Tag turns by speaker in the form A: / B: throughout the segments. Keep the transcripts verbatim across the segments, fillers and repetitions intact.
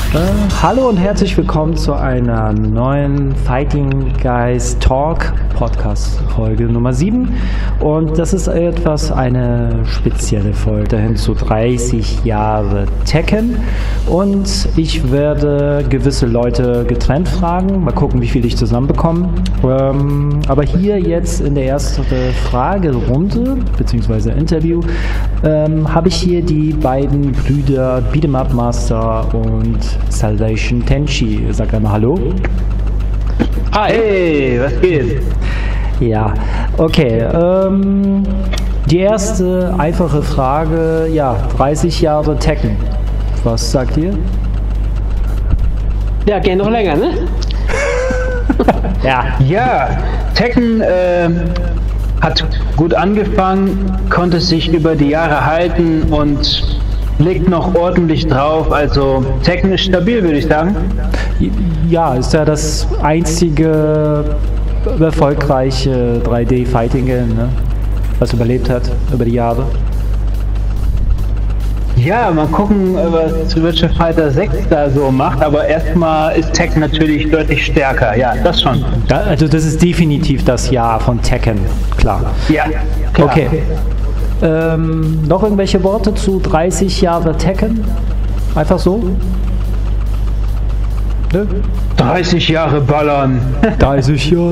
A: Äh, hallo und herzlich willkommen zu einer neuen Fighting Guys Talk Podcast Folge Nummer sieben. Und das ist etwas eine spezielle Folge dahin zu dreißig Jahre Tekken. Und ich werde gewisse Leute getrennt fragen. Mal gucken, wie viel ich zusammenbekomme. Ähm, aber hier jetzt in der ersten Fragerunde beziehungsweise Interview ähm, habe ich hier die beiden Brüder Beat'em Up Master und Salvation Tenchi. Sag einmal Hallo.
B: Hi. Hey, was geht?
A: Ja, okay. Ähm, die erste einfache Frage, ja, dreißig Jahre Tekken. Was sagt ihr?
B: Ja, gehen noch länger, ne?
C: ja. Ja, Tekken äh, hat gut angefangen, konnte sich über die Jahre halten und legt noch ordentlich drauf, also Tekken ist stabil, würde ich sagen.
A: Ja, ist ja das einzige erfolgreiche drei D-Fighting-Game, ne? Was überlebt hat über die Jahre.
C: Ja, mal gucken, was Virtua Fighter sechs da so macht, aber erstmal ist Tekken natürlich deutlich stärker, ja, das schon.
A: Da, also das ist definitiv das Jahr von Tekken, klar.
C: Ja, klar.
A: Okay. Ähm, noch irgendwelche Worte zu dreißig Jahre Tekken? Einfach so?
C: Ne? dreißig Jahre ballern.
A: dreißig Jahre.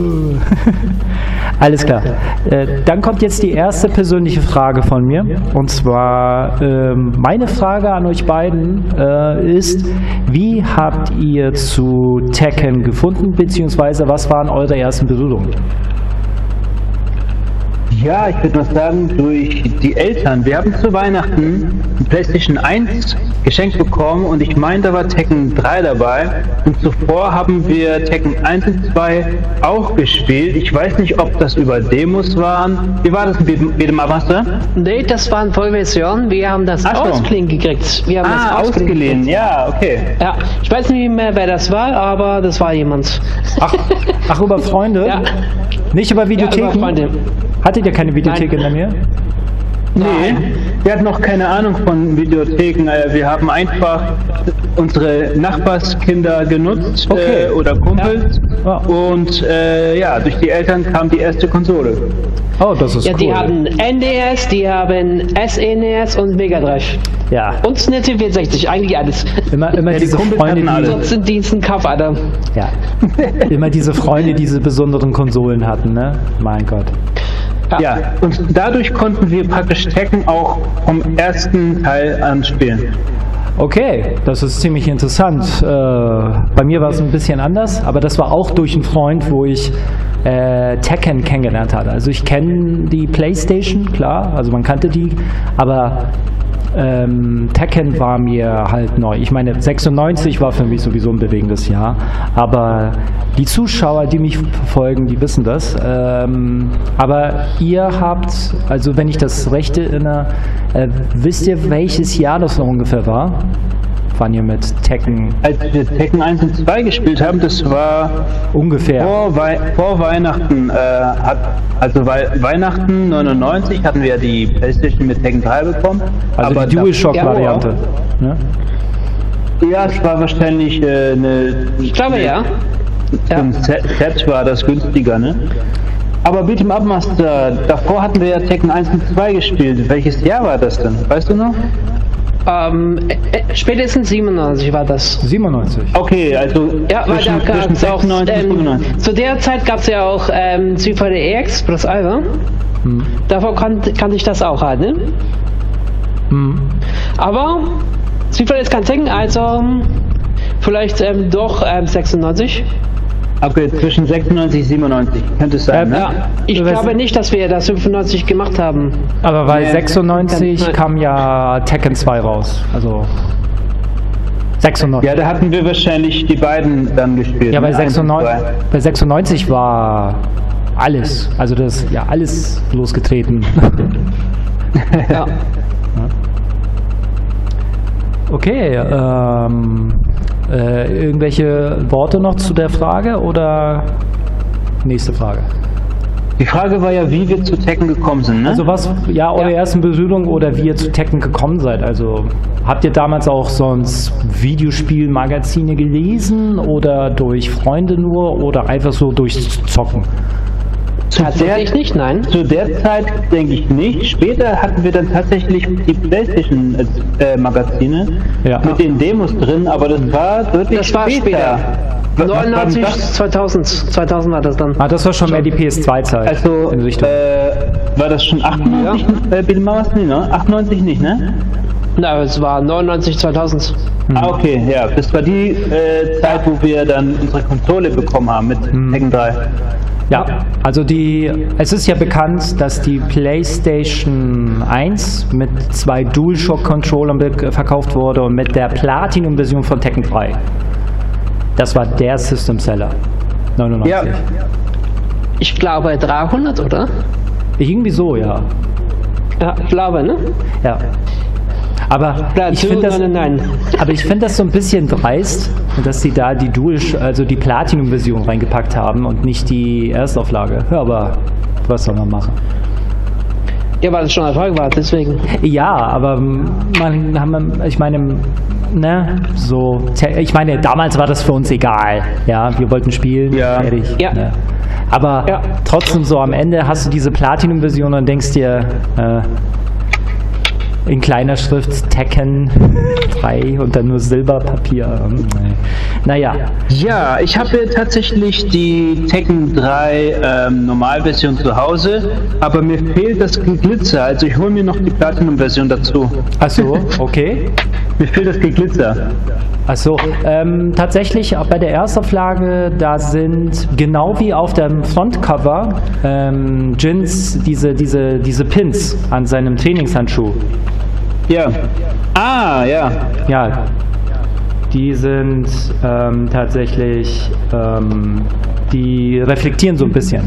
A: Alles klar. Äh, dann kommt jetzt die erste persönliche Frage von mir. Und zwar, ähm, meine Frage an euch beiden äh, ist, wie habt ihr zu Tekken gefunden, beziehungsweise was waren eure ersten Berührungen?
C: Ja, ich würde mal sagen, durch die Eltern. Wir haben zu Weihnachten die PlayStation eins geschenkt bekommen und ich meine, da war Tekken drei dabei. Und zuvor haben wir Tekken eins und zwei auch gespielt. Ich weiß nicht, ob das über Demos waren. Wie war das mit dem Master?
B: Nee, das waren Vollversionen. Wir haben das
C: Ach so.
B: ausgeliehen gekriegt. Wir haben
C: ah,
B: das
C: ausgeliehen, ja, okay.
B: Ja, ich weiß nicht mehr, wer das war, aber das war jemand.
A: Ach, ach über Freunde?
B: Ja.
A: Nicht über Videotheken?
B: Ja, über Freunde.
A: Hattet ihr keine Videothek in der Nähe?
C: Nee, wir hatten noch keine Ahnung von Videotheken. Wir haben einfach unsere Nachbarskinder genutzt
A: okay.
C: äh, oder Kumpels
A: ja.
C: und äh, ja, durch die Eltern kam die erste Konsole.
A: Oh, das ist
B: ja,
A: cool.
B: Die hatten N D S, die haben S N E S und Mega Drive.
A: Ja.
B: Und eine T vierhundertsechzig, eigentlich alles.
A: Immer, immer
C: ja,
A: diese
C: die
A: Freunde, die...
B: Sonst sind die ein Kauf, Alter.
A: Ja. Immer diese Freunde, die diese besonderen Konsolen hatten, ne? Mein Gott.
C: Ja. ja, und dadurch konnten wir praktisch Tekken auch vom ersten Teil an spielen.
A: Okay, das ist ziemlich interessant. Äh, bei mir war es ein bisschen anders, aber das war auch durch einen Freund, wo ich äh, Tekken kennengelernt hatte. Also ich kenne die PlayStation, klar, also man kannte die, aber ähm, Tekken war mir halt neu. Ich meine, sechsundneunzig war für mich sowieso ein bewegendes Jahr, aber die Zuschauer, die mich verfolgen, die wissen das. Ähm, aber ihr habt, also wenn ich das recht erinnere, äh, wisst ihr, welches Jahr das noch ungefähr war? Wann ihr mit Tekken...
C: Als wir Tekken eins und zwei gespielt haben, das war
A: ungefähr
C: vor, Wei vor Weihnachten. Äh, hat, also Wei Weihnachten neunundneunzig hatten wir die PlayStation mit Tekken drei bekommen.
A: Also
C: aber
A: die DualShock-Variante. Ne?
C: Ja, es war wahrscheinlich äh, eine...
B: Ich glaube,
C: eine,
B: ja.
C: Im ja. Set war das günstiger, ne? Aber Beat'em Up Master, davor hatten wir ja Tekken eins und zwei gespielt. Welches Jahr war das denn? Weißt du noch?
B: Ähm, äh, spätestens siebenundneunzig war das.
A: siebenundneunzig?
C: Okay, also
B: ja,
C: zwischen,
B: weil da
C: zwischen sechsundneunzig und siebenundneunzig.
B: Ähm, zu der Zeit gab es ja auch ähm, Super D X plus Alva. Hm. Davor kannte kan ich das auch halt, ne? Hm. Aber Super ist kein Tekken, also vielleicht ähm, doch ähm, sechsundneunzig.
C: Okay, zwischen sechsundneunzig und siebenundneunzig könnte es sein,
B: ähm,
C: ne?
B: Ja, ich du glaube nicht, dass wir das fünfundneunzig gemacht haben.
A: Aber bei nee, sechsundneunzig kann, kam ja Tekken zwei raus, also sechsundneunzig.
C: Ja, da hatten wir wahrscheinlich die beiden dann gespielt.
A: Ja, bei, sechsundneunzig, bei sechsundneunzig war alles, also das ja alles losgetreten.
B: Ja.
A: Okay, ähm, äh, irgendwelche Worte noch zu der Frage oder nächste Frage?
C: Die Frage war ja, wie wir zu Tekken gekommen sind, ne?
A: Also was, ja, eure
B: Ja.
A: ersten Berührung oder wie ihr zu Tekken gekommen seid. Also habt ihr damals auch sonst Videospielmagazine gelesen oder durch Freunde nur oder einfach so durchs Zocken?
C: Zu
B: Tatsächlich
C: der,
B: nicht, nein.
C: zu der Zeit denke ich nicht. Später hatten wir dann tatsächlich die PlayStation-Magazine
A: Ja.
C: mit den Demos drin, aber das war deutlich
B: Das war
C: später.
B: später.
C: Was- was war denn
B: neunundneunzig,
C: das?
B: zweitausend. zweitausend war das dann.
A: Ah, das war schon mehr die P S zwei Zeit.
C: Also,
A: in Richtung.
C: äh, war das schon achtundneunzig? Äh, Bill Maus? Nee, ne? achtundneunzig nicht, ne?
B: Na, es war neunundneunzig, zweitausend.
C: Ah, okay, ja. Das war die äh, Zeit, wo wir dann unsere Konsole bekommen haben mit Tekken drei.
A: Ja, also die, es ist ja bekannt, dass die PlayStation eins mit zwei DualShock-Controllern be- verkauft wurde und mit der Platinum-Version von Tekken drei. Das war der System-Seller. neunundneunzig.
C: Ja.
B: Ich glaube dreihundert, oder?
A: Irgendwie so, ja.
B: Ja, ich glaube, ne?
A: ja. Aber ich finde das,
B: nein, nein, nein.
A: aber ich finde das so ein bisschen dreist, dass sie da die Dual, also die Platinum-Version reingepackt haben und nicht die Erstauflage. Ja, aber was soll man machen?
B: Ja, weil es schon Erfolg war, deswegen.
A: Ja, aber man, haben, ich meine, ne, so, ich meine, damals war das für uns egal. Ja, wir wollten spielen,
C: Ja.
A: fertig.
B: Ja.
A: Ne. Aber
B: Ja.
A: trotzdem so am Ende hast du diese Platinum-Version und denkst dir, äh, in kleiner Schrift Tekken drei und dann nur Silberpapier. Naja.
C: Ja, ich habe tatsächlich die Tekken drei ähm, Normalversion zu Hause, aber mir fehlt das Geglitzer, also ich hole mir noch die Platinum-Version dazu.
A: Achso, okay.
C: Mir fehlt das Geglitzer.
A: Achso, ähm, tatsächlich auch bei der Erstauflage, da sind genau wie auf dem Frontcover ähm, Jins diese, diese, diese Pins an seinem Trainingshandschuh.
C: Ja. Ah, ja.
A: Ja, die sind ähm, tatsächlich, ähm, die reflektieren so ein bisschen.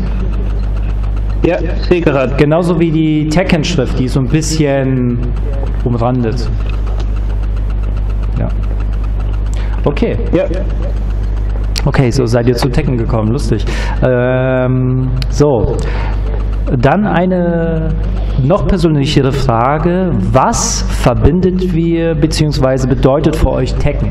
C: Ja, ich sehe gerade.
A: Genauso wie die Tekken-Schrift, die ist so ein bisschen umrandet. Ja. Okay.
C: Ja.
A: Okay, so seid ihr zu Tekken gekommen, lustig. Ähm, so, dann eine noch persönlichere Frage. Was verbindet wir, beziehungsweise bedeutet für euch Tekken?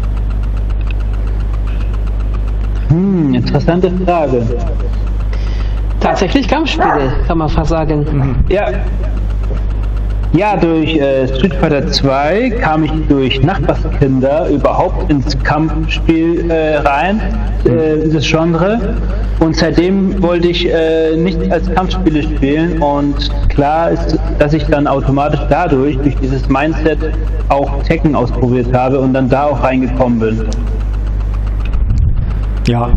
C: Hm, interessante Frage.
B: Tatsächlich Kampfspiele, kann man fast sagen.
C: Ja. Ja, durch äh, Street Fighter zwei kam ich durch Nachbarskinder überhaupt ins Kampfspiel äh, rein, äh, dieses Genre. Und seitdem wollte ich äh, nicht als Kampfspiele spielen. Und klar ist, dass ich dann automatisch dadurch, durch dieses Mindset, auch Tekken ausprobiert habe und dann da auch reingekommen bin.
A: Ja.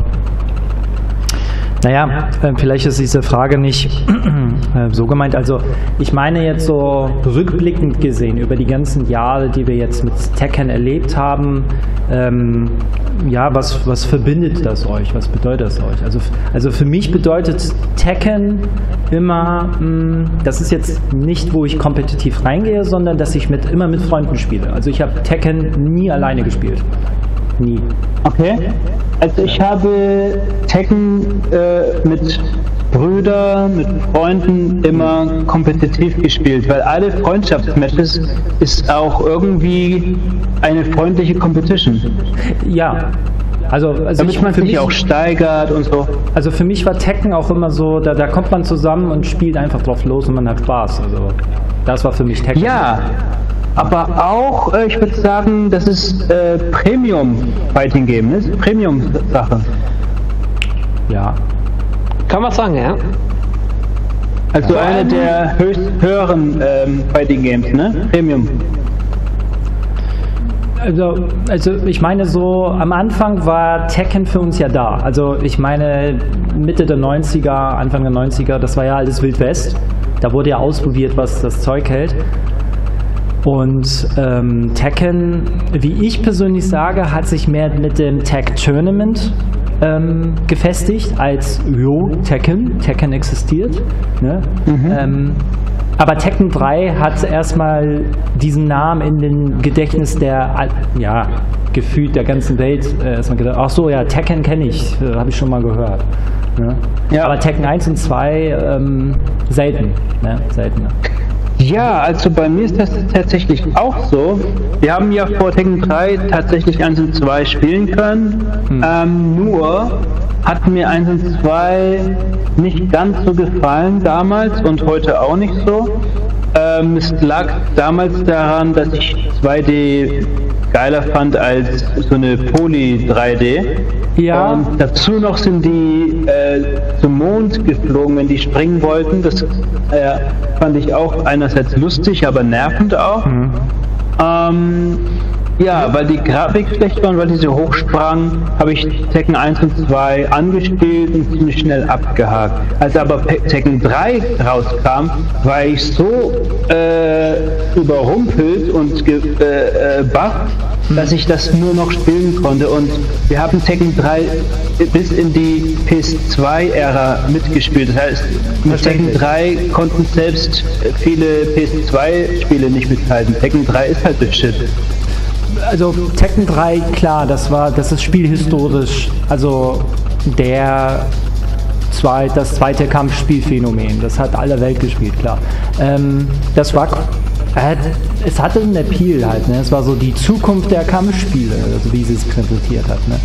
A: Naja, äh, vielleicht ist diese Frage nicht äh, so gemeint. Also ich meine jetzt so rückblickend gesehen über die ganzen Jahre, die wir jetzt mit Tekken erlebt haben, ähm, ja, was, was verbindet das euch? Was bedeutet das euch? Also, also für mich bedeutet Tekken immer, mh, das ist jetzt nicht, wo ich kompetitiv reingehe, sondern dass ich mit, immer mit Freunden spiele. Also ich habe Tekken nie alleine gespielt. Nie.
C: Okay. Also ich habe Tekken äh, mit Brüdern, mit Freunden immer kompetitiv gespielt, weil alle Freundschaftsmatches ist auch irgendwie eine freundliche Competition.
A: Ja. Also, also
C: Damit
A: ich,
C: man
A: für
C: sich
A: mich,
C: auch steigert und so.
A: also für mich war Tekken auch immer so, da, da kommt man zusammen und spielt einfach drauf los und man hat Spaß. Also das war für mich Tekken.
C: Ja, aber auch, äh, ich würde sagen, das ist äh, Premium-Fighting-Game, ne? Das ist Premium-Sache.
A: Ja.
B: Kann man sagen, ja.
C: Also eine der höchst höheren ähm, Fighting-Games, ne? Premium.
A: Also, also ich meine so, am Anfang war Tekken für uns ja da. Also ich meine Mitte der neunziger, Anfang der neunziger, das war ja alles Wild West. Da wurde ja ausprobiert, was das Zeug hält. Und ähm, Tekken, wie ich persönlich sage, hat sich mehr mit dem Tag Tournament ähm, gefestigt als jo, Tekken. Tekken existiert. Ne? Mhm. Ähm, aber Tekken drei hat erstmal diesen Namen in den Gedächtnis der, ja, gefühlt der ganzen Welt äh, erstmal gedacht. Ach so, ja, Tekken kenne ich, äh, habe ich schon mal gehört. Ne? Ja. Aber Tekken eins und zwei ähm, selten. Ne? Seltener.
C: Ja, also bei mir ist das tatsächlich auch so. Wir haben ja vor Tekken drei tatsächlich eins und zwei spielen können, hm. ähm, nur hat mir eins und zwei nicht ganz so gefallen damals und heute auch nicht so. Ähm, es lag damals daran, dass ich zwei D geiler fand als so eine Poly drei D.
A: Ja.
C: Und dazu noch sind die äh, zum Mond geflogen, wenn die springen wollten. Das äh, fand ich auch einerseits lustig, aber nervend auch. Mhm. Ähm, ja, weil die Grafik schlecht war und weil die so hoch sprangen, habe ich Tekken eins und zwei angespielt und ziemlich schnell abgehakt. Als aber Tekken drei rauskam, war ich so äh, überrumpelt und ge äh, äh, baff, dass ich das nur noch spielen konnte. Und wir haben Tekken drei bis in die P S zwei Ära mitgespielt. Das heißt, mit Tekken drei konnten selbst viele P S zwei Spiele nicht mithalten. Tekken drei ist halt der Shit.
A: Also Tekken drei, klar, das war, das ist spielhistorisch, also der zwei, das zweite Kampfspielphänomen, das hat alle Welt gespielt, klar. Ähm, das war, äh, es hatte einen Appeal halt, ne? Es war so die Zukunft der Kampfspiele, also wie sie es präsentiert hat, ne?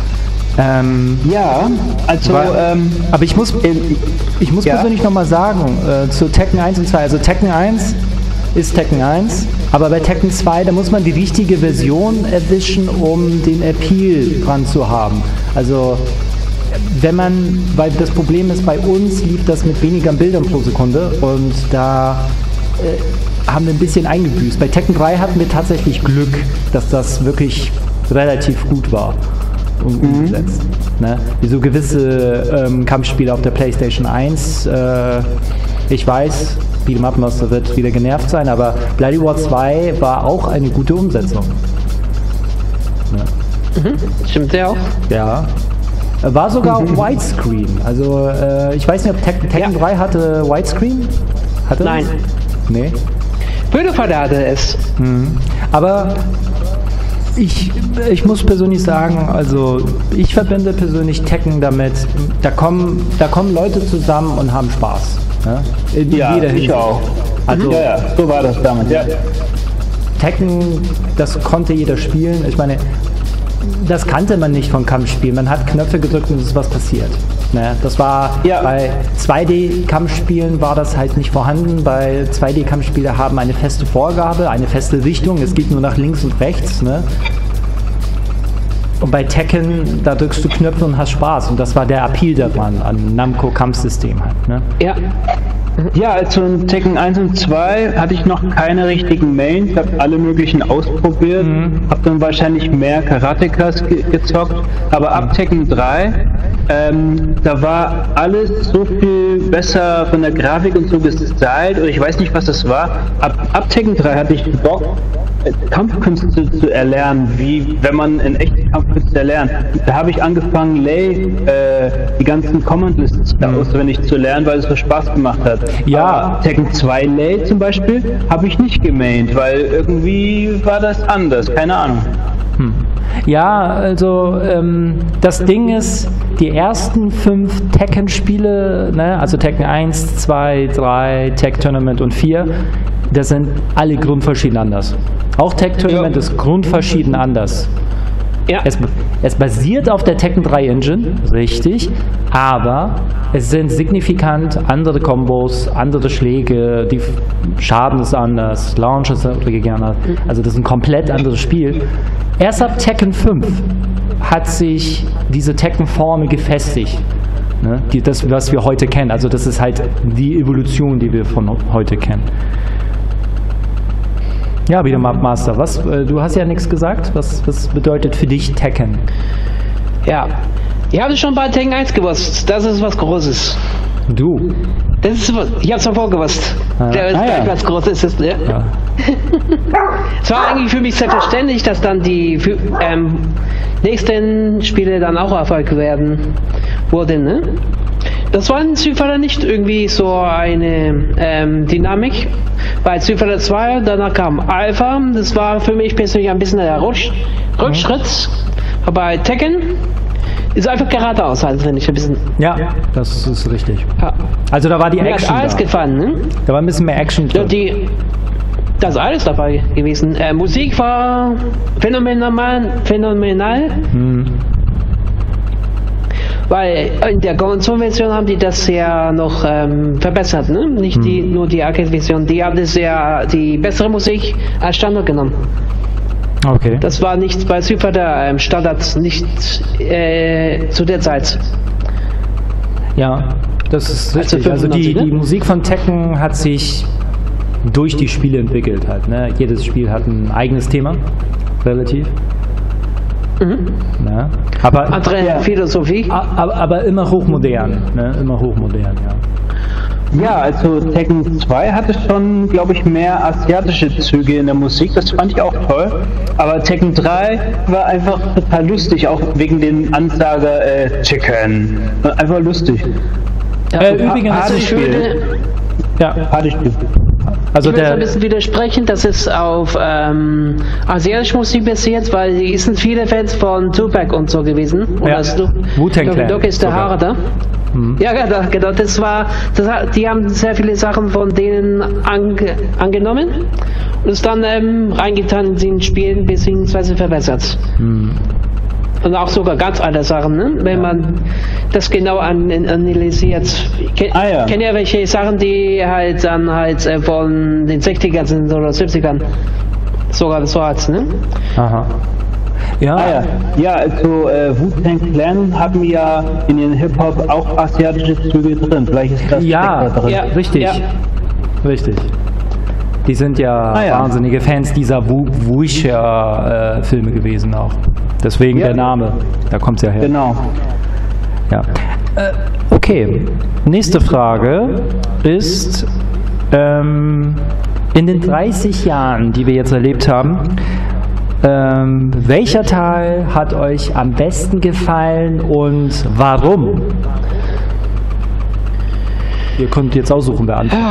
A: Ähm,
C: ja, also,
A: war,
C: ähm,
A: aber ich muss, ich muss ja? persönlich nochmal sagen, äh, zu Tekken eins und zwei, also Tekken eins ist Tekken eins, aber bei Tekken zwei, da muss man die richtige Version erwischen, um den Appeal dran zu haben. Also wenn man, weil das Problem ist, bei uns lief das mit weniger Bildern pro Sekunde und da äh, haben wir ein bisschen eingebüßt. Bei Tekken drei hatten wir tatsächlich Glück, dass das wirklich relativ gut war und mhm. umgesetzt. Ne? Wie so gewisse ähm, Kampfspiele auf der PlayStation eins, äh, ich weiß, Beat'em Master wird wieder genervt sein, aber Bloody Roar zwei war auch eine gute Umsetzung.
B: Ja. Mhm. Stimmt ja auch.
A: Ja. War sogar mhm. auf Widescreen. Also äh, ich weiß nicht, ob Tekken, Tekken ja. drei hatte Widescreen? Hatte
B: Nein.
A: Es? Nee.
B: Bödevater hatte es.
A: Mhm. Aber ich, ich muss persönlich sagen, also ich verbinde persönlich Tekken damit, da kommen, da kommen Leute zusammen und haben Spaß. Ja, in
C: ja
A: jeder
C: ich auch.
A: Also,
C: ja, ja, so war das damals. Ja.
A: Tekken, das konnte jeder spielen. Ich meine, das kannte man nicht von Kampfspielen. Man hat Knöpfe gedrückt und es ist was passiert. Ne? Das war ja. Bei zwei D-Kampfspielen war das halt nicht vorhanden. Bei zwei D-Kampfspiele haben eine feste Vorgabe, eine feste Richtung. Es geht nur nach links und rechts. Ne? Und bei Tekken, da drückst du Knöpfe und hast Spaß. Und das war der Appeal daran, an Namco-Kampfsystem halt. Ne?
B: Ja.
C: Ja, also in Tekken eins und zwei hatte ich noch keine richtigen Mains. Ich habe alle möglichen ausprobiert. Mhm. Habe dann wahrscheinlich mehr Karatekas ge gezockt. Aber ab Tekken drei, ähm, da war alles so viel besser von der Grafik und so gestylt. Oder ich weiß nicht, was das war. Ab, ab Tekken drei hatte ich Bock, Kampfkünste zu erlernen, wie wenn man in echte Kampfkünste erlernt. Da habe ich angefangen, Lay, äh, die ganzen Command-Lists mhm. auswendig zu lernen, weil es so Spaß gemacht hat.
A: Ja.
C: Aber Tekken zwei Lay zum Beispiel habe ich nicht gemaint, weil irgendwie war das anders, keine Ahnung.
A: Hm. Ja, also ähm, das Ding ist, die ersten fünf Tekken-Spiele, ne, also Tekken eins, zwei, drei, Tech Tournament und vier, das sind alle grundverschieden anders. Auch Tech Tournament ja. ist grundverschieden anders. Ja. Es, es basiert auf der Tekken drei Engine, richtig, aber es sind signifikant andere Kombos, andere Schläge, die Schaden ist anders, Launch ist anders, also das ist ein komplett anderes Spiel. Erst ab Tekken fünf hat sich diese Tekken-Formel gefestigt, ne? die, das, was wir heute kennen, also das ist halt die Evolution, die wir von heute kennen. Ja, wieder Map Master. Was? Äh, du hast ja nichts gesagt. Was, was bedeutet für dich Tekken?
B: Ja, ich habe schon bei Tekken eins gewusst. Das ist was Großes.
A: Du?
B: Das ist was. Ich habe es davor gewusst.
A: Ah,
B: Der ist
A: ah, ja.
B: was Großes ist. Ja. Ja. Es war eigentlich für mich selbstverständlich, dass dann die für, ähm, nächsten Spiele dann auch Erfolg werden wurden. Ne? Das war in Street Fighter nicht irgendwie so eine ähm, Dynamik. Bei Street Fighter zwei, danach kam Alpha, das war für mich persönlich ein bisschen der Rutsch, Rückschritt. Mhm. Bei Tekken ist einfach geradeaus, halt, finde ich ein bisschen.
A: Ja, das ist richtig.
B: Ja.
A: Also da war die
B: Mir
A: Action
B: hat alles
A: da.
B: gefallen, ne?
A: Da war ein bisschen mehr Action drin.
B: Ja, die, da ist alles dabei gewesen. Äh, Musik war phänomenal, phänomenal.
A: Hm.
B: Weil in der Konsolenversion haben die das ja noch ähm, verbessert, ne? Nicht die,
A: Hm.
B: nur die Arcade-Version. Die haben das ja die bessere Musik als Standard genommen.
A: Okay.
B: Das war nicht bei Street Fighter ähm, Standard, nicht äh, zu der Zeit.
A: Ja, das ist
B: Also
A: richtig. Also die,
B: fünfundneunzig, ne?
A: die Musik von Tekken hat sich durch die Spiele entwickelt halt. Ne? Jedes Spiel hat ein eigenes Thema, relativ.
B: Mhm.
A: Ne? Aber,
B: Andere
C: Ja.
B: Philosophie.
A: aber, aber immer hochmodern. Ne? Immer hochmodern, ja.
C: Ja, also Tekken zwei hatte schon, glaube ich, mehr asiatische Züge in der Musik. Das fand ich auch toll. Aber Tekken drei war einfach total lustig, auch wegen den Ansager äh, Chicken. Einfach lustig.
B: Ja,
A: Äh,
B: pa-
A: übrigens-
B: also ich würde,
A: Ja,
C: Partyspiel.
A: also
B: ich würde ein
A: der.
B: bisschen widersprechen, dass es auf ähm, asiatische Musik basiert, weil es sind viele Fans von Tupac und so gewesen. Und
A: Ja.
B: das
A: Wu-Tang Clan
B: Doc ist der
A: sogar.
B: Haare da.
A: Hm.
B: Ja, genau, genau, das war, das, hat- die haben sehr viele Sachen von denen ange, angenommen und es dann ähm, reingetan in den Spielen beziehungsweise verbessert.
A: Hm.
B: Und auch sogar ganz alte Sachen, ne? Wenn man das genau an, an, analysiert. Ich kenn,
C: Ah, ja.
B: kenn ja welche Sachen, die halt dann halt äh, von den sechzigern sind oder siebzigern. Sogar so als, ne?
A: Aha. Ja,
C: Ah ja, ja, also äh, Wu-Tang Clan haben ja in den Hip-Hop auch asiatische Züge drin. Vielleicht ist das
A: ja,
C: steckt da drin.
B: Ja.
A: richtig.
B: Ja.
A: Richtig. Die sind ja,
C: Ah, ja.
A: wahnsinnige Fans dieser Wu- Wuxia-Filme gewesen auch. Deswegen
C: Ja.
A: der Name. Da kommt es ja her.
C: Genau.
A: Ja. Äh, okay. Nächste Frage ist, ähm, in den dreißig Jahren, die wir jetzt erlebt haben, ähm, welcher Teil hat euch am besten gefallen und warum? Ihr könnt jetzt aussuchen, wer antwortet.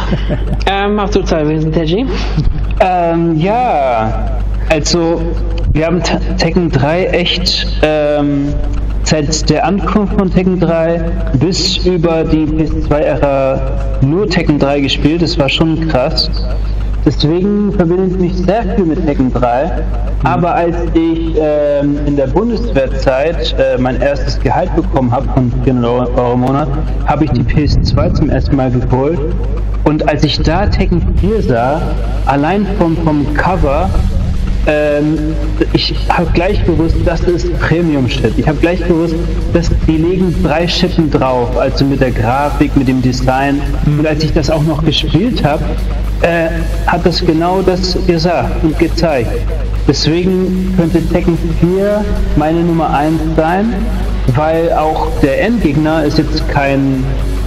B: Ähm, mach du Zeit, Teji.
C: Ähm, ja, also wir haben Te- Tekken drei echt ähm, seit der Ankunft von Tekken drei bis über die P S zwei Ära nur Tekken drei gespielt. Das war schon krass. Deswegen verbindet mich sehr viel mit Tekken drei. Aber als ich ähm, in der Bundeswehrzeit äh, mein erstes Gehalt bekommen habe von vierhundert Euro im Monat, habe ich die P S zwei zum ersten Mal geholt. Und als ich da Tekken vier sah, allein vom, vom Cover, ähm, ich habe gleich gewusst, das ist Premium-Shit. Ich habe gleich gewusst, dass die legen drei Schippen drauf, also mit der Grafik, mit dem Design. Und als ich das auch noch gespielt habe, äh, hat das genau das gesagt und gezeigt. Deswegen könnte Tekken vier meine Nummer eins sein, weil auch der Endgegner ist jetzt kein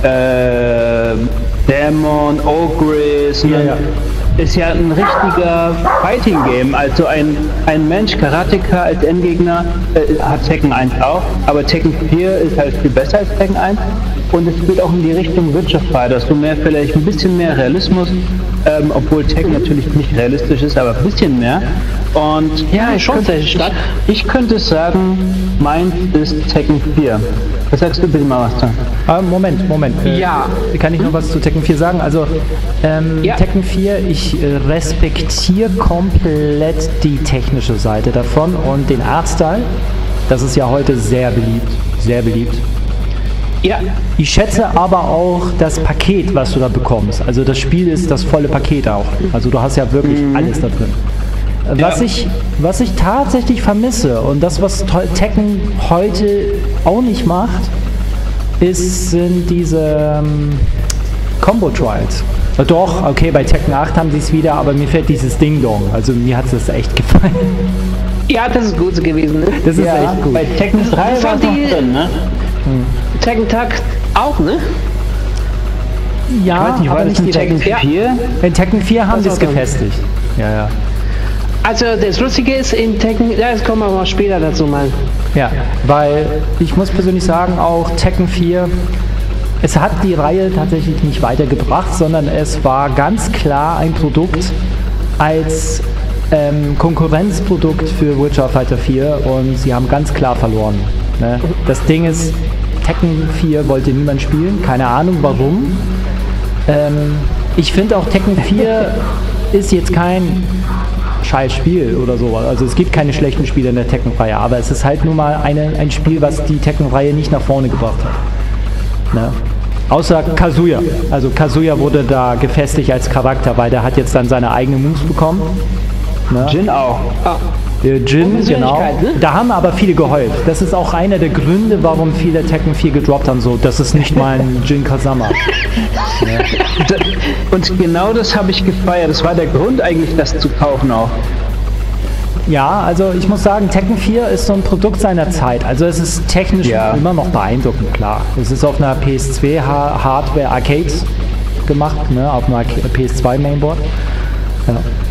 C: äh, Dämon, Ogre, sondern
A: Ja, ja.
C: ist ja ein richtiger Fighting Game, also ein, ein Mensch, Karateka als Endgegner äh, hat Tekken eins auch, aber Tekken vier ist halt viel besser als Tekken eins und es geht auch in die Richtung Witcher Fighter, so mehr vielleicht ein bisschen mehr Realismus, ähm, obwohl Tekken natürlich nicht realistisch ist, aber ein bisschen mehr. Und ja, ich
B: schon
C: könnte,
B: sehr stark.
C: ich, ich könnte sagen, meins ist Tekken vier. Was sagst du bitte mal was da?
A: Ah, Moment, Moment. Äh,
B: Ja.
A: Kann ich noch was zu Tekken vier sagen? Also, ähm,
B: Ja.
A: Tekken vier, ich äh, respektiere komplett die technische Seite davon und den Artstyle. Das ist ja heute sehr beliebt. Sehr beliebt.
B: Ja,
A: Ich schätze aber auch das Paket, was du da bekommst. Also das Spiel ist das volle Paket auch. Also du hast ja wirklich alles da drin. Äh, Was,
C: Ja.
A: ich, was ich tatsächlich vermisse und das, was to- Tekken heute auch nicht macht, ist, sind diese ähm, Combo Trials. Äh, Doch, okay, bei Tekken acht haben sie es wieder, aber mir fällt dieses Ding Dong. Also mir hat es echt gefallen.
B: ja, das ist gut gewesen. Ne?
A: Das ist
C: Ja,
A: echt gut.
C: bei Tekken drei
B: Das
C: war
B: war
C: es noch
B: die-
C: drin, ne?
B: Tekken Tag auch, ne?
A: Ja,
C: ich weiß nicht,
A: aber
C: war das
A: nicht
C: in Tekken
A: direkt.
C: vier?
A: In Tekken vier haben
B: Das
A: sie es
B: war so.
A: gefestigt. Ja, ja.
B: Also das Lustige ist, in Tekken, ja, jetzt kommen wir mal später dazu mal.
A: Ja, weil ich muss persönlich sagen, auch Tekken vier, es hat die Reihe tatsächlich nicht weitergebracht, sondern es war ganz klar ein Produkt als ähm, Konkurrenzprodukt für Virtua Fighter vier und sie haben ganz klar verloren. Ne? Das Ding ist, Tekken vier wollte niemand spielen, keine Ahnung warum. Ähm, ich finde auch Tekken vier ist jetzt kein scheiß Spiel oder sowas. Also es gibt keine schlechten Spiele in der Tekken-Reihe, aber es ist halt nun mal eine, ein Spiel, was die Tekken-Reihe nicht nach vorne gebracht hat. Ne? Außer Kazuya. Also Kazuya wurde da gefestigt als Charakter, weil der hat jetzt dann seine eigenen Moves bekommen. Ne?
C: Jin auch.
B: Ah,
A: Der Jin, genau.
B: Persönlichkeit, ne?
A: Da haben aber viele geheult. Das ist auch einer der Gründe, warum viele Tekken vier gedroppt haben. So, das ist nicht mal ein Jin Kazama.
C: Da- Und genau das habe ich gefeiert. Das war der Grund eigentlich, das zu kaufen auch.
A: Ja, also ich muss sagen, Tekken vier ist so ein Produkt seiner Zeit. Also es ist technisch
C: Ja.
A: immer noch beeindruckend, klar. Es ist auf einer P S zwei Ha- Hardware Arcade gemacht, ne, auf einer P S zwei Mainboard. Ja.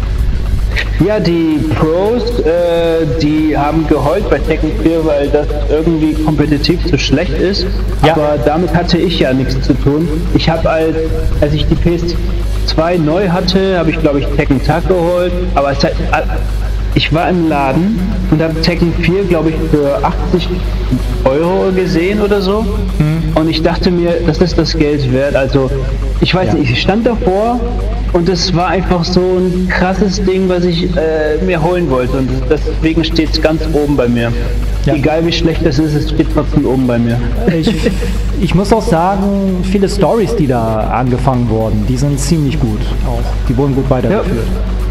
C: Ja, die Pros, äh, die haben geheult bei Tekken vier, weil das irgendwie kompetitiv zu schlecht ist.
A: Ja.
C: Aber damit hatte ich ja nichts zu tun. Ich habe als, als ich die P S zwei neu hatte, habe ich glaube ich Tekken Tag geholt. Aber es hat, ich war im Laden und habe Tekken vier glaube ich für achtzig Euro gesehen oder so.
A: Mhm.
C: Und ich dachte mir, das ist das Geld wert. Also ich weiß
A: Ja.
C: nicht, ich stand davor und es war einfach so ein krasses Ding, was ich äh, mir holen wollte. Und deswegen steht es ganz oben bei mir.
A: Ja.
C: Egal wie schlecht das ist, es steht trotzdem oben bei mir.
A: Ich, ich muss auch sagen, viele Stories, die da angefangen wurden, die sind ziemlich gut. Auch. Die wurden gut weitergeführt.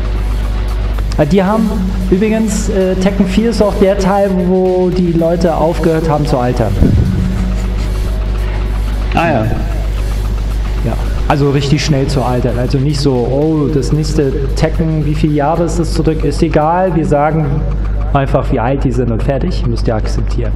A: Äh, Die haben übrigens, äh, Tekken vier ist auch der Teil, wo die Leute aufgehört haben zu altern.
C: Ah ja.
A: Ja, also richtig schnell zu altern. Also nicht so, oh, das nächste Tekken, wie viele Jahre ist das zurück? Ist egal, wir sagen einfach, wie alt die sind und fertig. Müsst ihr akzeptieren.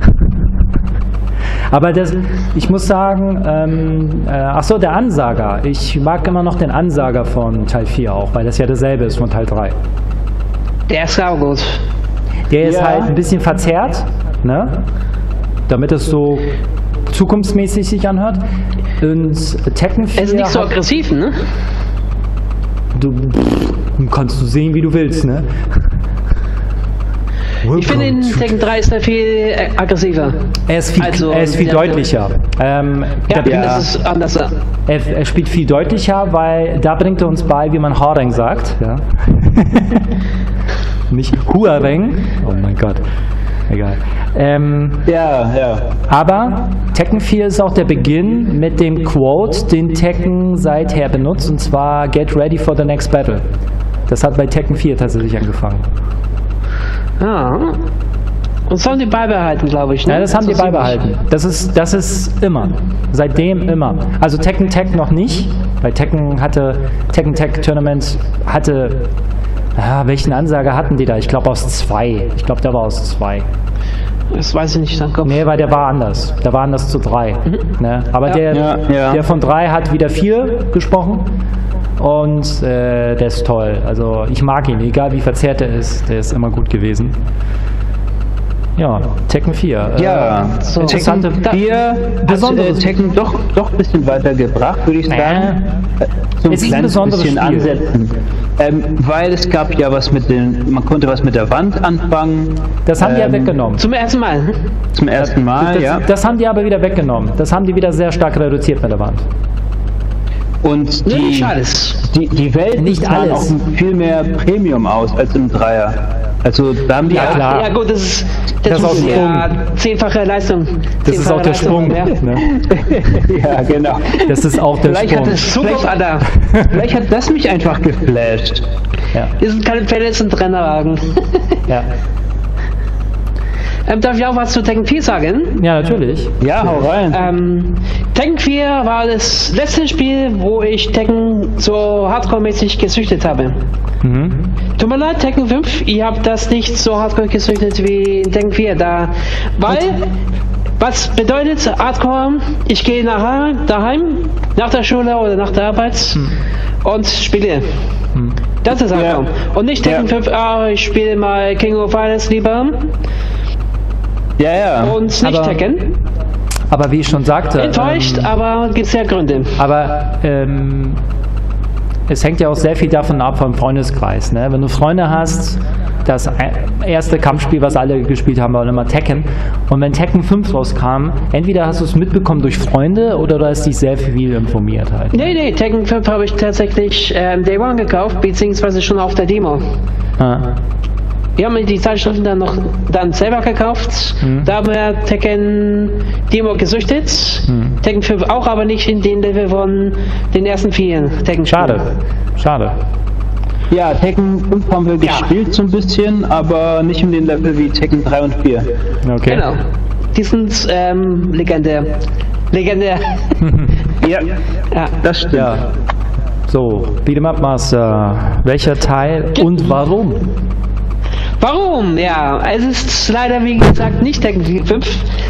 A: Aber das, ich muss sagen, ähm, äh, ach so, der Ansager. Ich mag immer noch den Ansager von Teil vier auch, weil das ja dasselbe ist von Teil drei.
B: Der ist auch gut.
A: Der ist
C: Ja.
A: halt ein bisschen verzerrt, ne? Damit es so zukunftsmäßig sich anhört. Und Tekken vier
B: Er ist nicht so
A: hat,
B: aggressiv, ne?
A: du, pff, kannst du sehen, wie du willst, ne?
B: Ich finde in Tekken drei ist er viel äh, aggressiver.
A: Er ist viel,
B: Also,
A: er ist viel
B: der-
A: deutlicher. Ähm,
B: Ja,
A: der,
C: Ja.
B: das ist anders.
A: er, er spielt viel deutlicher, weil da bringt er uns bei, wie man Horeng sagt. Ja. Nicht Huareng. Oh mein Gott. Egal. Ähm,
C: Ja, ja.
A: aber Tekken vier ist auch der Beginn mit dem Quote, den Tekken seither benutzt, und zwar Get ready for the next battle. Das hat bei Tekken vier tatsächlich angefangen.
B: Ah. Und das haben die beibehalten, glaube ich. Ne?
A: Ja, das haben die
B: ist ziemlich-
A: beibehalten. Das ist, das ist immer. Seitdem immer. Also Tekken Tag noch nicht, weil Tekken hatte, Tekken Tag Tournament hatte, ah, welchen Ansager hatten die da? Ich glaube aus zwei. Ich glaube, der war aus zwei.
B: Das weiß ich nicht, dann kommt.
A: Nee, weil der war anders. Der war anders zu drei. Ne? Aber
B: Ja.
A: der,
C: Ja, ja.
A: der von drei hat wieder vier gesprochen. Und äh, der ist toll. Also ich mag ihn, egal wie verzerrt er ist, der ist immer gut gewesen. Ja, Tekken vier.
C: Ja,
A: äh,
B: so.
A: interessante
C: Tekken vier hat äh,
A: besonderes-
C: Tekken doch, doch ein bisschen weitergebracht, würde ich sagen. Äh, So ein
A: Es ist ein
C: kleines
A: besonderes
C: bisschen
A: Spiel.
C: ansetzen. Ähm, weil es gab ja was mit den, man konnte was mit der Wand anfangen.
A: Das haben die ja
C: ähm,
A: weggenommen.
B: Zum ersten Mal.
C: Zum ersten Mal,
A: das,
C: ja.
A: das haben die aber wieder weggenommen. Das haben die wieder sehr stark reduziert mit der Wand.
C: Und
B: Ne,
C: die,
B: nicht alles.
C: die, die Welt
A: Nicht
C: sahen
A: alles.
C: auch viel mehr Premium aus als im Dreier. Also da haben die
A: Ja,
C: auch,
A: klar.
B: Ja gut, das ist, das
A: Das ist auch
B: ist
A: ein
B: ja zehnfache Leistung.
A: Das ist auch der Sprung.
B: Ja.
A: Ne?
C: ja genau.
A: Das ist auch der
C: Vielleicht hat
A: Sprung.
C: es-
B: Zukunft, Alter.
C: Vielleicht hat das mich einfach geflasht.
A: Ja,
B: Wir sind keine Pferde, das sind Rennwagen.
A: ja.
B: ähm, darf ich auch was zu Tekken vier sagen?
A: ja, natürlich.
C: Ja, hau rein.
B: Ähm, Tekken vier war das letzte Spiel, wo ich Tekken so hardcore-mäßig gesüchtet habe.
A: Mhm.
B: Tut mir leid, Tekken fünf, ihr habt das nicht so hardcore gesüchtet wie in Tekken vier, da, weil Was bedeutet Hardcore? Ich gehe nachher daheim, nach der Schule oder nach der Arbeit hm. und spiele. Hm. Das ist Hardcore. Ja. Und nicht Tekken ja. fünf, ah, ich spiele mal King of Fighters lieber.
C: Ja, ja.
B: Und nicht
A: aber,
B: Tekken.
A: Aber wie ich schon sagte...
B: Enttäuscht, ähm, aber gibt es ja Gründe.
A: Aber ähm, es hängt ja auch sehr viel davon ab vom Freundeskreis. Ne? Wenn du Freunde hast, das erste Kampfspiel, was alle gespielt haben, war immer Tekken. Und wenn Tekken fünf rauskam, entweder hast du es mitbekommen durch Freunde oder du hast dich sehr viel informiert halt.
B: Nee, nee, Tekken fünf habe ich tatsächlich ähm, Day One gekauft, beziehungsweise schon auf der Demo. Ah. Wir haben die Zeitschriften dann noch dann selber gekauft. Hm. Da haben wir Tekken Demo gesüchtet. Hm. Tekken fünf auch, aber nicht in den Level von den ersten vier Tekken.
A: Schade, schade.
C: Ja, Tekken fünf haben wir ja. gespielt so ein bisschen, aber nicht in den Level wie Tekken drei und vier.
A: Okay.
B: Genau. Die sind ähm, legendär. Legendär.
C: ja. ja, das stimmt. Ja.
A: So, Beat'em Up Master, welcher Teil und warum?
B: Warum? Ja, es ist leider, wie gesagt, nicht Tekken fünf.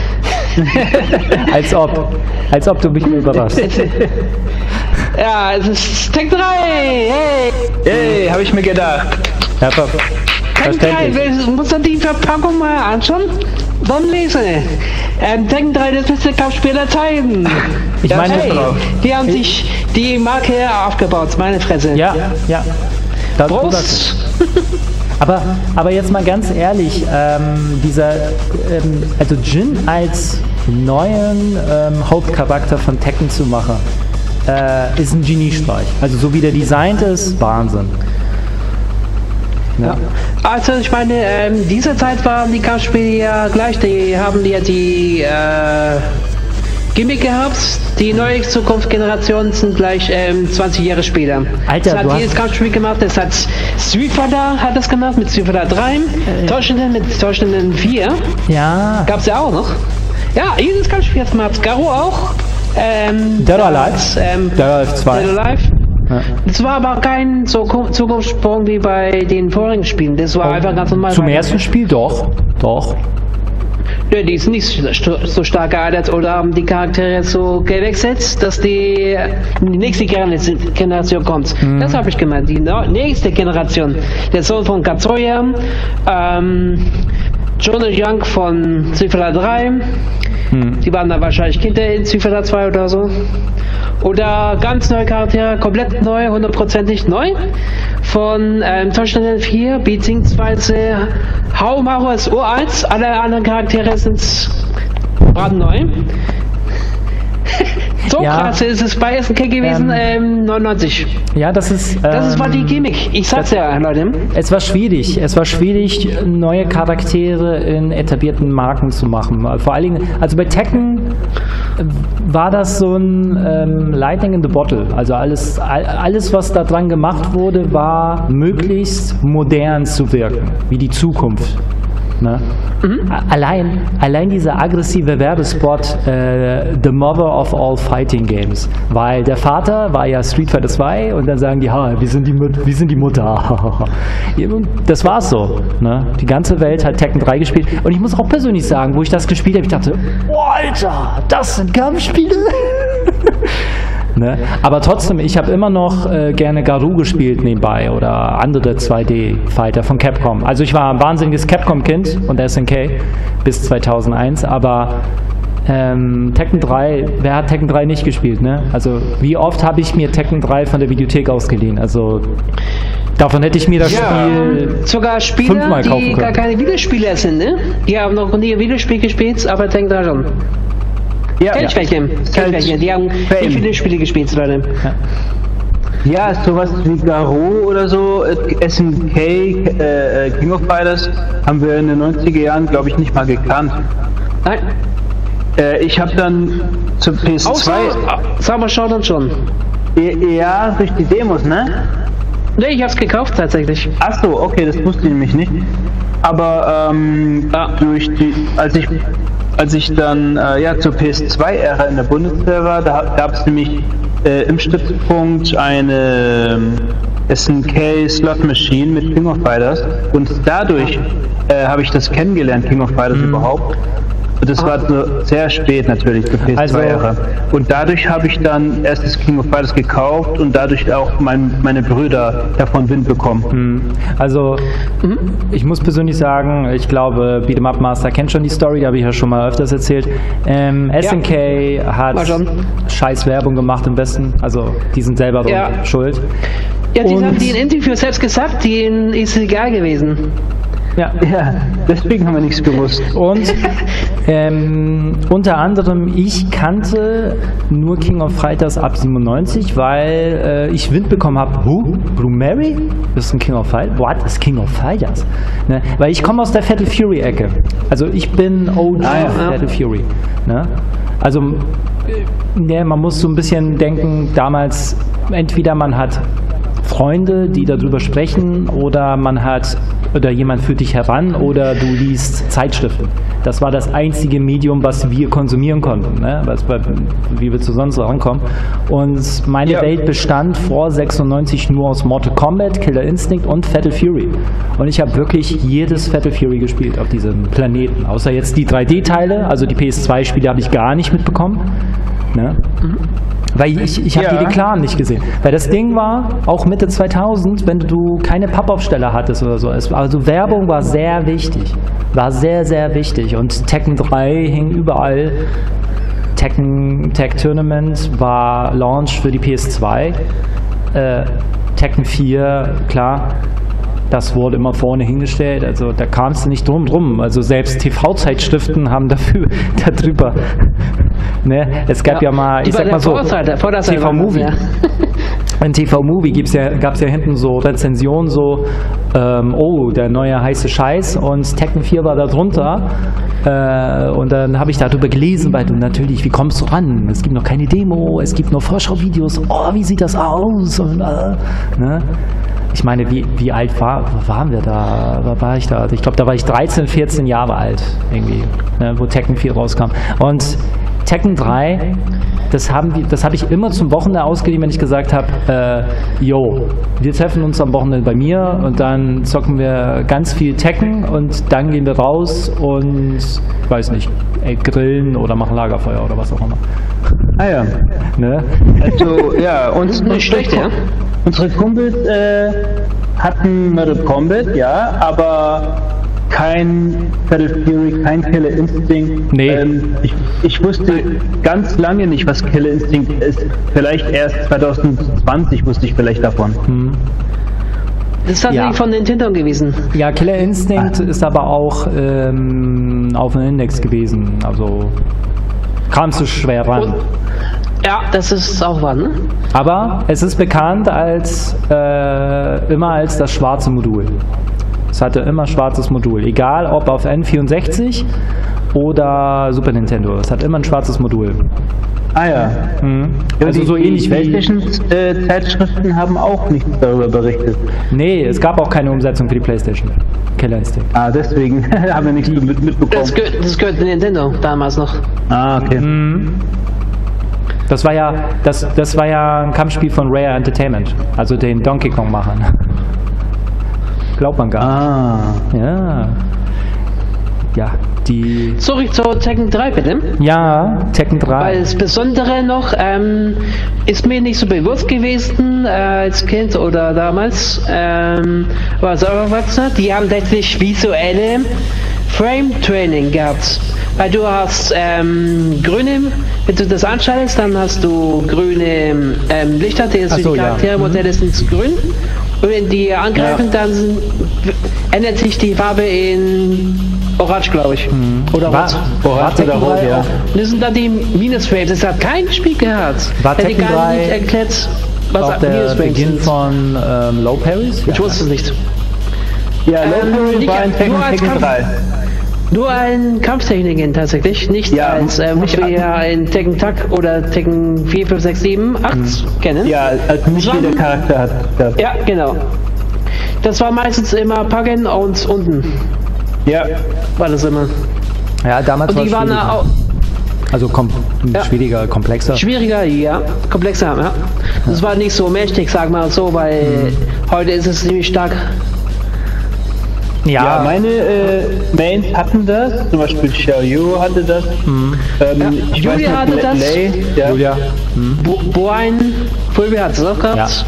A: Als ob. Als ob du mich überraschst.
B: Ja, es ist Tekken drei! Hey!
C: Hey, hab ich mir gedacht.
A: Ja,
B: Tekken drei, wir müssen die Verpackung mal anschauen. Dann lesen. Ähm, Tekken drei, das beste Kampfspiel der Zeiten.
A: Ich meine,
B: hey, die haben sich die Marke aufgebaut, meine Fresse.
A: Ja, ja. Das Prost! Aber, aber jetzt mal ganz ehrlich, ähm, dieser, ähm, also Jin als neuen ähm, Hauptcharakter von Tekken zu machen, äh, ist ein Geniestreich. Also so wie der designt ist, Wahnsinn.
B: Ja. Ja. Also ich meine, ähm, dieser Zeit waren die Kampfspiele ja gleich, die haben ja die äh, Gimmick gehabt. Die neue Zukunftsgeneration sind gleich ähm, zwanzig Jahre später.
A: Alter,
B: das hat jedes Kampfspiel gemacht. Das hat Street Fighter hat das gemacht mit Street Fighter drei, äh, Toshinden mit Toshinden vier.
A: Ja.
B: Gab's ja auch noch. Ja, jedes Kampfspiel hat gemacht. Garou auch. Ähm,
A: Dead or Alive.
B: Ähm,
A: Dead or Alive zwei.
B: Dead or Alive. Ja. Das war aber kein so Zukunftssprung wie bei den vorigen Spielen. Das war oh, einfach ganz normal.
A: Zum ersten Spiel doch. Doch.
B: Ja, die ist nicht so stark gealtert oder haben die Charaktere so gewechselt, dass die, die nächste Generation kommt. Mhm. Das habe ich gemeint. Die nächste Generation. Der Sohn von Katsuya, ähm, Jono Young von Street Fighter drei. Mhm. Die waren da wahrscheinlich Kinder in Street Fighter zwei oder so. Oder ganz neue Charaktere, komplett neu, hundertprozentig neu. Von ähm, Toshinden vier, beziehungsweise Haomaru ist uralt, alle anderen Charaktere sind brandneu. So ja. Krass ist es bei S N K gewesen, ähm, ähm, neunundneunzig.
A: Ja, das ist... Ähm,
B: das war die Gimmick, ich sag's ja, Leute.
A: Es war schwierig, es war schwierig, neue Charaktere in etablierten Marken zu machen. Vor allen Dingen, also bei Tekken war das so ein ähm, Lightning in the Bottle. Also alles, alles, was da dran gemacht wurde, war möglichst modern zu wirken, wie die Zukunft. Ne? Mhm. Allein, allein dieser aggressive Werbespot, äh, The Mother of All Fighting Games, weil der Vater war ja Street Fighter zwei und dann sagen die, ha, wir sind die, wir sind die Mutter. Das war's so. Ne? Die ganze Welt hat Tekken drei gespielt und ich muss auch persönlich sagen, wo ich das gespielt habe, ich dachte, oh, Alter, das sind Kampfspiele. Ne? Aber trotzdem, ich habe immer noch äh, gerne Garou gespielt nebenbei oder andere zwei D-Fighter von Capcom. Also ich war ein wahnsinniges Capcom-Kind und S N K bis zweitausendeins, aber ähm, Tekken drei, wer hat Tekken drei nicht gespielt? Ne? Also wie oft habe ich mir Tekken drei von der Videothek ausgeliehen? Also davon hätte ich mir das
B: ja,
A: Spiel
B: sogar Spieler,
A: fünfmal kaufen können.
B: Die gar keine Videospieler sind, ne? Die haben noch nie ein Videospiel gespielt, aber Tekken drei schon. Ja, kenn ich welche. Kenn ich welche. Die haben nicht viele Spiele gespielt, Leute.
C: Ja. Ja, sowas wie Garou oder so, S N K, äh, King of Fighters, haben wir in den neunziger Jahren, glaube ich, nicht mal gekannt.
B: Nein.
C: Äh, ich habe dann zur P S zwei...
B: Summer Showdown schon.
C: Ja, durch die Demos, ne?
B: Ne, ich hab's gekauft tatsächlich.
C: Ach so, okay, das wusste ich nämlich nicht. Aber ähm, ja. durch die, als ich als ich dann äh, ja zur P S zwei Ära in der Bundeswehr war, da gab es nämlich äh, im Stützpunkt eine äh, S N K Slot Machine mit King of Fighters und dadurch äh, habe ich das kennengelernt, King of Fighters mhm. überhaupt. Das war so sehr spät natürlich, für P S zwei Ära. Also, und dadurch habe ich dann erst das King of Fighters gekauft und dadurch auch mein, meine Brüder davon Wind bekommen.
A: Also, mhm. ich muss persönlich sagen, ich glaube, Beat'em Up Master kennt schon die Story, da habe ich ja schon mal öfters erzählt. Ähm, S N K ja. hat scheiß Werbung gemacht im Besten, also die sind selber ja. schuld.
B: Ja, die und haben die in Interview selbst gesagt, denen ist egal gewesen.
C: Ja. ja, deswegen haben wir nichts gewusst.
A: Und ähm, unter anderem, ich kannte nur King of Fighters ab siebenundneunzig, weil äh, ich Wind bekommen habe, huh, Blue Mary? Das ist ein King of Fighters? What? Das ist King of Fighters? Ne? Weil ich komme aus der Fatal Fury-Ecke. Also ich bin O G ah, ja. Fatal Fury. Ne? Also ne, man muss so ein bisschen denken, damals, entweder man hat Freunde, die darüber sprechen, oder man hat oder jemand führt dich heran oder du liest Zeitschriften. Das war das einzige Medium, was wir konsumieren konnten, ne? was, wie wir zu sonst rankommen. Und meine ja. Welt bestand vor sechsundneunzig nur aus Mortal Kombat, Killer Instinct und Fatal Fury. Und ich habe wirklich jedes Fatal Fury gespielt auf diesem Planeten. Außer jetzt die drei D-Teile, also die P S zwei Spiele habe ich gar nicht mitbekommen. Ne? Mhm. Weil ich, ich habe ja. die Clan nicht gesehen. Weil das Ding war, auch Mitte zweitausend, wenn du keine Pappaufsteller hattest oder so. Es, also Werbung war sehr wichtig. War sehr, sehr wichtig. Und Tekken drei hing überall. Tekken Tag Tournament war Launch für die P S zwei. Äh, Tekken vier, klar. Das wurde immer vorne hingestellt, also da kamst du nicht drum drum. Also selbst T V-Zeitschriften haben dafür darüber. Ne? Es gab ja, ja mal, ich sag mal so, T V-Movie. Ja. In T V-Movie ja, gab es ja hinten so Rezensionen, so, ähm, oh, der neue heiße Scheiß, und Tekken vier war da drunter. Äh, und dann habe ich darüber gelesen, weil du natürlich, wie kommst du ran? Es gibt noch keine Demo, es gibt nur Vorschauvideos. Oh, wie sieht das aus? Und, äh, ne? Ich meine, wie, wie alt war, waren wir da? War, war ich da? Ich glaube, da war ich dreizehn, vierzehn Jahre alt, irgendwie, ne, wo Tekken vier rauskam. Und Tekken drei, das haben die, das habe ich immer zum Wochenende ausgeliehen, wenn ich gesagt habe, äh, yo, wir treffen uns am Wochenende bei mir und dann zocken wir ganz viel Tekken und dann gehen wir raus und, weiß nicht, ey, grillen oder machen Lagerfeuer oder was auch immer.
C: Ah ja.
A: Ne?
C: Also, ja, uns nicht schlecht, ja. Unsere Kumpels äh, hatten Mortal Kombat, ja, aber kein Fatal Fury, kein Killer Instinct.
A: Nee.
C: Ähm, ich, ich wusste ganz lange nicht, was Killer Instinct ist. Vielleicht erst zwanzig zwanzig wusste ich vielleicht davon. Hm.
B: Das ist tatsächlich ja. von Nintendo gewesen.
A: Ja, Killer Instinct ah. ist aber auch ähm, auf dem Index gewesen. Also kamst du schwer ran. Und
B: ja, das ist auch wahr, ne?
A: Aber es ist bekannt als äh, immer als das schwarze Modul. Es hatte immer schwarzes Modul, egal ob auf N vierundsechzig oder Super Nintendo. Es hat immer ein schwarzes Modul.
C: Ah ja.
A: Mhm. Also
C: die,
A: so ähnlich
C: die PlayStation äh, Zeitschriften haben auch nichts darüber berichtet.
A: Nee, es gab auch keine Umsetzung für die PlayStation. Killer Instinct.
C: Ah, deswegen haben wir nichts mit, mitbekommen.
B: Das gehört, das gehört Nintendo damals noch.
C: Ah, okay.
A: Mhm. Das war ja, das, das war ja ein Kampfspiel von Rare Entertainment, also den Donkey Kong-Machern. Glaubt man gar nicht.
C: Ah.
A: Ja. Ja, die...
B: Zurück zu Tekken drei, bitte.
A: Ja, Tekken drei.
B: Weil das Besondere noch, ähm, ist mir nicht so bewusst gewesen, äh, als Kind oder damals, ähm, war es auch Erwachsener, die haben tatsächlich visuelle Frame-Training gehabt. Weil du hast ähm, grüne, wenn du das anschaltest, dann hast du grüne ähm, Lichter, die
A: so,
B: die Charaktermodelle ja. sind grün. Und wenn die angreifen, ja. dann ändert sich die Farbe in Orange, glaube ich.
A: Mhm.
B: Oder
A: war,
B: Orange
A: oder Rot, ja.
B: Das sind dann die Minus-Frames. Das hat kein Spiel gehabt.
A: War
B: Hätte
A: Tekken
B: gar
A: drei
B: nicht erklärt, was
A: auch der Beginn sind. von ähm, Low Parries?
B: Ich ja. wusste es nicht.
C: Ja, Low Parries ähm, war in Tekken, Tekken drei.
B: Nur ein Kampftechniken tatsächlich, nicht ja, als äh, was wir ja in Tekken Tag oder Tekken vier, fünf, sechs, sieben, acht mhm. kennen.
C: Ja, als nicht jeder Charakter hat das.
B: Ja, genau. Das war meistens immer Packen und unten.
C: Ja.
B: War das immer.
A: Ja, damals
B: und die
A: war es
B: waren auch.
A: Also kom
B: ja.
A: schwieriger, komplexer.
B: Schwieriger, ja. Komplexer, ja. Das ja. war nicht so mächtig, sag mal so, weil mhm. heute ist es ziemlich stark.
A: Ja,
C: Ja, meine äh, Mains hatten das, zum Beispiel Xiaoyu hatte das.
A: Mhm.
C: Ähm,
B: Ja,
C: ich
B: Julia
C: weiß nicht,
B: hatte
C: Le-
B: das.
C: Lei, ja.
A: Julia. Mhm.
B: Bo Boeing, Fulby hat es auch gehabt.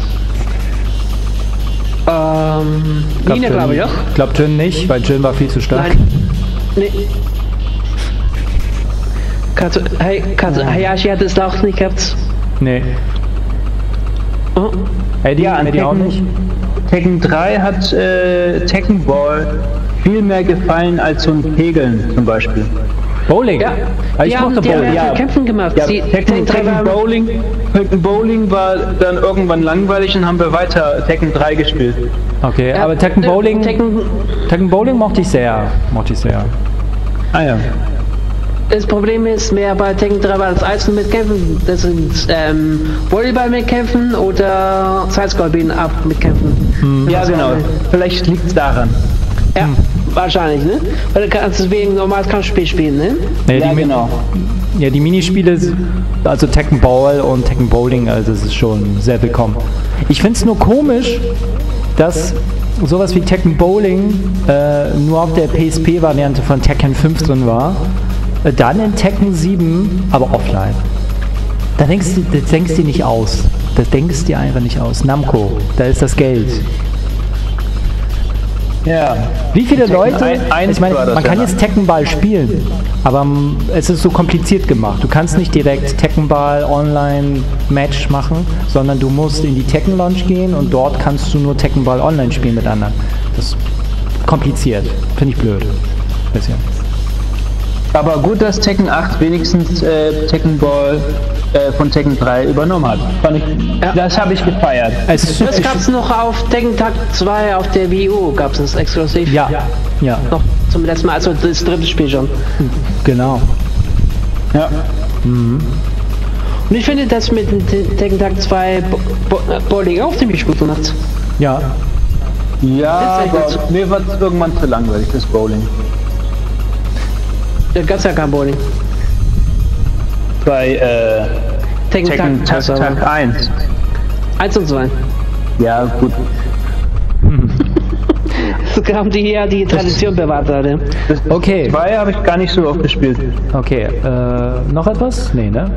B: Ähm, Nina,
A: Jin-
B: glaube ich auch.
A: Ich glaube Jin nicht, weil Jin war viel zu stark.
B: Nein. Nee. Kato, hey, Kato, Hayashi hat es auch nicht gehabt.
A: Nee.
B: Oh.
A: Eddie,
C: Ja, an
A: Eddie auch nicht.
C: Tekken drei hat äh, Tekken Ball viel mehr gefallen als so ein Kegeln zum Beispiel.
A: Bowling.
B: Ja,
A: Ah, ich
B: die haben,
A: mochte
B: die haben
A: Bowling.
B: ja
C: Ja.
B: Kämpfen gemacht.
C: Ja,
B: Die,
C: Tekken,
B: drei
C: Tekken,
B: waren-
C: Bowling, Tekken Bowling war dann irgendwann langweilig und haben wir weiter Tekken drei gespielt.
A: Okay,
B: Ja,
A: aber Tekken
B: äh,
A: Bowling,
B: Tekken,
A: Tekken Bowling mochte ich sehr. Mochte ich sehr.
C: Ah ja.
B: das Problem ist mehr bei Tekken drei war das Einzelne mit Kämpfen. Das sind ähm, Volleyball mit Kämpfen oder Sidescroll ab mit Kämpfen.
C: Ja, genau. Vielleicht liegt es daran.
B: Ja, wahrscheinlich, ne? Weil du kannst deswegen normales Kampfspiel spielen, ne?
A: Ja,
C: Ja,
A: die, Mi-
C: genau.
A: ja, die Minispiele, also Tekken Ball und Tekken Bowling, also das ist schon sehr willkommen. Ich finde es nur komisch, dass sowas wie Tekken Bowling äh, nur auf der P S P-Variante von Tekken fünf drin war, äh, dann in Tekken sieben, aber offline. Da denkst du, das denkst du dir nicht aus. Das denkst du dir einfach nicht aus. Namco, da ist das Geld.
C: Ja.
A: Wie viele Leute,
C: ein- eins
A: ich meine,
C: war das
A: man kann
C: ja,
A: jetzt Tekkenball spielen, aber ähm, es ist so kompliziert gemacht. Du kannst nicht direkt Tekkenball Online Match machen, sondern du musst in die Tekken Lounge gehen und dort kannst du nur Tekkenball Online spielen mit anderen. Das ist kompliziert, finde ich blöd. Bisschen.
C: Aber gut, dass Tekken acht wenigstens äh, Tekken Ball äh, von Tekken drei übernommen hat. Fand ich,
B: Ja.
C: Das habe ich gefeiert.
A: Es ist,
B: Das gab es noch auf Tekken Tag zwei auf der Wii U, gab es das exklusiv.
A: ja, ja,
B: Noch zum letzten Mal, also das dritte Spiel schon.
A: genau.
C: Ja.
B: Und ich finde das mit dem Te- Tekken Tag zwei Bo Bo Bowling auch ziemlich gut gemacht.
A: Ja,
C: Ja,
B: Das ist echt
C: aber mir war es irgendwann zu langweilig, das Bowling.
B: Da gab es ja kein Bowling.
C: Bei äh,
B: Tekken,
C: Tekken
B: Tag,
C: Tag, Tag eins.
B: eins und zwei.
C: Ja, gut.
B: So haben die hier die Tradition bewahrt hatte.
C: Das, das
A: Okay.
C: zwei habe ich gar nicht so oft gespielt.
A: okay. Äh, noch etwas? Nee, ne?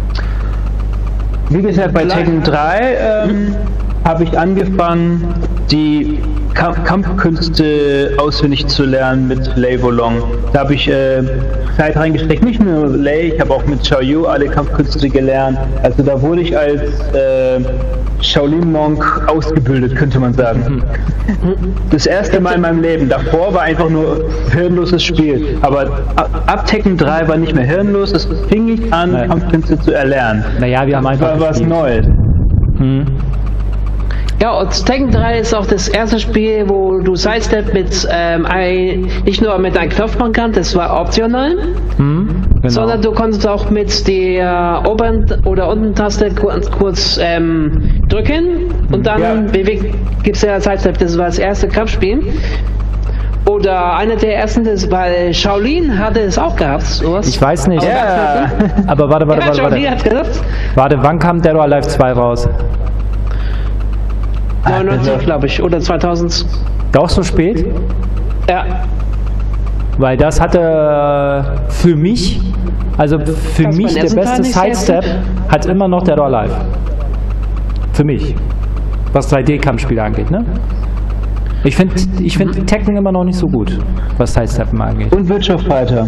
C: Wie gesagt, bei Tekken drei ähm, habe ich angefangen, die Kamp Kampfkünste auswendig zu lernen mit Lei Wulong. Da habe ich äh, Zeit reingesteckt, nicht nur Lei, ich habe auch mit Xiaoyu alle Kampfkünste gelernt. Also da wurde ich als äh, Shaolin Monk ausgebildet, könnte man sagen. Das erste Mal in meinem Leben. Davor war einfach nur hirnloses Spiel. Aber ab, ab Tekken drei war nicht mehr hirnlos, es fing ich an,
A: Nein.
C: Kampfkünste zu erlernen.
A: Naja, wir haben
C: Das
A: einfach
C: war was
A: gespielt.
C: Neues.
A: Hm.
B: Ja, und Tekken drei ist auch das erste Spiel, wo du Sidestep mit ähm, ein, nicht nur mit einem Knopf machen kannst, das war optional,
A: Hm? Genau.
B: sondern du konntest auch mit der oberen oder unten Taste kurz, kurz ähm, drücken und dann
C: Ja.
B: bewegt, gibt's ja Sidestep, das war das erste Kampfspiel. Oder einer der ersten, das, weil Shaolin hatte es auch gehabt, sowas.
A: Ich weiß nicht.
C: Ja.
A: Aber warte, warte,
B: Ja,
A: warte,
B: Shaolin
A: warte.
B: hat gesagt,
A: Warte, wann kam Dead or Alive zwei raus?
B: neunundneunzig glaube ich, oder zweitausend.
A: Doch so spät?
B: Ja,
A: Weil das hatte äh, für mich, also für
B: Das
A: mich
B: beim
A: der
B: ersten Teil
A: beste
B: nicht sehr
A: Sidestep hat immer noch Dead or Alive. Für mich. Was drei D-Kampfspiele angeht, ne? Ich finde ich find Tekken immer noch nicht so gut, was Sidesteppen angeht.
C: Und Virtua Fighter.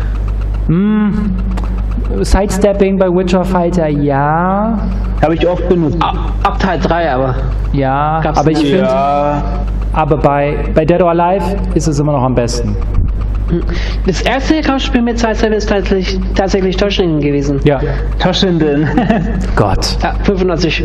A: Sidestepping bei Witcher Fighter, ja.
C: Habe ich oft benutzt.
B: ab, ab Teil drei aber.
A: Ja,
B: Gab's
A: aber ich
B: nicht.
A: finde,
C: Ja,
A: aber bei, bei Dead or Alive ist es immer noch am besten.
B: Das erste Kampfspiel mit Sidestep ist tatsächlich, tatsächlich Toshinden gewesen.
A: Ja.
C: Toshinden.
A: Gott.
B: Ja, fünfundneunzig.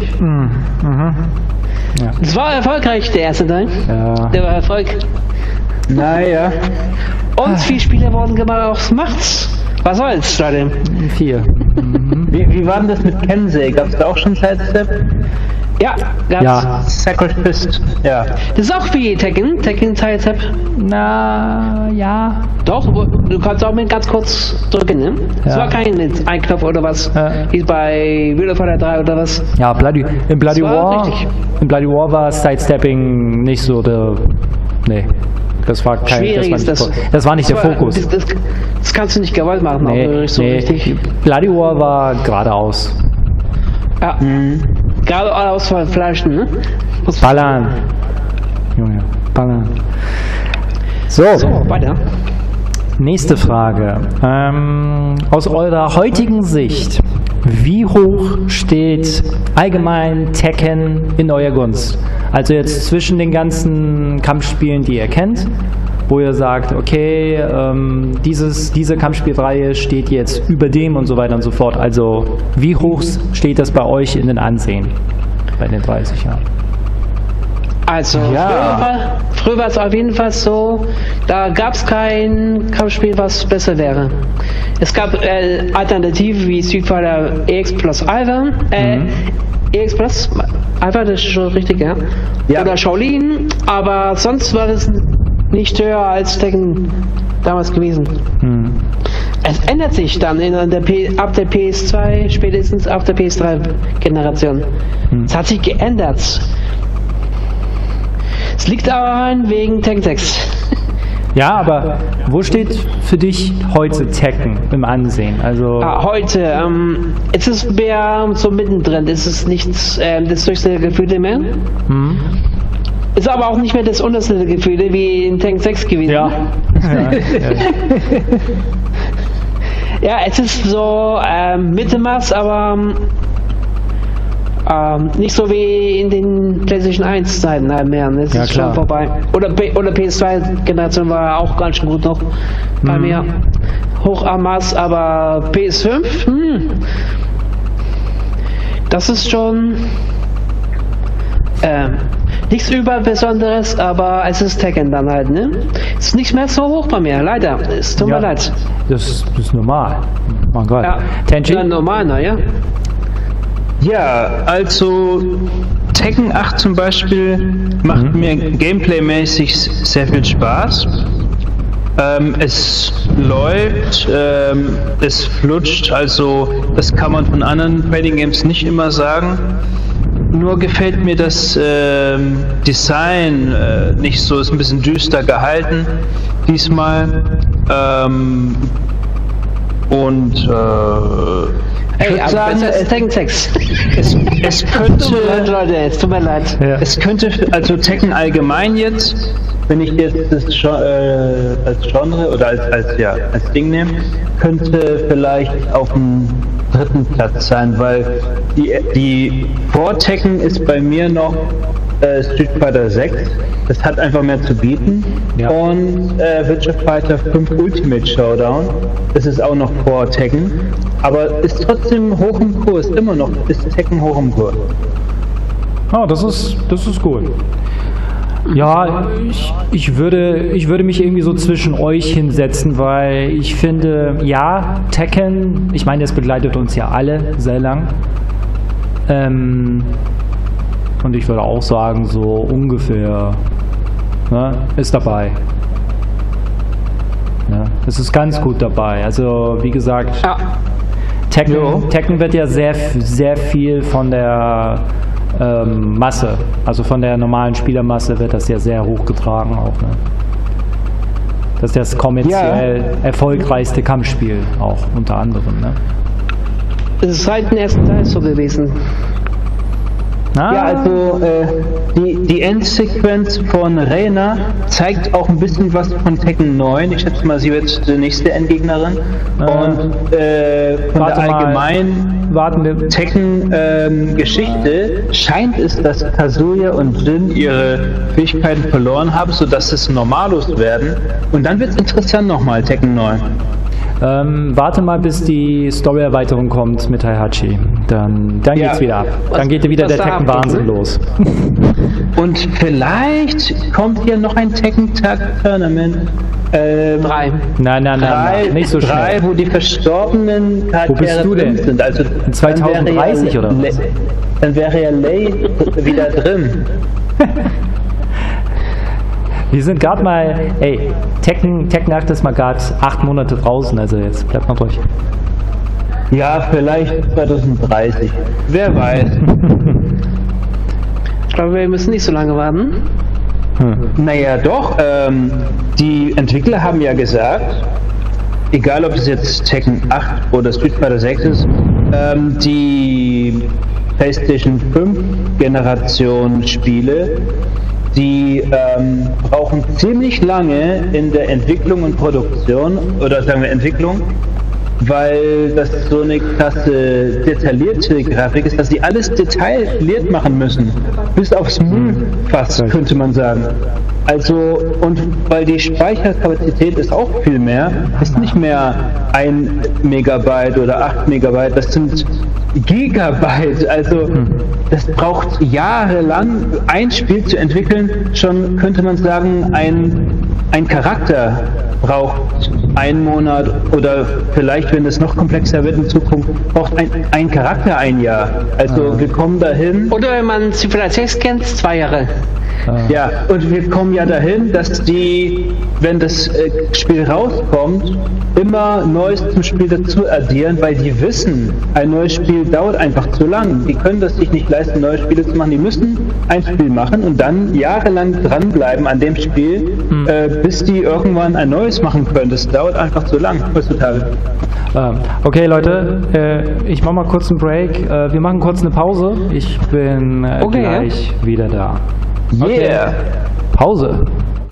A: Ja.
B: Es war erfolgreich, der erste Teil.
A: Ja.
B: Der war Erfolg.
C: Naja.
B: Und viele Spiele wurden gemacht. Macht's. Was soll's, Leute?
A: Vier.
C: Wie, wie war denn das mit Kensei? Gab es da auch schon Sidestep?
B: Ja, gab's.
A: Ja.
C: Sacred Fist. Ja.
B: Das ist auch wie Tekken. Tekken Sidestep.
A: Na, ja.
B: Doch, du kannst auch mit ganz kurz drücken, ne? Es
A: Ja.
B: war kein ein Knopf oder was.
A: Ja.
B: Wie bei Virtua Fighter drei oder was.
A: Ja, Bloody, in Bloody
B: Das war
A: War,
B: richtig.
A: in Bloody War war Sidestepping nicht so der, nee, Das war kein,
B: Schwierig
A: das war nicht,
B: ist das.
A: der, das war nicht der
B: Aber
A: Fokus.
B: Das, das, das kannst du nicht gewollt machen,
A: Nee,
B: auch nicht so
A: nee.
B: richtig.
A: Bloody War war geradeaus.
B: Ja. Gerade aus von Fleischen, ne? Muss-
A: Ballern. Junge, ballern. So,
B: So, weiter.
A: nächste Frage. Ähm, aus eurer heutigen Sicht, wie hoch steht allgemein Tekken in eurer Gunst? Also jetzt zwischen den ganzen Kampfspielen, die ihr kennt, wo ihr sagt, okay, ähm, dieses, diese Kampfspielreihe steht jetzt über dem und so weiter und so fort. Also wie hoch steht das bei euch in den Ansehen bei den dreißig Jahren?
B: Also,
C: Ja.
B: früher, war, früher war es auf jeden Fall so, da gab es kein Kampfspiel, was besser wäre. Es gab äh, Alternativen wie Street Fighter E X plus Alpha, äh,
A: Mhm.
B: E X plus Alpha, das ist schon richtig, ja?
C: Ja.
B: Oder Shaolin, aber sonst war es nicht höher als Tekken damals gewesen.
A: Hm.
B: Es ändert sich dann in der P ab der P S zwei, spätestens ab der P S drei Generation.
A: Hm.
B: Es hat sich geändert. Es liegt daran wegen Tekken sechs.
A: Ja, aber wo steht für dich heute Tekken im Ansehen? Also
B: Ah, heute, ähm, es ist mehr so mittendrin. Es ist nichts ähm, das höchste Gefühle mehr.
A: hm?
B: Ist aber auch nicht mehr das unterste Gefühle wie in Tekken sechs gewesen.
A: Ja. ja, ja.
B: Ja, es ist so ähm, Mittelmaß, aber ähm, nicht so wie in den PlayStation eins Zeiten halt mehr. Es
A: Ja,
B: ist
A: klar.
B: schon vorbei. Oder, P oder P S zwei Generation war auch ganz schön gut noch bei
A: Mhm.
B: mir. Hoch am Maß, aber P S fünf, hm, das ist schon ähm, nichts Überbesonderes, aber es ist Tekken dann halt, ne? Es ist nicht mehr so hoch bei mir, leider. Es tut
A: Ja.
B: mir leid.
A: Das, das ist normal. Mein Gott.
B: Ja,
A: Tenchi?
B: ja, normal, ne, ja?
C: Ja, also Tekken acht zum Beispiel macht
A: Mhm.
C: mir gameplaymäßig sehr viel Spaß. Ähm, es läuft, ähm, es flutscht, also das kann man von anderen Fighting Games nicht immer sagen. Nur gefällt mir das ähm, Design äh, nicht so, ist ein bisschen düster gehalten diesmal. Ähm, und äh, ich
B: Hey,
C: würd
B: aber
C: sagen,
B: besser als
C: es,
B: Tekken sechs.
C: es, es
B: Tut
C: könnte
B: mir leid, Leute, es tut mir leid.
A: Ja.
C: es könnte, also Tekken allgemein jetzt, wenn ich jetzt das Gen- äh, als Genre oder als, als, ja, als Ding nehme, könnte vielleicht auf dem dritten Platz sein, weil die, die vor Tekken ist bei mir noch äh, Street Fighter sechs. Das hat einfach mehr zu bieten.
A: Ja.
C: Und äh, Virtua Fighter fünf Ultimate Showdown. Das ist auch noch vor Tekken. Aber ist trotzdem hoch im Kurs. Immer noch ist Tekken hoch im Kurs.
A: Oh, das ist, das ist gut. Ja, ich, ich, würde, ich würde mich irgendwie so zwischen euch hinsetzen, weil ich finde, ja, Tekken, ich meine, es begleitet uns ja alle sehr lang. Ähm, und ich würde auch sagen, so ungefähr ne, ist dabei. Ja, es ist ganz gut dabei. Also, wie gesagt,
B: Ja,
A: Tekken,
C: Ja.
A: Tekken wird ja sehr, sehr viel von der ähm, Masse, also von der normalen Spielermasse wird das ja sehr hochgetragen auch. Ne? Das ist das kommerziell erfolgreichste Kampfspiel auch unter anderem. Ne?
B: es ist seit dem ersten Teil so gewesen.
A: Na,
C: Ja, also äh, die, die Endsequenz von Reina zeigt auch ein bisschen was von Tekken neun. Ich schätze mal, sie wird die nächste Endgegnerin.
A: Äh,
C: Und äh, von
A: warte
C: der
A: mal.
C: allgemeinen
A: warten wir.
C: Tekken-Geschichte scheint es, dass Kazuya und Jin ihre Fähigkeiten verloren haben, sodass es Normalos werden. Und dann wird es interessant nochmal, Tekken neun.
A: Ähm, warte mal, bis die Story-Erweiterung kommt mit Heihachi. Dann, dann
C: Ja.
A: geht's wieder ab.
B: Was-
A: Dann geht wieder
B: was
A: der
B: da
A: Tekken-Wahnsinn
B: abgeht, ne?
A: los.
C: Und vielleicht kommt hier noch ein Tekken-Tag-Tournament. Ähm,
B: Drei.
A: Nein, nein, nein,
C: drei,
A: nein, nicht so
C: drei,
A: schnell.
C: wo die verstorbenen Charaktere
A: Wo bist du denn?
C: drin sind. Also,
A: In zwanzig dreißig
C: dann wäre ja,
A: oder was?
C: Le- Dann wäre ja Lei wieder drin.
A: Wir sind gerade mal, ey, Tekken, Tekken acht ist mal gerade acht Monate draußen, also jetzt bleibt mal ruhig.
C: Ja, vielleicht zwanzig dreißig. Wer weiß.
B: Ich glaube, wir müssen nicht so lange warten.
C: Hm. Naja, doch. Ähm, die Entwickler haben ja gesagt, egal ob es jetzt Tekken acht oder Street Fighter sechs ist, ähm, die PlayStation fünf Generation Spiele, die ähm, brauchen ziemlich lange in der Entwicklung und Produktion, oder sagen wir Entwicklung, weil das so eine krasse detaillierte Grafik ist, dass sie alles detailliert machen müssen. Bis aufs Müllfass, könnte man sagen. Also, und weil die Speicherkapazität ist auch viel mehr, ist nicht mehr ein Megabyte oder acht Megabyte, das sind Gigabyte. Also, das braucht jahrelang, ein Spiel zu entwickeln. Schon könnte man sagen, ein, ein Charakter braucht einen Monat oder vielleicht, wenn es noch komplexer wird in Zukunft, braucht ein, ein Charakter ein Jahr. Also, wir kommen dahin.
B: Oder wenn man Street Fighter sechs kennt, zwei Jahre.
C: Ja, und wir kommen ja dahin, dass die, wenn das äh, Spiel rauskommt, immer Neues zum Spiel dazu addieren, weil die wissen, ein neues Spiel dauert einfach zu lang. Die können das sich nicht leisten, neue Spiele zu machen. Die müssen ein Spiel machen und dann jahrelang dranbleiben an dem Spiel, hm. äh, bis die irgendwann ein neues machen können. Das dauert einfach zu lang heutzutage.
A: Okay, Leute, äh, ich mache mal kurz einen Break. Äh, wir machen kurz eine Pause. Ich bin äh, okay, gleich ja. wieder da.
C: Okay.
A: Yeah. Pause.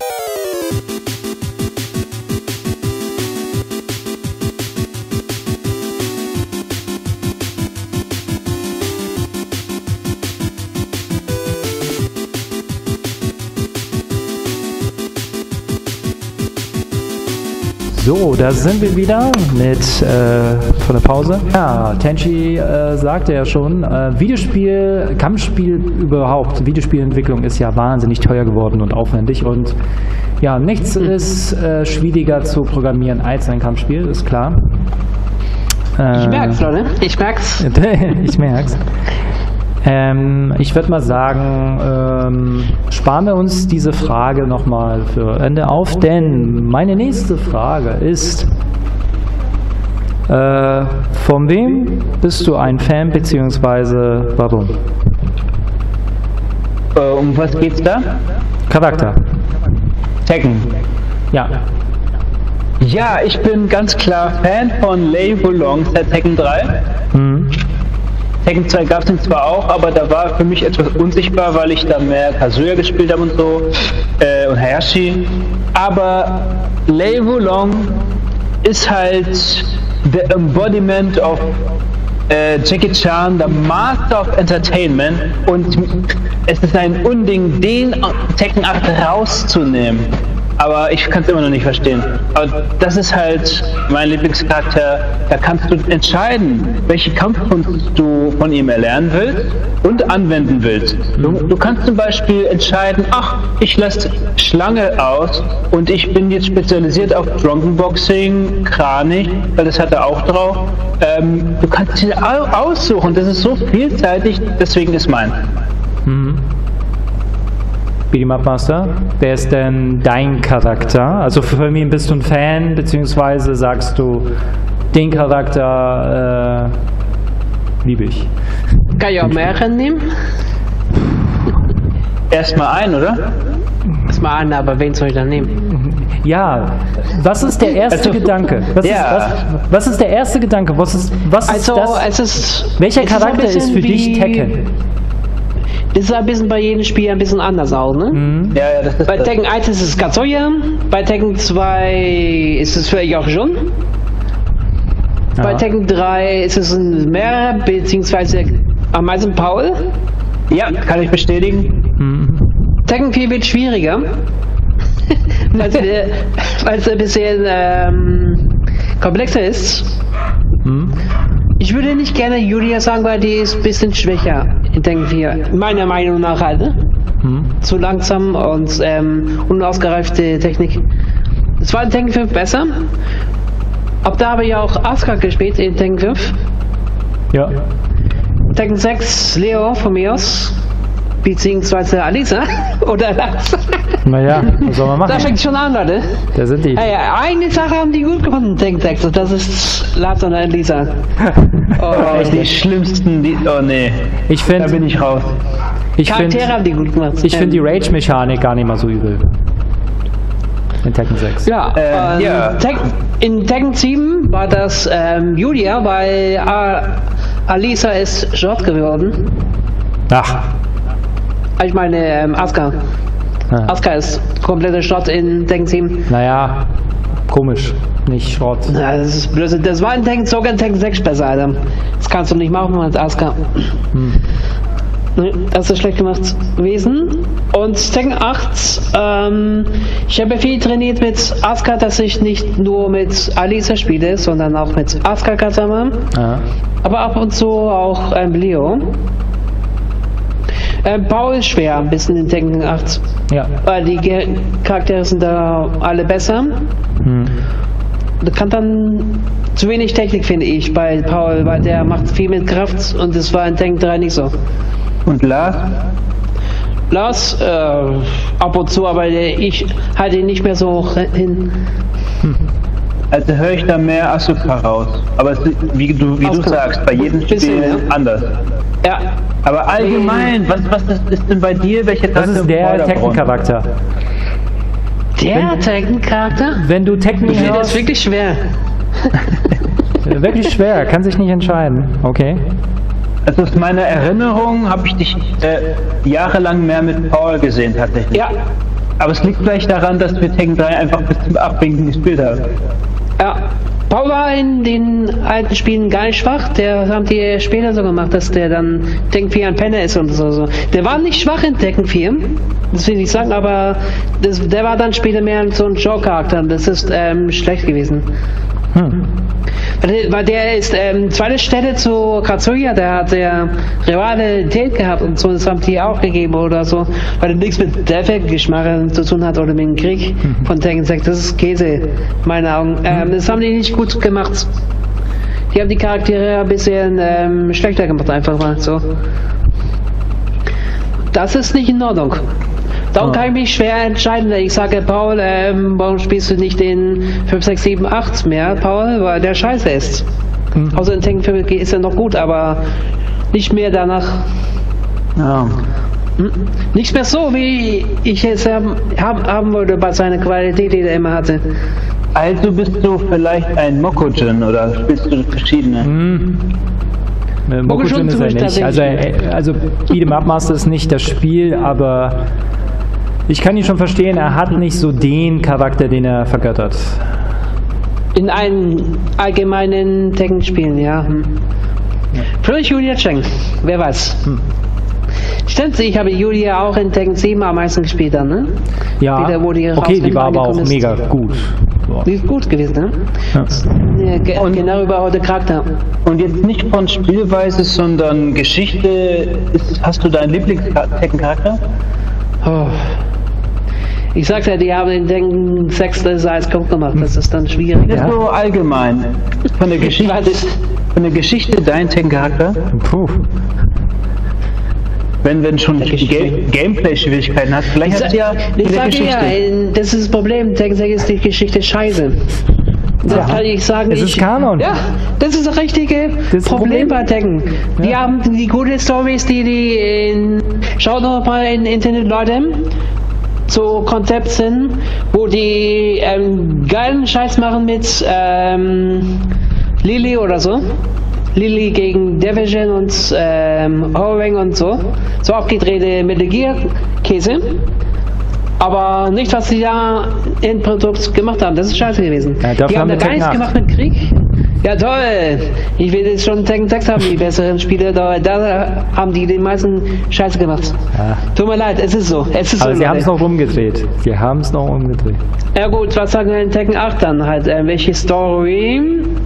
A: So, da sind wir wieder mit äh, von der Pause. Ja, Tenchi äh, sagte ja schon, äh, Videospiel, Kampfspiel überhaupt, Videospielentwicklung ist ja wahnsinnig teuer geworden und aufwendig und ja, nichts mhm. ist äh, schwieriger zu programmieren als ein Kampfspiel, ist klar.
B: Äh, ich merk's, Leute, ich merk's.
A: ich merk's. Ähm, ich würde mal sagen, ähm, sparen wir uns diese Frage nochmal für Ende auf, denn meine nächste Frage ist, äh, von wem bist du ein Fan, beziehungsweise warum?
C: Äh, um was geht's da?
A: Charakter.
C: Tekken.
A: Ja.
C: Ja, ich bin ganz klar Fan von Lei Wulong seit Tekken drei. Mhm. Tekken zwei gab es zwar auch, aber da war für mich etwas unsichtbar, weil ich da mehr Kazuya gespielt habe und so äh, und Hayashi. Aber Lei Wulong ist halt the embodiment of äh, Jackie Chan, the Master of Entertainment, und es ist ein Unding, den Tekken acht rauszunehmen. Aber ich kann es immer noch nicht verstehen. Aber das ist halt mein Lieblingscharakter. Da kannst du entscheiden, welche Kampfkunst du von ihm erlernen willst und anwenden willst. Du, du kannst zum Beispiel entscheiden, ach, ich lasse Schlange aus und ich bin jetzt spezialisiert auf Drunken Boxing, Kranich, weil das hat er auch drauf. Ähm, du kannst sie aussuchen. Das ist so vielseitig, deswegen ist mein.
A: Mhm. Beat'em Master, wer ist denn dein Charakter? Also für mich bist du ein Fan, beziehungsweise sagst du, den Charakter äh, liebe ich.
B: Kann ich auch mehrere nehmen?
C: Erstmal einen, oder?
B: Erstmal einen, aber wen soll ich dann nehmen?
A: Ja, was ist der erste also, Gedanke? Was,
C: ja.
A: ist, was, was ist der erste Gedanke? Was ist, was
B: also,
A: ist das?
B: Es ist,
A: Welcher
B: es
A: Charakter ist, ist für dich Tekken?
B: Das ist ein bisschen bei jedem Spiel ein bisschen anders auch, ne?
A: Mhm.
C: Ja, ja, das ist
B: bei Tekken eins ist es Kazuya, bei Tekken zwei ist es vielleicht auch Jun. Ja. Bei Tekken drei ist es ein mehr, beziehungsweise am meisten Paul.
C: Ja, kann ich bestätigen.
B: Mhm. Tekken vier wird schwieriger, weil es ein bisschen ähm, komplexer ist. Mhm. Ich würde nicht gerne Julia sagen, weil die ist ein bisschen schwächer in Tekken vier. Meiner Meinung nach halt. Ne? Hm. Zu langsam und ähm, unausgereifte Technik. Es war in Tekken fünf besser. Ab da habe ich auch Asuka gespielt in Tekken fünf.
A: Ja.
B: Tekken sechs, Leo von mir aus. beziehungsweise Alisa oder Lars.
A: Naja, was soll man machen?
B: Da fängt schon an, Leute.
A: Da sind die.
B: Hey, eine Sache haben die gut gefunden, Tekken-Text, und das ist Lars und Alisa.
C: Oh, die schlimmsten, die, oh nee,
A: Ich
C: da
A: finde,
C: bin ich raus.
A: ich
B: Charaktere
A: finde,
B: haben die gut gemacht.
A: ich finde die Rage-Mechanik gar nicht mal so übel. In Tekken sechs.
B: Ja,
C: Äh,
B: ähm,
C: ja.
B: Tek in Tekken sieben war das ähm, Julia, weil A Alisa ist Schrott geworden.
A: Ach.
B: Ich meine, ähm, Asuka.
A: Ja.
B: Asuka ist kompletter Schrott in Tekken sieben.
A: Naja, komisch. Nicht Schrott.
B: Ja, das ist Blödsinn. Das war in Tekken, sogar in Tekken sechs besser, Alter. Das kannst du nicht machen als Asuka.
A: Hm.
B: Nee, das ist schlecht gemacht gewesen. Und Tekken acht, ähm, ich habe viel trainiert mit Asuka, dass ich nicht nur mit Alisa spiele, sondern auch mit Asuka Kazama.
A: Ja.
B: Aber ab und zu auch ähm, Leo. Ähm, Paul ist schwer, ein bisschen in Tekken acht.
A: Ja.
B: Weil die Ge Charaktere sind da alle besser.
A: Hm.
B: Da kann dann zu wenig Technik, finde ich, bei Paul, weil der macht viel mit Kraft und das war in Tekken drei nicht so.
C: Und Lars?
B: Lars, äh, ab und zu, aber ich halte ihn nicht mehr so hoch hin.
C: Also höre ich da mehr Asuka raus. Aber es, wie du, wie du
B: Asuka.
C: sagst, bei jedem
B: Bisschen,
C: Spiel
B: ja.
C: anders.
B: Ja,
C: Aber allgemein, was, was ist, ist denn bei dir? Welche
A: Das ist der Tekken-Charakter.
B: der Tekken-Charakter?
A: Wenn du Tekken
B: Ich finde das
A: hörst,
B: wirklich schwer.
A: wirklich schwer, kann sich nicht entscheiden. Okay.
C: Also aus meiner Erinnerung habe ich dich äh, jahrelang mehr mit Paul gesehen tatsächlich.
B: Ja,
C: Aber es liegt vielleicht daran, dass wir Tekken drei einfach bis zum Abwinken gespielt haben.
B: ja. Paul war in den alten Spielen gar nicht schwach. Der haben die später so gemacht, dass der dann Tekken vier ein Penner ist und so. so. Der war nicht schwach in Tekken vier, das will ich nicht sagen, aber das, der war dann später mehr so ein Joe-Charakter. Das ist ähm, schlecht gewesen.
A: Hm.
B: Weil der ist ähm, zweite Stelle zu Katsuya, der hat der Rivalität gehabt und so, das haben die auch gegeben oder so, weil er nichts mit Defekt-Geschmack zu tun hat oder mit dem Krieg von Tekken sechs. Das ist Käse, in meinen Augen. Ähm, das haben die nicht gut gemacht. Die haben die Charaktere ein bisschen ähm, schlechter gemacht, einfach mal so. Das ist nicht in Ordnung. Darum
A: Oh.
B: kann ich mich schwer entscheiden. Ich sage, Paul, ähm, warum spielst du nicht den fünf, sechs, sieben, acht mehr, Paul? Weil der scheiße ist.
A: Mhm.
B: Außer in Tekken fünf ist er noch gut, aber nicht mehr danach.
C: Ja.
B: Nicht mehr so, wie ich es haben, haben, haben wollte bei seiner Qualität, die er immer hatte.
C: Also bist du vielleicht ein Mokujin oder spielst du verschiedene?
A: Hm. Äh, Mokujin ist er nicht. Also, äh, also Beat'em Up Master ist nicht das Spiel, aber ich kann ihn schon verstehen, er hat nicht so den Charakter, den er vergöttert.
B: In einem allgemeinen Tekken-Spielen, ja. Hm. Vielleicht Julia Cheng, wer weiß.
A: Hm.
B: Stimmt, ich habe Julia auch in Tekken sieben am meisten gespielt dann, ne?
A: Ja,
B: Die da, wo die
A: okay, die war aber auch
B: rausgekommen ist.
A: mega gut. Boah.
B: Die ist gut gewesen, ne?
A: Ja.
B: Ja, ge
C: Und-
B: genau über der Charakter.
C: Und jetzt nicht von Spielweise, sondern Geschichte. Ist, hast du deinen Lieblings-Tekken-Charakter?
B: Oh. Ich sag's ja, die haben den Tekken sechs das als Kopf gemacht, das ist dann schwierig.
C: Das
A: Ja.
C: so allgemein. Von der Geschichte,
B: Warte.
C: von der Geschichte dein Tekken-Charakter?
A: Puh.
C: Wenn, wenn schon
B: Geschichte.
C: Ga Gameplay-Schwierigkeiten hast, vielleicht
B: Ich,
C: hast du ja
B: sa-
C: in
B: ich
C: der
B: sage
C: Geschichte.
B: ja, in- das ist das Problem, Tekken sechs ist die Geschichte scheiße. Das
A: Ja.
B: kann ich sagen.
A: Es ist
B: ich,
A: Kanon.
B: Ja, das ist das richtige
A: Das
B: Problem
A: Problem.
B: bei Tekken. Die
A: Ja.
B: haben die gute Stories, die die in, schaut doch mal in Internet, Leute, so Konzept sind, wo die ähm, geilen Scheiß machen mit ähm, Lily oder so. Lily gegen Division und ähm, Horror und so. So abgedrehte Metal Gear Käse. Aber nicht, was sie da in Produkt gemacht haben. Das ist scheiße gewesen.
A: Ja, dafür
B: die haben
A: haben
B: da
A: wir
B: gar
A: Tekken
B: nichts
A: acht.
B: gemacht mit Krieg. Ja toll. Ich will jetzt schon Tekken sechs haben, die besseren Spiele. Da, da haben die den meisten Scheiße gemacht.
A: Ja.
B: Tut mir leid, es ist so. Es ist
A: Aber
B: so,
A: sie haben es
B: Leute.
A: noch rumgedreht. Sie haben es noch umgedreht.
B: Ja gut, was sagen wir in Tekken acht dann halt? Äh, welche Story?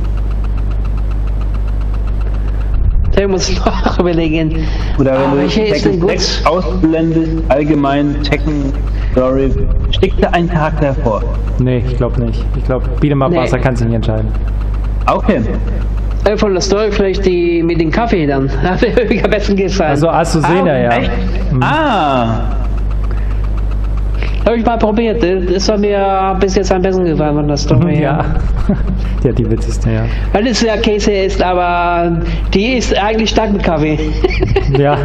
B: Ich muss noch überlegen.
C: Oder wenn
B: Ah,
C: du
B: welche ist denn
C: Tekken
B: gut?
C: sechs ausblendest, allgemein Tekken-Story, sticht da ein Charakter hervor?
A: Nee, ich glaube nicht. Ich glaube, Beat'em Up
B: Nee.
A: Master kann sich nicht entscheiden.
C: Okay.
B: Äh, von der Story vielleicht die mit dem Kaffee dann. Hat mir irgendwie am besten gefallen.
A: Also Assassina,
C: ah,
A: ja.
C: Echt?
A: Mhm.
C: Ah.
B: Habe ich mal probiert. Das hat mir bis jetzt am besten gefallen von der Story.
A: Ja. Ja, die witzigste, ja.
B: Weil es ja Käse ist, aber die ist eigentlich stark mit Kaffee.
A: Ja.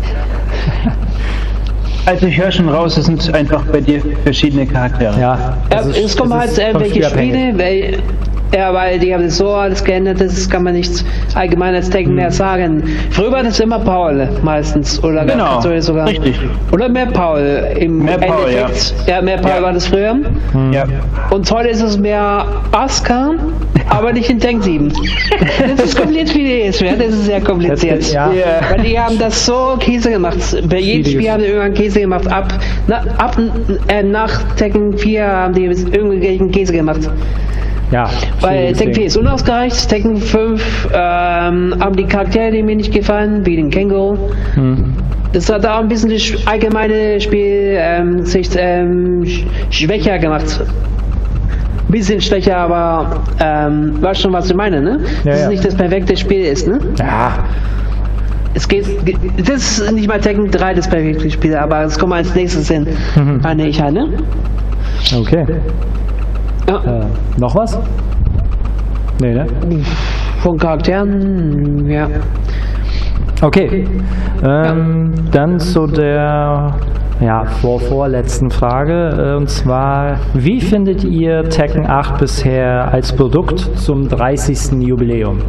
C: Also ich höre schon raus, es sind einfach bei dir verschiedene Charaktere.
A: Ja.
B: Ja,
A: es ist-
B: es kommen
A: es
B: halt
A: ist
B: äh,
A: vom
B: welche
A: Spiel abhängig.
B: Spiele, weil, ja, weil die haben das so alles geändert, das kann man nicht allgemein als Tekken mehr sagen. Früher war das immer Paul meistens, oder
C: Genau,
B: sogar.
C: richtig.
B: Oder mehr Paul im
C: Mehr Paul,
B: Endeffekt. Ja, mehr Paul
C: Ja.
B: war das früher.
C: Ja.
B: Und heute ist es mehr Asuka, aber nicht in Tekken sieben. Das ist kompliziert wie die ist, ja? Das ist sehr kompliziert.
A: Das- ja.
C: Ja.
B: Weil die haben das so Käse gemacht. Bei jedem
A: Schwieriges.
B: Spiel haben die irgendwann Käse gemacht. Ab, na, ab äh, nach Tekken vier haben die irgendwelchen Käse gemacht.
A: Ja.
B: Weil
A: schwieriges
B: Tekken vier
A: Ding.
B: ist unausgereicht, Tekken fünf ähm, haben die Charaktere, die mir nicht gefallen, wie den Känguru.
A: Hm.
B: Das hat auch ein bisschen das allgemeine Spiel ähm, sich ähm, sch- schwächer gemacht. Ein bisschen schwächer, aber ähm, weißt schon, was ich meine, ne?
A: Ja,
B: Dass
A: ja.
B: es nicht das perfekte Spiel ist, ne?
A: Ja.
B: Es geht, das ist nicht mal Tekken drei das perfekte Spiel, aber es kommt als nächstes hin,
A: Mhm.
B: meine ich halt, ne?
A: Okay.
B: Ja.
A: Äh, noch was? Nee, ne?
B: Von Charakteren, ja.
A: Okay. Ähm, Dann zu der ja, vor vorletzten Frage. äh, Und zwar, wie findet ihr Tekken acht bisher als Produkt zum dreißigsten Jubiläum?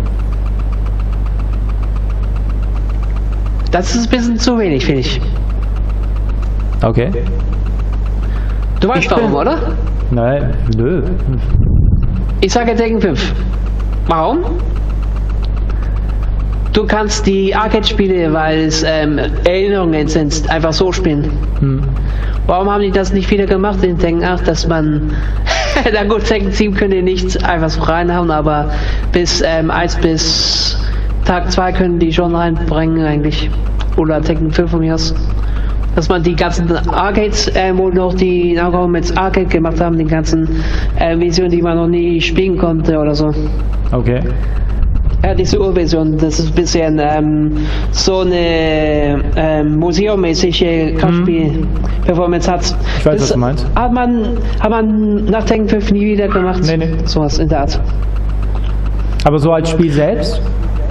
B: Das ist ein bisschen zu wenig, finde ich.
A: Okay.
B: Du weißt
C: Ich
B: warum,
C: bin-
B: oder?
A: Nein, nö.
B: Ich sage Tekken fünf. Warum? Du kannst die Arcade-Spiele, weil es ähm, Erinnerungen sind, einfach so spielen.
A: Hm.
B: Warum haben die das nicht wieder gemacht in Tekken acht, dass man... Na gut, Tekken sieben könnt ihr nicht einfach so reinhauen, aber bis ähm, eins bis Tag zwei können die schon reinbringen eigentlich. Oder Tekken fünf von mir aus. Dass man die ganzen Arcades, äh, wo noch die Nago mit Arcade gemacht haben, die ganzen äh, Versionen, die man noch nie spielen konnte oder so.
A: Okay.
B: Ja, diese Urversion, das ist ein bisschen ähm, so eine ähm, museummäßige Kampfspiel-Performance hat.
A: Ich weiß,
B: das
A: was du meinst.
B: Hat man, hat man nach Tekken fünf nie wieder gemacht.
A: Nee, nee.
B: Sowas in der Art.
A: Aber so als Spiel selbst?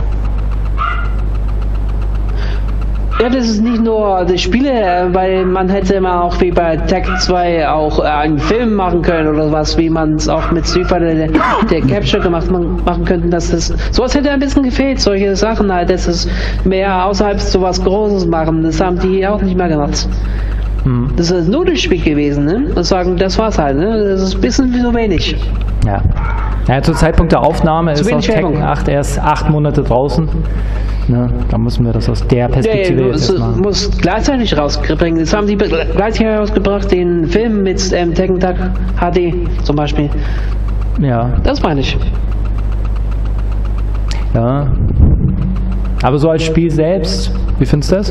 B: Ja, das ist nicht nur die Spiele, äh, weil man hätte immer auch wie bei Tekken zwei auch äh, einen Film machen können oder was, wie man es auch mit Street Fighter der, der Capture gemacht man, machen könnte, dass das sowas hätte ein bisschen gefehlt, solche Sachen halt, dass es mehr außerhalb so was Großes machen, das haben die auch nicht mehr gemacht.
A: Hm.
B: Das ist nur das Spiel gewesen, ne? Und sagen, das war's halt, ne? Das ist ein bisschen wie so wenig.
A: Ja. Ja, zu Zeitpunkt der Aufnahme ist
B: wenig
A: aus Tekken
B: Werbung.
A: acht erst acht Monate draußen. Ne, da müssen wir das aus der
B: Ja,
A: Perspektive
B: ja,
A: jetzt
B: es
A: erst machen.
B: muss gleichzeitig rausbringen. Das haben die be- gleichzeitig herausgebracht, den Film mit ähm, Tekken Tag H D zum Beispiel.
A: Ja,
B: Das meine ich.
A: ja. Aber so als Spiel selbst, wie findest du das?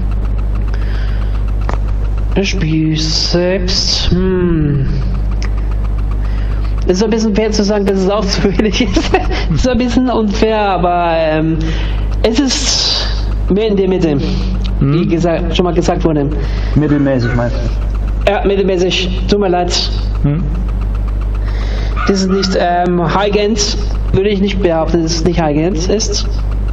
B: Das Spiel selbst, hm. Es ist ein bisschen fair zu sagen, dass es auch zu wenig ist. Es ist ein bisschen unfair, aber ähm, es ist mehr in der Mitte. Wie gesagt, schon mal gesagt wurde.
C: Mittelmäßig meinst du?
B: Ja, mittelmäßig. Tut mir leid.
A: Hm?
B: Das ist nicht ähm, High-End, würde ich nicht behaupten, dass es nicht High-End ist.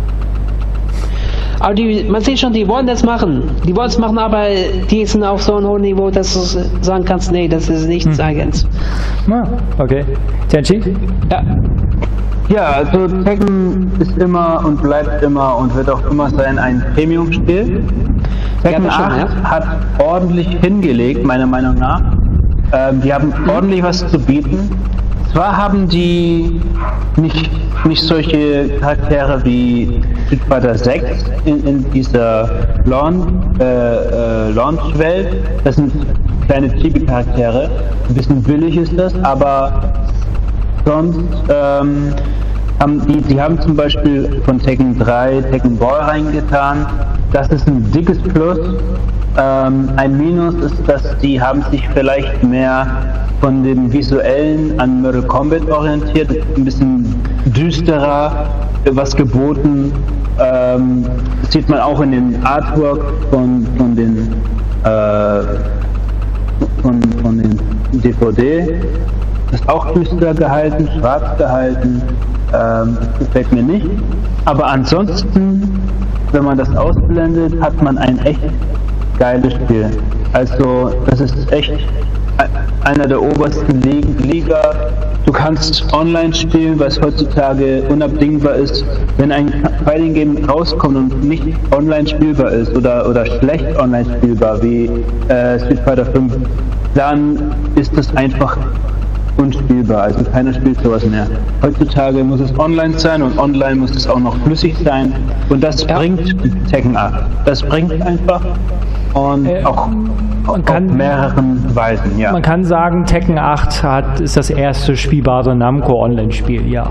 B: Aber die, man sieht schon, die wollen das machen. Die wollen es machen, aber die sind auf so einem hohen Niveau, dass du sagen kannst, nee, das ist nichts High-End.
A: Ah, okay. Tenchi?
B: Ja.
C: Ja, also Tekken ist immer und bleibt immer und wird auch immer sein ein Premium-Spiel. Tekken
B: Ja, schon,
C: acht
B: ja.
C: hat ordentlich hingelegt, meiner Meinung nach. Ähm, die haben ordentlich was zu bieten. Zwar haben die nicht, nicht solche Charaktere wie Street Fighter sechs in, in dieser Launch, äh, äh, Launch-Welt. Das sind kleine Chibi-Charaktere. Ein bisschen billig ist das, aber sonst ähm, haben die, die haben zum Beispiel von Tekken drei Tekken Ball reingetan. Das ist ein dickes Plus. Ähm, ein Minus ist, dass die haben sich vielleicht mehr von dem Visuellen an Mortal Kombat orientiert. Das ist ein bisschen düsterer was geboten. Ähm, das sieht man auch in dem Artwork von, von den äh, von, von den D V D. Das ist auch düster gehalten, schwarz gehalten. Ähm, das gefällt mir nicht. Aber ansonsten, wenn man das ausblendet, hat man ein echt geiles Spiel. Also das ist echt einer der obersten Liga. Du kannst online spielen, was heutzutage unabdingbar ist. Wenn ein Fighting Game rauskommt und nicht online spielbar ist oder, oder schlecht online spielbar wie äh, Street Fighter fünf, dann ist das einfach unspielbar. Also keiner spielt sowas mehr. Heutzutage muss es online sein und online muss es auch noch flüssig sein. Und das ja. bringt Tekken acht. Das bringt einfach und äh, auch
A: man kann,
C: auf mehreren Weisen, ja.
A: Man kann sagen, Tekken acht hat, ist das erste spielbare Namco-Online-Spiel, ja.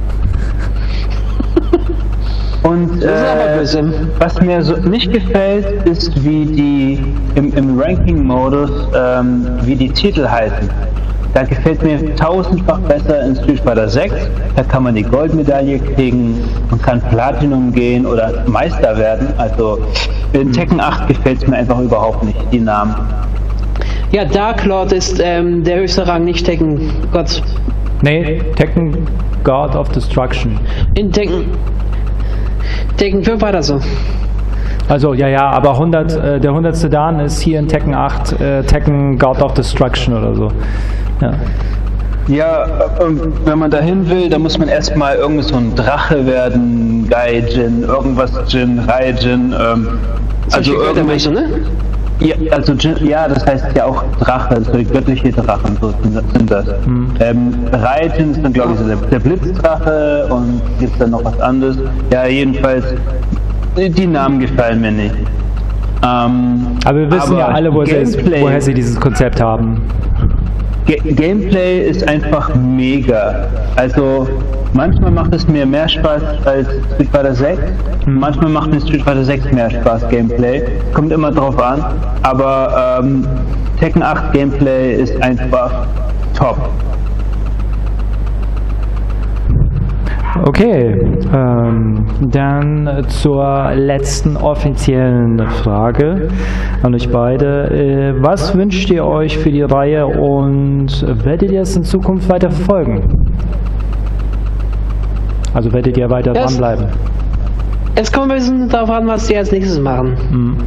C: Und äh, was mir so nicht gefällt, ist, wie die im, im Ranking-Modus, ähm, wie die Titel heißen. Da gefällt mir tausendfach besser in Street Fighter sechs. Da kann man die Goldmedaille kriegen und kann Platinum gehen oder Meister werden. Also in Tekken acht gefällt es mir einfach überhaupt nicht, die Namen.
B: Ja, Dark Lord ist ähm, der höchste Rang, nicht Tekken Gott.
A: Nee, Tekken God of Destruction.
B: In Tekken Tekken fünf war das so.
A: Also, ja, ja, aber hundert, äh, der hundertste Dan ist hier in Tekken acht äh, Tekken God of Destruction oder so. Ja,
C: ja, wenn man dahin will, dann muss man erstmal irgendwie so ein Drache werden, Gaijin, irgendwas Jin, Raijin, ähm, also irgendwelche, ne? Ja, also ja, das heißt ja auch Drache, so göttliche Drachen, so sind das. Mhm. Ähm, Raijin ist dann glaube ich so der, der Blitzdrache und gibt dann noch was anderes. Ja, jedenfalls, die Namen gefallen mir nicht. Ähm,
A: aber wir wissen aber ja alle, woher sie, woher sie dieses Konzept haben.
C: G Gameplay ist einfach mega. Also manchmal macht es mir mehr Spaß als Street Fighter sechs. Hm. Manchmal macht mir Street Fighter sechs mehr Spaß, Gameplay. Kommt immer drauf an. Aber ähm, Tekken acht Gameplay ist einfach top.
A: Okay, ähm, dann zur letzten offiziellen Frage an euch beide. Äh, was wünscht ihr euch für die Reihe und werdet ihr es in Zukunft weiter verfolgen? Also werdet ihr weiter
B: das,
A: dranbleiben?
B: Es kommt ein bisschen darauf an, was die als nächstes machen.
A: Mhm.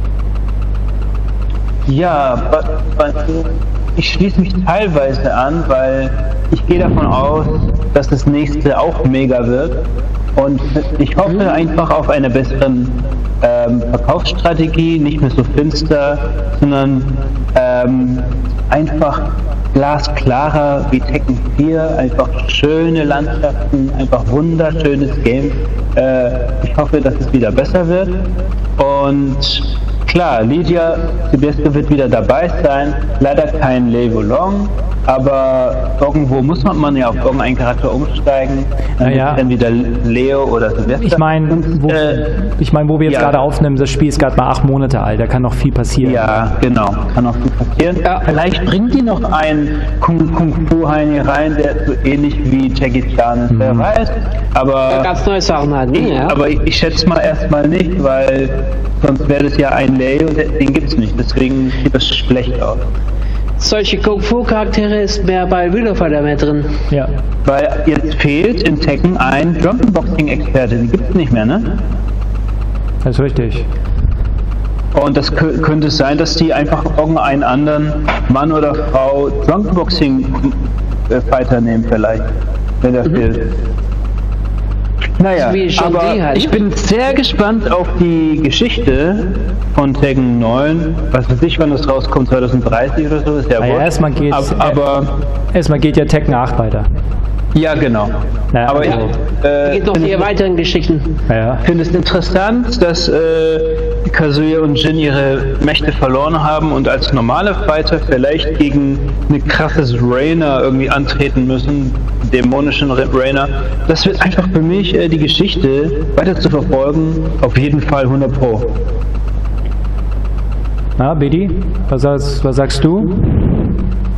C: Ja, ich schließe mich teilweise an, weil ich gehe davon aus, dass das nächste auch mega wird und ich hoffe mhm. einfach auf eine bessere ähm, Verkaufsstrategie, nicht mehr so finster, sondern ähm, einfach glasklarer wie Tekken vier, einfach schöne Landschaften, einfach wunderschönes Game. Äh, ich hoffe, dass es wieder besser wird und klar, Lydia Sobieska wird wieder dabei sein, leider kein Levo Long, aber irgendwo muss man, man ja auf irgendeinen Charakter umsteigen, dann
A: ja, ja.
C: ist dann wieder Leo oder Sobieska.
A: Ich meine, wo, äh, ich mein, wo wir jetzt ja. gerade aufnehmen, das Spiel ist gerade mal acht Monate alt, da kann noch viel passieren.
C: Ja, genau, kann noch viel passieren. Ja. Vielleicht bringt die noch einen Kung, Kung Fu Heini rein, der so ähnlich wie Jackie Chan ist, mhm. wer weiß. Aber,
B: ja, ganz neue Sachen halt,
C: ich,
B: ja.
C: aber ich, ich schätze mal erstmal nicht, weil sonst wäre das ja ein Leo, den gibt es nicht, deswegen sieht das schlecht aus.
B: Solche Kung-Fu-Charaktere ist mehr bei Wheel of Fighter mehr drin.
C: Ja. Weil jetzt fehlt in Tekken ein Drunkenboxing-Experte, die gibt es nicht mehr, ne?
A: Das ist richtig.
C: Und das könnte sein, dass die einfach irgendeinen anderen Mann oder Frau Drunkenboxing-Fighter nehmen vielleicht, wenn der mhm. fehlt. Naja, aber halt. Ich bin sehr gespannt auf die Geschichte von Tekken neun. Was weiß ich, wann das rauskommt, zwanzig dreißig oder so, ist ja
A: wohl. Erstmal geht, aber äh, erstmal geht ja Tekken acht weiter.
C: Ja, genau.
A: Naja,
C: aber
A: also,
C: ich äh,
B: geht noch die weiteren Geschichten.
A: Ja.
C: finde es interessant, dass äh, Kazuya und Jin ihre Mächte verloren haben und als normale Fighter vielleicht gegen ein krasses Rainer irgendwie antreten müssen, dämonischen Rainer. Das wird einfach für mich äh, die Geschichte weiter zu verfolgen, auf jeden Fall hundert Pro.
A: Na, Bedi, was, was sagst du?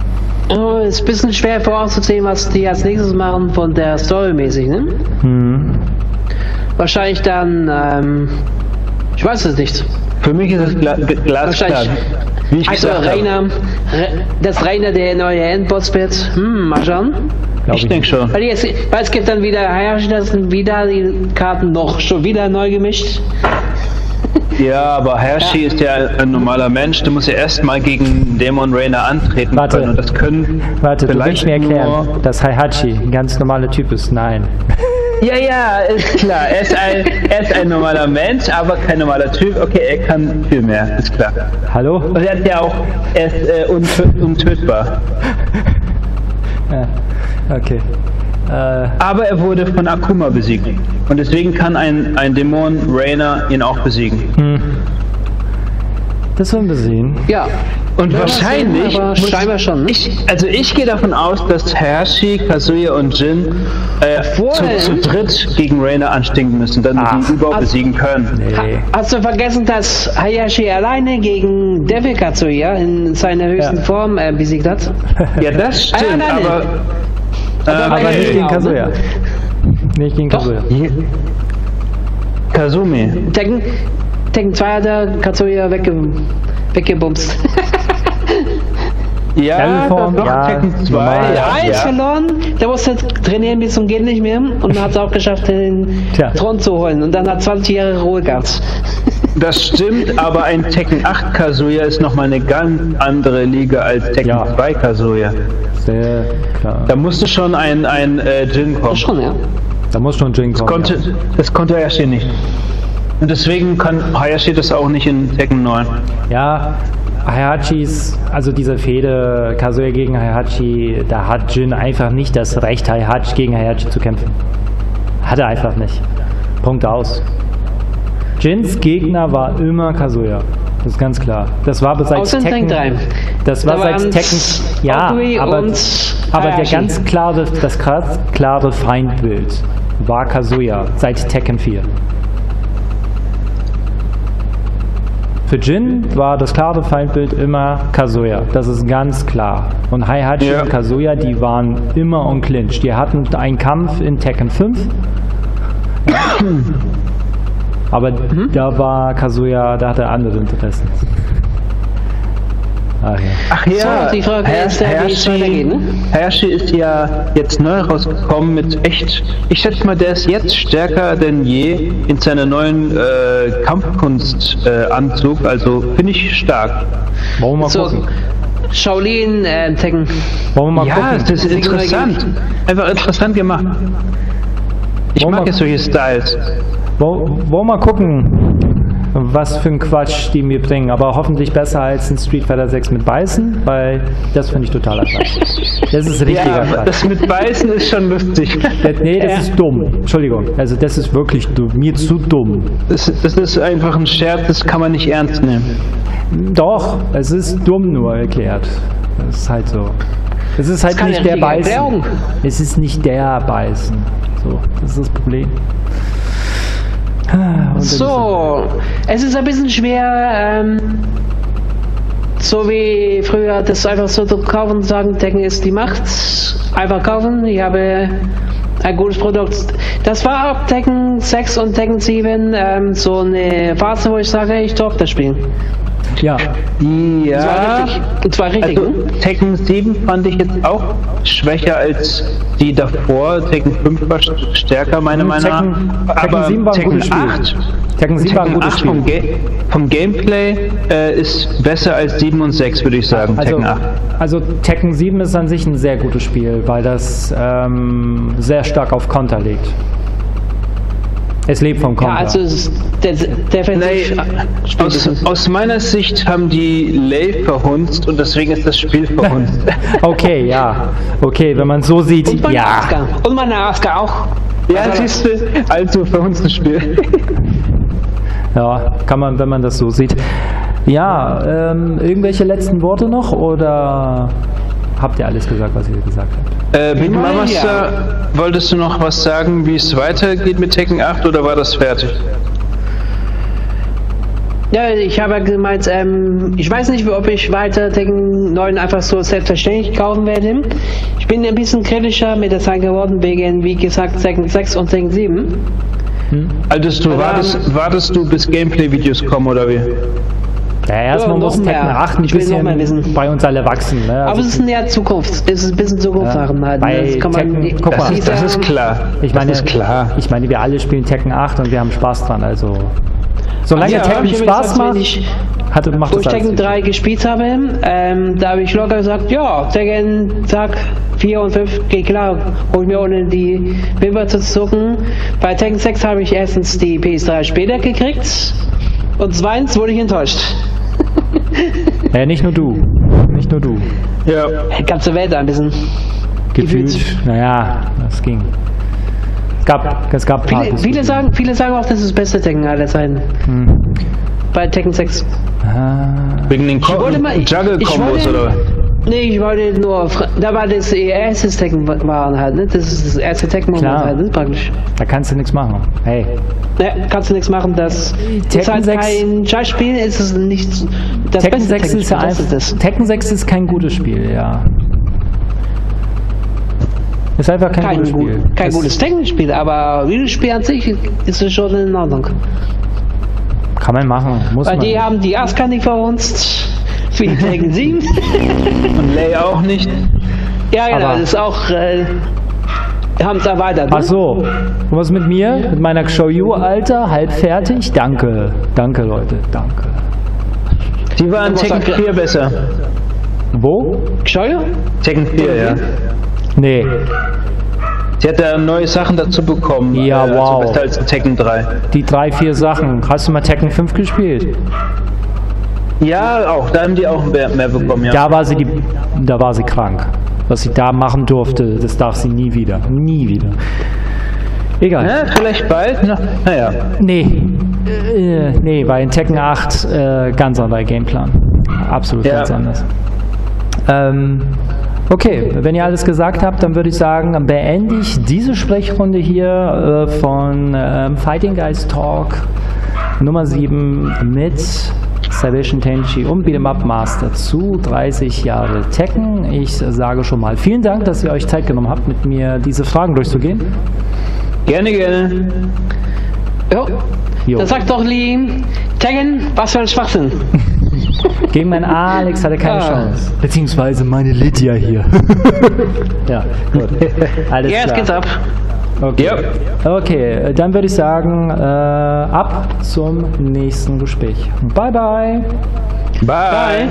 B: Oh, ist ein bisschen schwer vorauszusehen, was die als nächstes machen von der Story mäßig, ne?
A: Hm.
B: Wahrscheinlich dann, ähm, ich weiß es nicht.
C: Für mich ist es gla glasklar. Wie ich
B: also Rainer, Re dass Rainer der neue Endboss wird, hm, mal schauen.
C: Glaub ich, ich denke schon.
B: Weil, jetzt, weil es gibt dann wieder, ja, das sind wieder die Karten noch schon wieder neu gemischt.
C: Ja, aber Hershey ja. ist ja ein normaler Mensch. Du musst ja erstmal gegen Dämon Rainer antreten
A: Warte.
C: können. Und das können
A: Warte, du willst mir erklären, dass Heihachi ein ganz normaler Typ ist? Nein.
C: Ja, ja, ist klar. Er ist, ein, er ist ein normaler Mensch, aber kein normaler Typ. Okay, er kann viel mehr, ist klar.
A: Hallo?
C: Und er hat ja auch, er ist äh, untö untötbar.
A: Ja, okay. Äh,
C: aber er wurde von Akuma besiegt. Und deswegen kann ein, ein Dämon Rainer ihn auch besiegen.
A: Hm. Das wollen wir sehen.
B: Ja.
C: Und ja, wahrscheinlich,
B: sehen, aber scheinbar schon. Ne?
C: Ich, also ich gehe davon aus, dass Hershey, Kazuya und Jin äh, zu, zu dritt gegen Rainer anstinken müssen, damit
A: Ach.
C: sie ihn überhaupt besiegen können.
B: Nee. Hast du vergessen, dass Hayashi alleine gegen Devil Kazuya in seiner höchsten ja. Form äh, besiegt hat?
C: Ja, das stimmt, ah, nein,
B: aber,
C: aber,
A: aber, aber nicht gegen Kazuya. Ne? Nicht gegen Kazuya.
C: Kazumi.
B: Tekken, Tekken zwei hat er Kazuya wegge weggebumst.
C: Ja,
A: Form,
C: doch,
A: ja,
C: Tekken zwei.
B: Ja, eins ja. verloren, der musste trainieren bis zum geht nicht mehr und hat es auch geschafft, den Tja. Thron zu holen und dann hat zwanzig Jahre Ruhe gehabt.
C: Das stimmt, aber ein Tekken acht Kazuya ist nochmal eine ganz andere Liga als Tekken ja. zwei Kazuya.
A: Sehr klar.
C: Da musste schon ein, ein äh, Jin kommen.
B: Das schon, ja.
A: Da muss schon Jin kommen.
C: Das konnte, ja. das konnte Hayashi nicht. Und deswegen kann Hayashi das auch nicht in Tekken neun.
A: Ja, Hayachis, also diese Fehde Kazuya gegen Heihachi, da hat Jin einfach nicht das Recht, Heihachi gegen Heihachi zu kämpfen. Hat er einfach nicht. Punkt aus. Jins Gegner war immer Kazuya. Das ist ganz klar. Das war seit Tekken. Das war seit Tekken. Ja, aber, aber der ganz klare, das klare Feindbild war Kazuya seit Tekken vier. Für Jin war das klare Feindbild immer Kazuya. Das ist ganz klar. Und Heihachi ja. und Kazuya, die waren immer on Clinch. Die hatten einen Kampf in Tekken fünf. Aber mhm. da war Kazuya, da hatte er andere Interessen.
C: Ach ja, Ach ja.
B: So, die Frage Her ist, wie es weitergeht, ne?
C: Hershey ist ja jetzt neu rausgekommen mit echt, ich schätze mal, der ist jetzt stärker denn je in seiner neuen äh, Kampfkunst-Anzug, äh, also finde ich stark.
A: Wollen wir mal
B: so,
A: gucken?
B: Shaolin äh, Tekken.
A: Wollen wir mal
C: ja,
A: gucken?
C: das ist interessant. Einfach interessant gemacht. Ich
A: Wollen
C: mag jetzt solche Styles.
A: Wollen wir mal gucken, was für ein Quatsch die mir bringen, aber hoffentlich besser als ein Street Fighter sechs mit Beißen, weil das finde ich totaler Quatsch. Das ist richtiger
C: ja,
A: Quatsch.
C: Das mit Beißen ist schon lustig.
A: Das, nee, das ja. ist dumm. Entschuldigung, also das ist wirklich dumm. Mir zu dumm.
C: Das, das ist einfach ein Scherz, das kann man nicht ernst nehmen.
A: Doch, es ist dumm nur erklärt. Das ist halt so. Es ist halt
B: das
A: nicht der Beißen.
B: Erklärung.
A: Es ist nicht der Beißen. So, das ist das Problem.
B: So, es ist ein bisschen schwer, ähm, so wie früher, das einfach so zu kaufen und sagen, Tekken ist die Macht. Einfach kaufen, ich habe ein gutes Produkt. Das war auch Tekken sechs und Tekken sieben ähm, so eine Phase, wo ich sage, ich darf das spielen.
A: Ja.
C: Ja.
B: Und zwar richtig.
C: Also, Tekken sieben fand ich jetzt auch schwächer als die davor. Tekken fünf war stärker, meiner Meinung nach.
A: Aber Tekken sieben war ein
C: Tekken
A: gutes Spiel.
C: acht,
A: Tekken sieben war ein gutes Spiel.
C: Vom, Ga vom Gameplay äh, ist besser als sieben und sechs, würde ich sagen.
A: Also,
C: Tekken acht.
A: Also Tekken sieben ist an sich ein sehr gutes Spiel, weil das ähm, sehr stark auf Konter legt. Es lebt vom Konter.
B: Ja, also es ist der, definitiv.
C: Nee, aus, aus meiner Sicht haben die Lay verhunzt und deswegen ist das Spiel verhunzt.
A: Okay, ja. Okay, wenn man so sieht,
B: und
A: ja.
B: Asuka. Und meine Asuka auch.
C: Ja, also, siehst du, also verhunztes Spiel.
A: Ja, kann man, wenn man das so sieht. Ja, ähm, irgendwelche letzten Worte noch oder habt ihr alles gesagt, was ihr gesagt habt?
C: Äh, Big Mamaster, wolltest du noch was sagen, wie es weitergeht mit Tekken acht oder war das fertig?
B: Ja, ich habe gemeint, ähm, ich weiß nicht, ob ich weiter Tekken neun einfach so selbstverständlich kaufen werde. Ich bin ein bisschen kritischer mit der Zeit geworden, wegen, wie gesagt, Tekken sechs und Tekken sieben.
C: Hm? Also du wartest, wartest du bis Gameplay-Videos kommen, oder wie?
A: Ja, erstmal
B: Ja,
A: muss
B: noch
A: Tekken
B: mehr.
A: acht ein
B: Ich will noch mehr
A: bisschen
B: wissen.
A: bei uns alle wachsen. Ne?
B: Aber
A: Also,
B: es ist näher Zukunft. Es ist ein bisschen Zukunftssachen halt.
A: bei
B: Das kann man
A: Tekken-
B: nicht-
A: guck mal,
B: nicht
C: Das ist
B: sagen.
C: klar.
A: ich meine,
C: das ist klar.
A: Ich meine, wir alle spielen Tekken acht und wir haben Spaß dran. Also solange
B: Ja,
A: Tekken
B: ich habe
A: Spaß
B: gesagt, wenn
A: macht,
B: ich-
A: hat, macht
B: Wo
A: das
B: ich Tekken
A: alles.
B: drei gespielt habe, ähm, da habe ich locker gesagt, ja, Tekken Tag vier und fünf geht klar, hol ich mir ohne die Wimper zu zucken. Bei Tekken sechs habe ich erstens die P S drei später gekriegt und zweitens wurde ich enttäuscht.
A: Ja, nicht nur du. Nicht nur du.
C: Ja.
B: Die ganze Welt ein bisschen.
A: Gefühlt,
B: Gefühlt.
A: naja, das ging. Es gab, es gab
B: Viele,
A: Partys.
B: viele, sagen, viele sagen auch, das ist das beste Tekken aller Zeiten.
A: Hm.
B: Bei Tekken sechs.
A: Ah,
C: Wegen den Ko
B: wollte mal- ich-
C: Juggle-Kombos,
B: ich wollte-
C: oder?
B: Nee, ich wollte nur, fra- da war das erste Tekken waren halt, ne? Das ist das erste Tekken
A: Klar.
B: halt, ne? Praktisch.
A: da kannst du nichts machen. Hey,
B: Ja, kannst du nichts machen, das
A: Tekken
B: ist halt
A: sechs
B: kein Scheißspiel, ist es nicht das
A: Tekken
B: beste
A: sechs ist ja
B: Tekken-Spiel, das
A: einfach.
B: ist es.
A: Tekken sechs ist kein gutes Spiel, ja. Ist einfach kein,
B: Kein,
A: gutes
B: gut,
A: Spiel.
B: kein
A: Das-
B: gutes Tekken-Spiel, aber Videospiel an sich ist es schon in Ordnung.
A: Kann man machen, muss
B: Weil
A: man.
B: die haben die Asuka nicht verhunzt, wie Tekken sieben.
C: Und Lay auch nicht.
B: Ja, genau,
A: Aber-
B: das ist auch, äh, haben es erweitert.
A: Ach
B: Ne?
A: so, und was mit mir? Mit meiner Shoyu, Alter, halb fertig? Danke, danke Leute, danke.
C: Die waren
B: Was
C: Tekken
B: sagt ihr?
C: vier besser.
A: Wo?
B: Steuer?
C: Tekken vier, ja.
A: Nee,
C: Sie hat da neue Sachen dazu bekommen.
A: Ja,
C: äh,
A: wow.
C: Also besser als Tekken drei.
A: die drei, vier Sachen. Hast du mal Tekken fünf gespielt?
C: Ja, auch. Da haben die auch mehr, mehr bekommen, ja.
A: Da war sie die, da war sie krank. Was sie da machen durfte, das darf sie nie wieder. Nie wieder. Egal.
C: Ja, vielleicht bald. Na, naja.
A: Nee. Äh, nee, bei Tekken acht äh, ganz anderer Gameplan. Absolut
C: Ja.
A: ganz anders. Ähm, okay, wenn ihr alles gesagt habt, dann würde ich sagen, beende ich diese Sprechrunde hier äh, von ähm, Fighting Guys Talk Nummer sieben mit Salvation Tenchi und Beat'em Up Master zu dreißig Jahre Tekken. Ich sage schon mal vielen Dank, dass ihr euch Zeit genommen habt, mit mir diese Fragen durchzugehen.
C: Gerne, gerne.
B: Jo.
A: Jo.
B: Dann sagt doch Lee, Tekken, was für ein Schwachsinn.
A: Gegen meinen Alex hatte keine
B: Ah.
A: Chance. Beziehungsweise meine Lydia hier. Ja, gut. Alles
B: Jetzt
A: klar.
B: geht's ab.
A: Okay.
C: Ja.
A: Okay, dann würde ich sagen, äh, ab zum nächsten Gespräch. Bye, bye.
C: Bye.
B: Bye.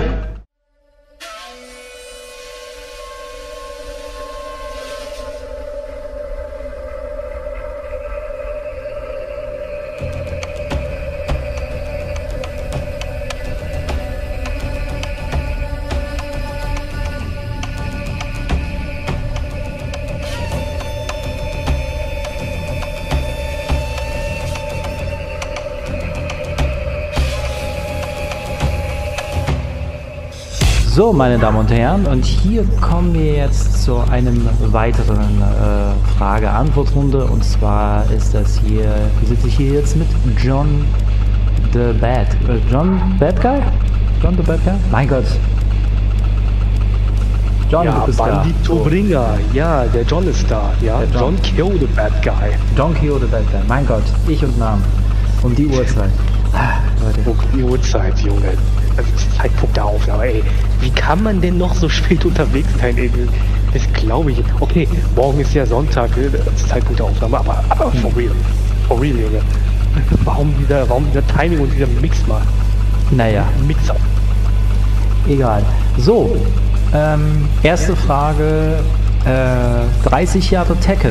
A: So, meine Damen und Herren, und hier kommen wir jetzt zu einem weiteren äh, Frage-Antwort-Runde. Und zwar ist das hier, sitze ich hier jetzt mit John the Bad. Äh, John Bad Guy? John the Bad Guy? Mein Gott. John,
D: Ja,
A: du bist da.
D: Bandito Bringer. Ja, der John ist da. Ja,
A: Der John.
D: John Kill the Bad Guy.
A: John Kyo the Bad Guy. Mein Gott, ich und Namen. Um die Uhrzeit. Ah, Leute.
D: Guck die Uhrzeit, Junge. Also die Zeitpunkt der Aufnahme, ey. Wie kann man denn noch so spät unterwegs sein, ey? Das glaube ich. Okay, morgen ist ja Sonntag, äh, das Zeitpunkt der Aufnahme, aber, aber for real. For real, Junge. Warum dieser, warum dieser Timing und dieser Mix mal?
A: Naja.
D: Mixer.
A: Egal. So, ähm, erste Frage. Äh, dreißig Jahre Tekken.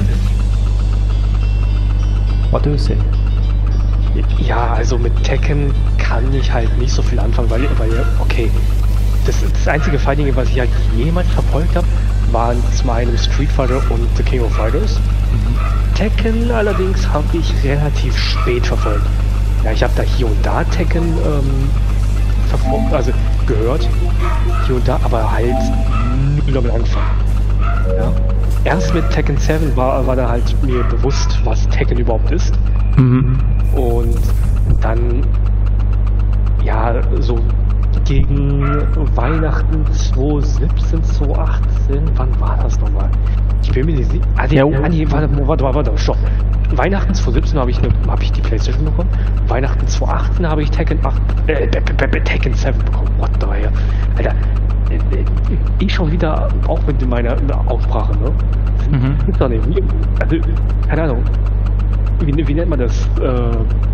A: What do you say?
D: Ja, also mit Tekken kann ich halt nicht so viel anfangen, weil, weil okay, das, das einzige Fighting, was ich halt jemals verfolgt habe, waren zum einen Street Fighter und The King of Fighters. Mhm. Tekken allerdings habe ich relativ spät verfolgt. Ja, ich habe da hier und da Tekken ähm, verfolgt, also gehört, hier und da, aber halt nie damit angefangen. Ja. Erst mit Tekken sieben war, war da halt mir bewusst, was Tekken überhaupt ist.
A: Mhm.
D: Und dann, ja, so gegen Weihnachten zweitausendsiebzehn, zweitausendachtzehn, wann war das nochmal? Ich bin mir nicht sicher. Ah, nee, ah, nee, warte, warte, warte, warte, stopp. Weihnachten zweitausendsiebzehn habe ich, ne, hab ich die Playstation bekommen. Weihnachten zweitausendachtzehn habe ich Tekken acht, äh, Tekken sieben bekommen. What the hell? Alter, ich schon wieder, auch mit meiner Aussprache, ne? Mhm. Gibt's doch nicht. Also, keine Ahnung. Wie, wie nennt man das? Äh,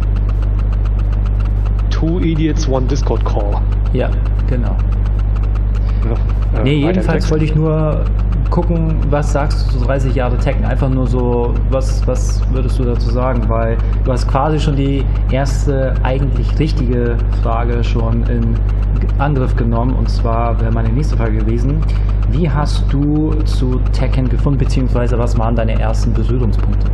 D: Two Idiots, One Discord Call.
A: Ja, genau.
D: Ja, äh,
A: nee, jedenfalls wollte ich nur gucken, was sagst du zu dreißig Jahre Tekken? Einfach nur so, was, was würdest du dazu sagen? Weil du hast quasi schon die erste eigentlich richtige Frage schon in Angriff genommen, und zwar wäre meine nächste Frage gewesen: Wie hast du zu Tekken gefunden, beziehungsweise was waren deine ersten Berührungspunkte?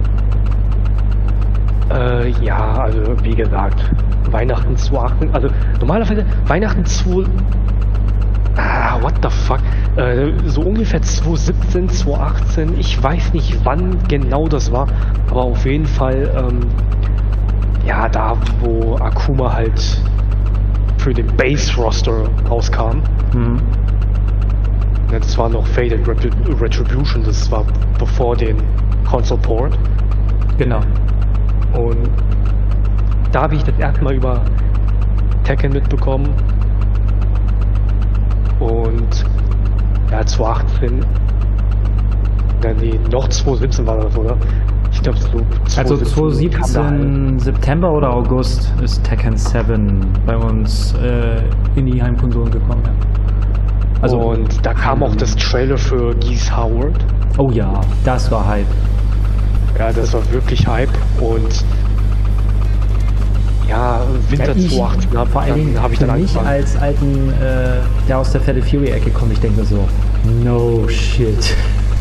D: Äh, ja, also wie gesagt, Weihnachten zweitausendachtzehn, also normalerweise Weihnachten zwei, ah, what the fuck, äh, so ungefähr zweitausendsiebzehn, zweitausendachtzehn, ich weiß nicht wann genau das war, aber auf jeden Fall, ähm, ja, da wo Akuma halt für den Base-Roster rauskam. Mhm. Ja, das war noch Faded Retribution, das war bevor den Console Port.
A: Genau.
D: Und da habe ich das erste Mal über Tekken mitbekommen. Und ja, zweitausendachtzehn, ja, nee, noch zweitausendsiebzehn war das, oder? Ich glaube, so
A: also zweitausendsiebzehn September oder August ist Tekken sieben bei uns äh, in die Heimkonsolen gekommen. Ja.
D: Also, und da kam auch das Trailer für Geese Howard.
A: Oh ja, das war Hype.
D: Ja, das war wirklich Hype. Und ja, Winter
A: ja,
D: zweitausendachtzehn habe
A: vor allen Dingen
D: hab ich dann
A: angefangen. Ich als alten, äh, der aus der Fatal Fury-Ecke kommt, ich denke so, no shit.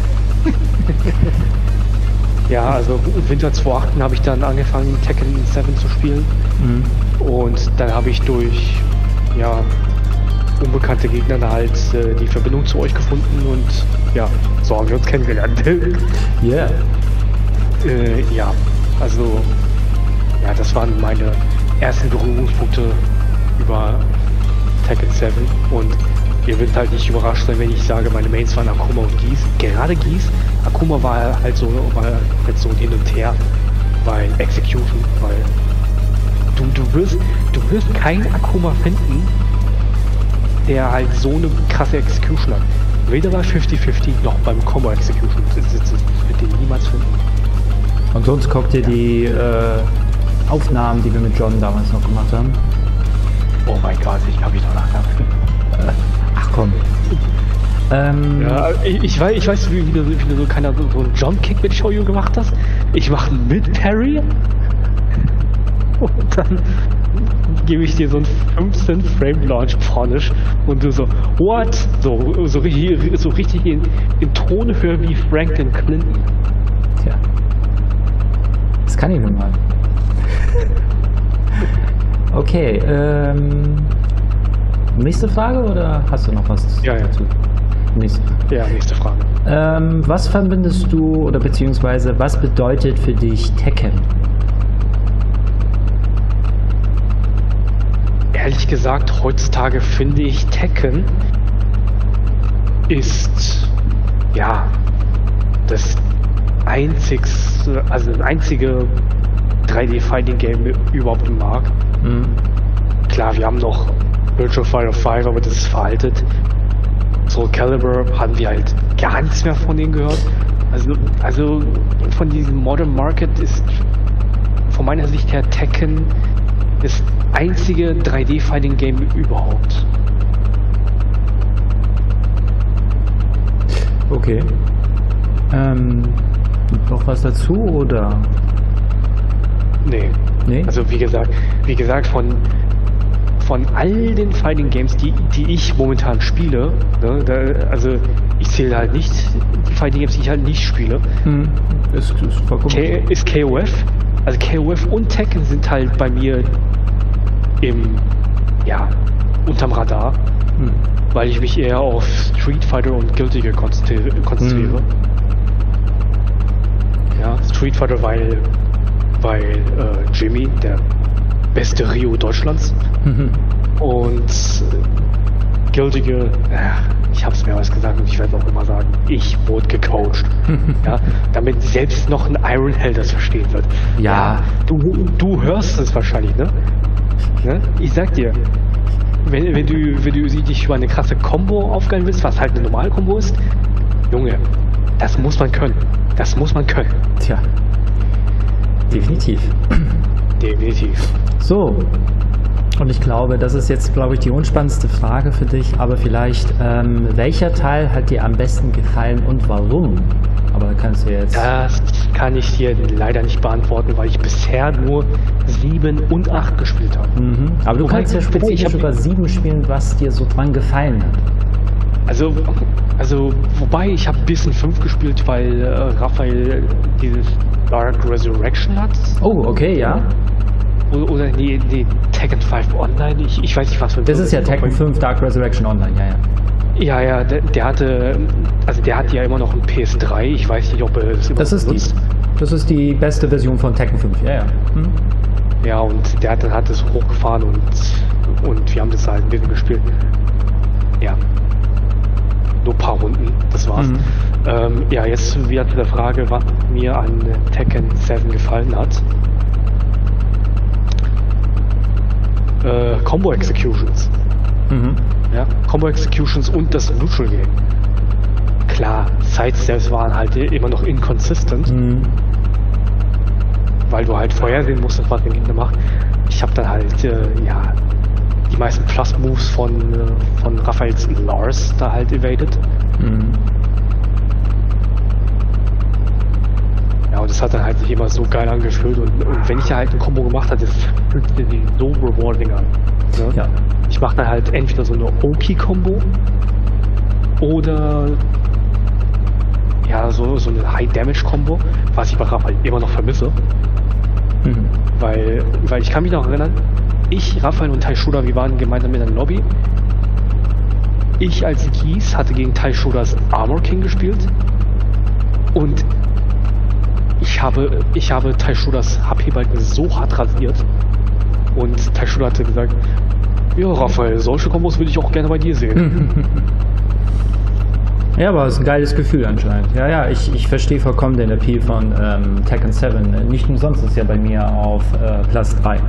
D: Ja, also Winter zweitausendachtzehn habe ich dann angefangen, Tekken sieben zu spielen. Mhm. Und dann habe ich durch ja, unbekannte Gegner halt äh, die Verbindung zu euch gefunden und ja, so haben wir uns kennengelernt.
A: Ja. Yeah.
D: Äh, ja, also ja, das waren meine ersten Berührungspunkte über Tekken sieben und ihr werdet halt nicht überrascht sein, wenn ich sage, meine Mains waren Akuma und Geese. Gerade Geese. Akuma war halt so, war halt so hin und her bei Execution, weil du, du wirst, du wirst keinen Akuma finden, der halt so eine krasse Execution hat. Weder bei fünfzig fünfzig noch beim Combo Execution. Das, das, das wird den niemals finden.
A: Und sonst guckt ihr die äh, Aufnahmen, die wir mit John damals noch gemacht haben.
D: Oh mein Gott, ich kann mich noch nachdenken.
A: Ach komm. Ähm,
D: ja, ich, ich weiß, ich weiß, wie, wie, du, wie du so, keine, so einen Jump-Kick mit Show gemacht hast. Ich mache mit Parry und dann gebe ich dir so einen fünfzehn Frame Launch Punish und du so, what? So, so, richtig, so richtig in, in Tonhöhe wie Franklin Clinton.
A: Tja. Das kann ich nun mal. Okay, ähm. nächste Frage oder hast du noch was
D: ja, ja.
A: dazu? Nächste.
D: Ja, nächste Frage.
A: Ähm, was verbindest du oder beziehungsweise was bedeutet für dich Tekken?
D: Ehrlich gesagt, heutzutage finde ich Tekken ist ja das einzigste, also das einzige drei D Fighting Game überhaupt im Markt. Mhm. Klar, wir haben noch Virtua Fighter fünf, aber das ist veraltet. Soul Calibur haben wir halt gar nichts mehr von denen gehört. Also, also von diesem Modern Market ist von meiner Sicht her Tekken das einzige drei D Fighting Game überhaupt.
A: Okay. Ähm, noch was dazu oder?
D: Nee. Nee. Also wie gesagt, wie gesagt von von all den Fighting Games, die, die ich momentan spiele, ne, da, also ich zähle halt nicht die Fighting Games, die ich halt nicht spiele. Hm. Ist, ist, vollkommen K, ist K O F. Also K O F und Tekken sind halt bei mir im, ja, unterm Radar, hm. weil ich mich eher auf Street Fighter und Guilty Gear konzentriere. konzentriere. Hm. Ja, Street Fighter, weil, weil äh, Jimmy, der beste Ryo Deutschlands. Mhm. Und Gültige, ja, ich habe es mehrmals gesagt und ich werde es auch immer sagen, ich wurde gecoacht. Ja, damit selbst noch ein Iron Hell das verstehen wird.
A: Ja.
D: Ja, du, du hörst es wahrscheinlich, ne? ne? Ich sag dir, wenn, wenn, du, wenn du dich über eine krasse Combo aufgeilen willst, was halt eine normale Combo ist, Junge, das muss man können. Das muss man können.
A: Tja, definitiv.
D: Definitiv.
A: So, und ich glaube, das ist jetzt, glaube ich, die unspannendste Frage für dich, aber vielleicht, ähm, welcher Teil hat dir am besten gefallen und warum? Aber kannst du jetzt...
D: Das kann ich dir leider nicht beantworten, weil ich bisher nur sieben und acht gespielt habe.
A: Mhm. Aber du
D: Wobei-
A: kannst ja
D: wobei
A: spezifisch
D: ich hab-
A: über sieben spielen, was dir so dran gefallen hat.
D: Also, also wobei ich habe bis in fünf gespielt, weil äh, Raphael dieses Dark Resurrection hat.
A: Oh, okay, ja.
D: Oder, oder nee, nee, Tekken fünf Online, ich, ich weiß nicht was für ein
A: Das ist ja Tekken fünf Dark Resurrection Online, ja, ja.
D: Ja, ja, der, der hatte, also der hat ja immer noch ein P S drei, ich weiß nicht, ob er es
A: Das ist
D: benutzt.
A: die, das ist die beste Version von Tekken fünf, ja, ja. Hm?
D: Ja, und der hat, dann hat es hochgefahren und, und wir haben das halt ein bisschen gespielt. Ja. Nur ein paar Runden, das war's.
A: Mhm.
D: Ähm, ja, jetzt wieder zu der Frage, was mir an Tekken sieben gefallen hat. Äh, Combo Executions.
A: Mhm.
D: Ja, Combo Executions und das Neutral Game. Klar, Sidesteps waren halt immer noch inconsistent,
A: Mhm.
D: weil du halt vorhersehen musstest, was der Gegner macht. Ich habe dann halt, äh, ja, die meisten Plus-Moves von, äh, von Raphaels Lars da halt evaded.
A: Mhm.
D: Ja, und das hat dann halt sich immer so geil angefühlt und, und wenn ich da halt ein Combo gemacht hatte, das fühlte sich so rewarding an. Ne?
A: Ja.
D: Ich mache dann halt entweder so eine Oki-Combo oder ja, so, so eine High-Damage-Combo, was ich bei Raphael immer noch vermisse.
A: Mhm.
D: Weil, weil ich kann mich noch erinnern, ich, Raphael und Tai Shuda, wir waren gemeinsam in einer Lobby. Ich als Gies hatte gegen Tai Shudas Armor King gespielt und ich habe, ich habe Tai Shudas H P-Balken so hart rasiert und Tai Shuda hatte gesagt, ja Raphael, solche Kombos würde ich auch gerne bei dir sehen.
A: Ja, aber es ist ein geiles Gefühl anscheinend. Ja, ja, ich, ich verstehe vollkommen den Appeal von ähm, Tekken sieben. Nicht umsonst ist ja bei mir auf äh, Platz drei.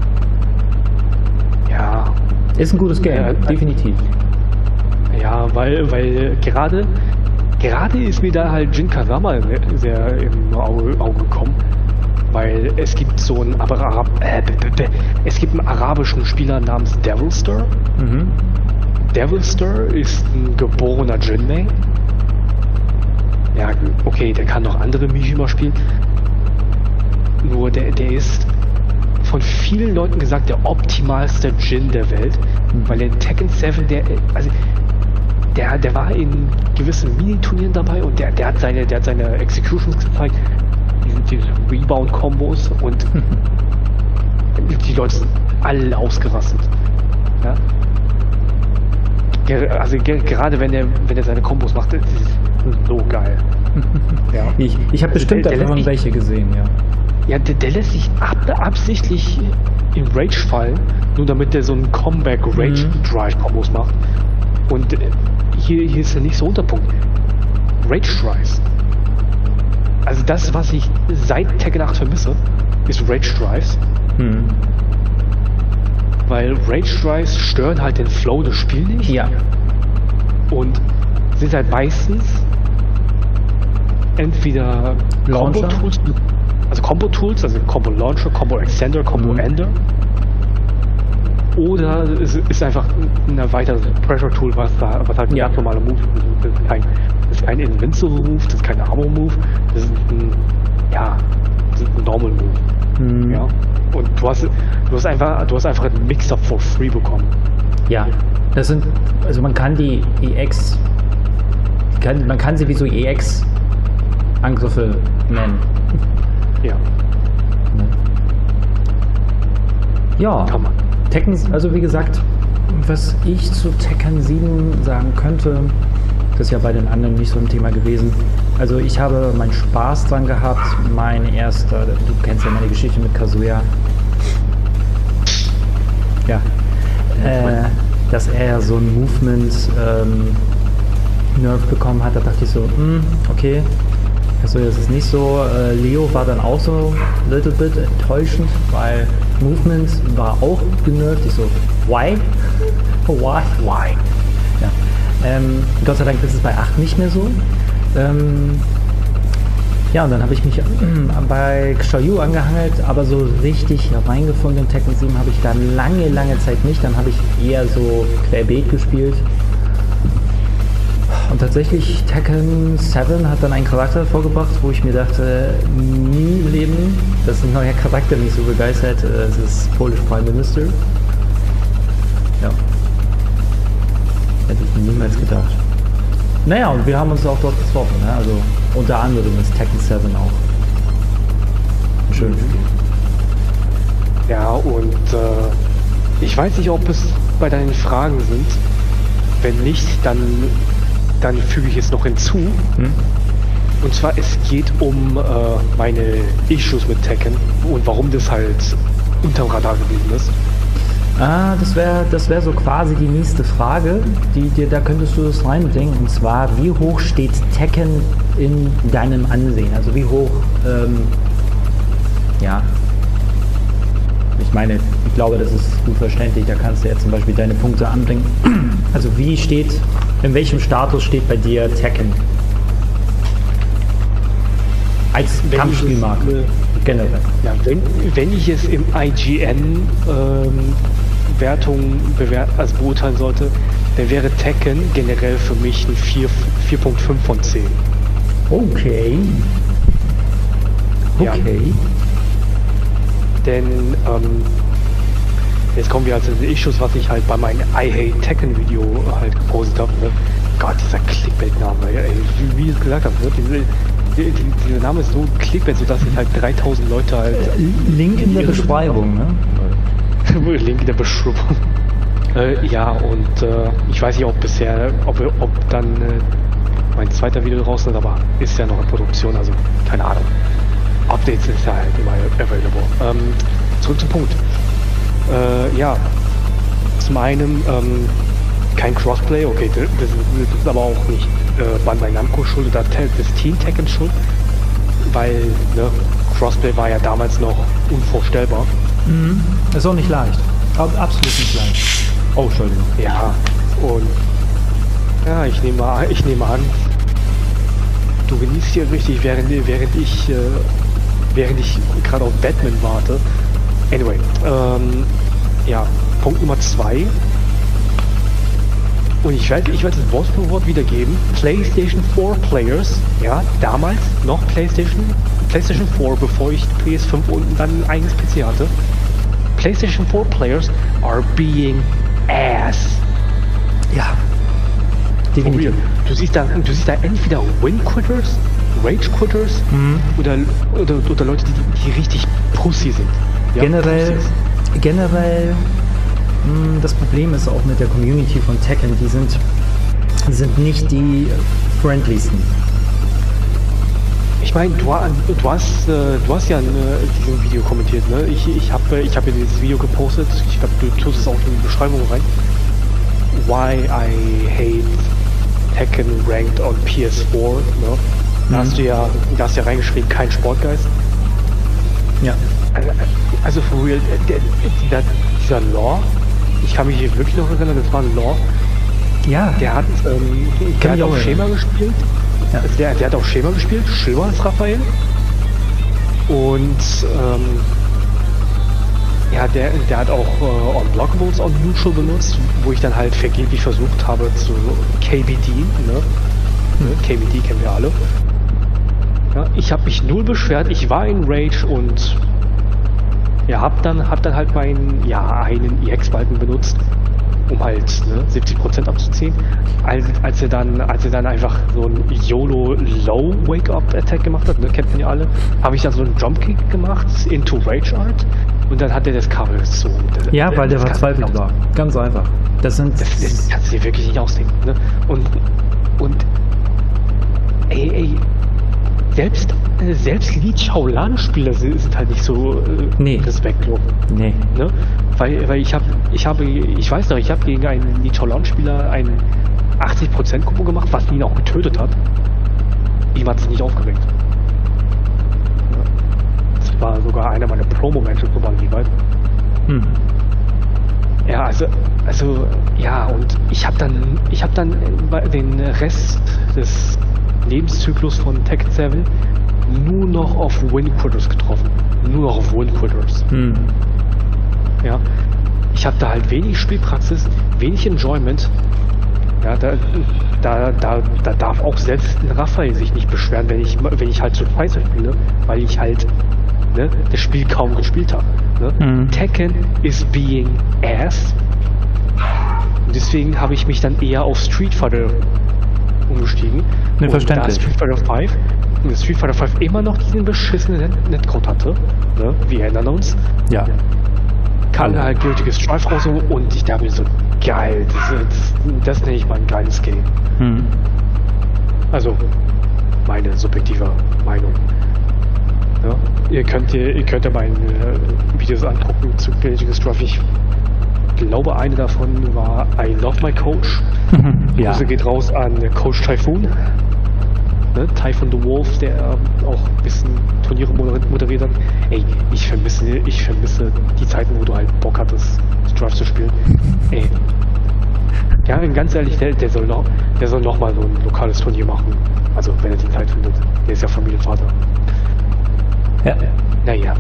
D: Ja,
A: Ist ein gutes Game,
D: Ja,
A: definitiv.
D: ja, weil, weil gerade, gerade ist mir da halt Jin Kazama sehr im Auge, Auge gekommen. Weil es gibt so einen Arab, äh, b, b, b, es gibt einen arabischen Spieler namens Devilstar.
A: Mhm.
D: Devilstar ist ein geborener Jinmei. Ja, okay, der kann noch andere Mishima spielen. Nur der, der ist von vielen Leuten gesagt der optimalste Jin der Welt.
A: Mhm.
D: Weil in Tekken sieben, der, also, der, der war in gewissen Mini-Turnieren dabei und der, der hat seine, der hat seine Executions gezeigt. Diese, diese Rebound-Kombos und die Leute sind alle ausgerastet. Ja? Ger- Also ger- gerade wenn er wenn er seine Kombos macht, das ist so geil. Ja,
A: Ich, ich habe
D: Also
A: bestimmt
D: der- der
A: davon
D: lässt sich-
A: welche gesehen, ja.
D: ja der, der lässt sich ab, absichtlich in Rage fallen, nur damit er so einen Comeback Rage Drive Kombos macht. Und äh, hier, hier ist der nächste Unterpunkt. Rage Drives. Also das, was ich seit Tekken acht vermisse, ist Rage Drives.
A: Hm.
D: Weil Rage Drives stören halt den Flow des Spiels nicht.
A: Ja.
D: Und sind halt meistens entweder
A: Launcher?
D: Combo-Tools, also Combo-Tools, also Combo-Launcher, Combo-Extender, Combo-Ender. Oder es ist einfach ein erweitertes Pressure-Tool, was, da, was halt ein
A: Ja.
D: ganz normaler Move ist. Das ist kein, das ist kein Invincible-Move, das ist kein Armor-Move, das ist ein, ja, das ist ein Normal-Move.
A: Hm.
D: Ja. Und du hast, du hast einfach, du hast einfach einen Mix-Up for free bekommen.
A: Ja. Das sind, also man kann die E X, kann, man kann sie wie so E X-Angriffe nennen.
D: Ja,
A: Ja.
D: kann man.
A: Tekken, also wie gesagt, was ich zu Tekken sieben sagen könnte, das ist ja bei den anderen nicht so ein Thema gewesen. Also ich habe meinen Spaß dran gehabt, mein erster, du kennst ja meine Geschichte mit Kazuya. Ja. äh, dass er so ein Movement ähm, Nerf bekommen hat, da dachte ich so, mm, okay, also das ist nicht so. Äh, Leo war dann auch so ein little bit enttäuschend, weil Movement war auch genervt. Ich so, why? Why? Why? Ja. Ähm, Gott sei Dank ist es bei acht nicht mehr so. Ähm, ja, und dann habe ich mich äh, bei Xiaoyu angehangelt, aber so richtig reingefunden in Tekken sieben habe ich da lange, lange Zeit nicht. Dann habe ich eher so querbeet gespielt. Und tatsächlich, Tekken sieben hat dann einen Charakter vorgebracht, wo ich mir dachte, nie im Leben, das ist ein neuer Charakter, mich so begeistert. Es ist Polish Prime Minister. Ja. Hätte ich niemals gedacht. Naja, und wir haben uns auch dort getroffen, ne? Also unter anderem ist Tekken sieben auch ein schönes Spiel.
D: Ja, und äh, ich weiß nicht, ob es bei deinen Fragen sind. Wenn nicht, dann dann füge ich es noch hinzu. Hm? Und zwar, es geht um äh, meine Issues mit Tekken und warum das halt unterm Radar geblieben ist.
A: Ah, das wäre das wär so quasi die nächste Frage, die dir, da könntest du das reinbringen. Und zwar, wie hoch steht Tekken in deinem Ansehen? Also wie hoch, ähm, ja, ich meine, ich glaube, das ist gut verständlich, da kannst du ja zum Beispiel deine Punkte anbringen. Also wie steht, in welchem Status steht bei dir Tekken? Als Kampfspielmarke, äh, generell.
D: Ja, wenn, wenn ich es im I G N ähm, Wertung bewert, also beurteilen sollte, dann wäre Tekken generell für mich ein vier Komma fünf von zehn.
A: Okay. Okay.
D: Ja. Denn ähm, jetzt kommen wir also in die Issues, was ich halt bei meinem I Hate Tekken Video halt gepostet habe. Ne? Gott, dieser Clickbait-Name, ey, wie, wie ich es gesagt habe, ne? Diese, die, die, dieser Name ist so Clickbait, sodass sich halt dreitausend Leute halt...
A: Link in der Beschreibung, ne?
D: Link in der Beschreibung. äh, ja, und äh, ich weiß nicht, ob bisher, ob, ob dann äh, mein zweiter Video raus ist, aber ist ja noch in Produktion, also keine Ahnung. Updates ist ja halt immer available. Ähm, zurück zum Punkt. Äh, ja, zum einen ähm, kein Crossplay, okay, das, das, das ist aber auch nicht äh, Bandai Namco schuld oder das Team Tekken schuld, weil ne, Crossplay war ja damals noch unvorstellbar.
A: Mhm. Ist auch nicht leicht. Absolut nicht leicht. Oh, Entschuldigung.
D: Ja, und ja, ich nehme, ich nehme an, du genießt hier richtig, während, während ich äh, während ich gerade auf Batman warte. Anyway, ähm, ja, Punkt Nummer zwei. Und ich werde ich werd das Wort für Wort wiedergeben. PlayStation vier Players, ja, damals noch PlayStation, PlayStation vier, bevor ich P S fünf und dann ein eigenes P C hatte. PlayStation vier Players are being ass.
A: Ja. Definitiv.
D: Du siehst da, du siehst da entweder Win-Quitters, Rage-Quitters mhm. oder, oder, oder Leute, die, die richtig Pussy sind. Ja,
A: generell, Pussys. generell, mh, das Problem ist auch mit der Community von Tekken, die sind, sind nicht die friendlysten.
D: Ich meine, du, du, hast, äh, du hast ja in äh, diesem Video kommentiert, ne? Ich, ich habe ich hab ja dieses Video gepostet, ich glaube, du tust es auch in die Beschreibung rein. Why I hate Tekken ranked on P S vier, ne? Da mhm. hast du ja, da hast du ja reingeschrieben, kein Sportgeist.
A: Ja.
D: Also, also for real, der, der, dieser Law, ich kann mich hier wirklich noch erinnern, das war ein Law.
A: Ja.
D: Der hat, ähm, der hat auch Schema gespielt. Ja. Der, der hat auch Schema gespielt, schlimmer als Raphael. Und ähm, ja, der, der hat auch äh, Unblockables on Neutral benutzt, wo ich dann halt vergeblich versucht habe zu K B D, ne? Mhm. K B D kennen wir alle. Ja, ich habe mich null beschwert, ich war in Rage und ja, hab dann, hab dann halt meinen, ja, einen E X-Balken benutzt, um halt ne, siebzig Prozent abzuziehen. Als, als er dann, als er dann einfach so ein YOLO Low Wake-Up Attack gemacht hat, ne, kennt man ja alle, habe ich dann so einen Jumpkick gemacht into Rage Art und dann hat er das Kabel gezogen.
A: Ja, weil der verzweifelt war. Ganz einfach. Das sind.
D: Das, das kannst du dir wirklich nicht ausdenken. Ne? Und, und ey, ey, selbst, äh, selbst Li Chaolan-Spieler sind halt nicht so äh,
A: Nee.
D: respektlos.
A: Nee.
D: Ne? Weil, weil ich habe, ich habe, ich weiß noch, ich habe gegen einen Li Chaolan-Spieler einen achtzig Prozent Kombo gemacht, was ihn auch getötet hat. Ihm hat es nicht aufgeregt. Das war sogar einer meiner Pro-Momente, so waren die weit.
A: Hm.
D: Ja, also, also, ja, und ich habe dann, ich habe dann den Rest des Lebenszyklus von Tekken sieben nur noch auf Win-Quitters getroffen. Nur noch auf Win-Quitters.
A: Hm.
D: Ja, ich habe da halt wenig Spielpraxis, wenig Enjoyment. Ja, da, da, da, da darf auch selbst ein Raphael sich nicht beschweren, wenn ich, wenn ich halt so scheiße spiele, weil ich halt ne, das Spiel kaum gespielt habe. Ne?
A: Mhm.
D: Tekken is being ass. Und deswegen habe ich mich dann eher auf Street Fighter umgestiegen.
A: Ne,
D: Und
A: verständlich.
D: Da Street Fighter fünf, und Street Fighter fünf immer noch diesen beschissenen Net Netcode hatte, ne? Wir erinnern uns,
A: Ja.
D: kam halt gültiges Strife raus und ich dachte mir so, geil, das, das, das nenne ich mal ein geiles Game.
A: Hm.
D: Also, meine subjektive Meinung. Ja, ihr könnt ihr, ihr könnt ja meine äh, Videos angucken zu gültiges Strife. Ich glaube, eine davon war I Love My Coach.
A: Ja.
D: Grüße geht raus an Coach Typhoon. Ne? Typhoon the Wolf, der ähm, auch ein bisschen Turniere moderiert, moderiert hat. Ey, ich vermisse, ich vermisse die Zeiten, wo du halt Bock hattest, Strife zu spielen. Ey. Ja, ganz ehrlich, der, der soll noch, der soll noch mal so ein lokales Turnier machen. Also, wenn er die Zeit findet. Der ist ja Familienvater.
A: Ja.
D: Naja.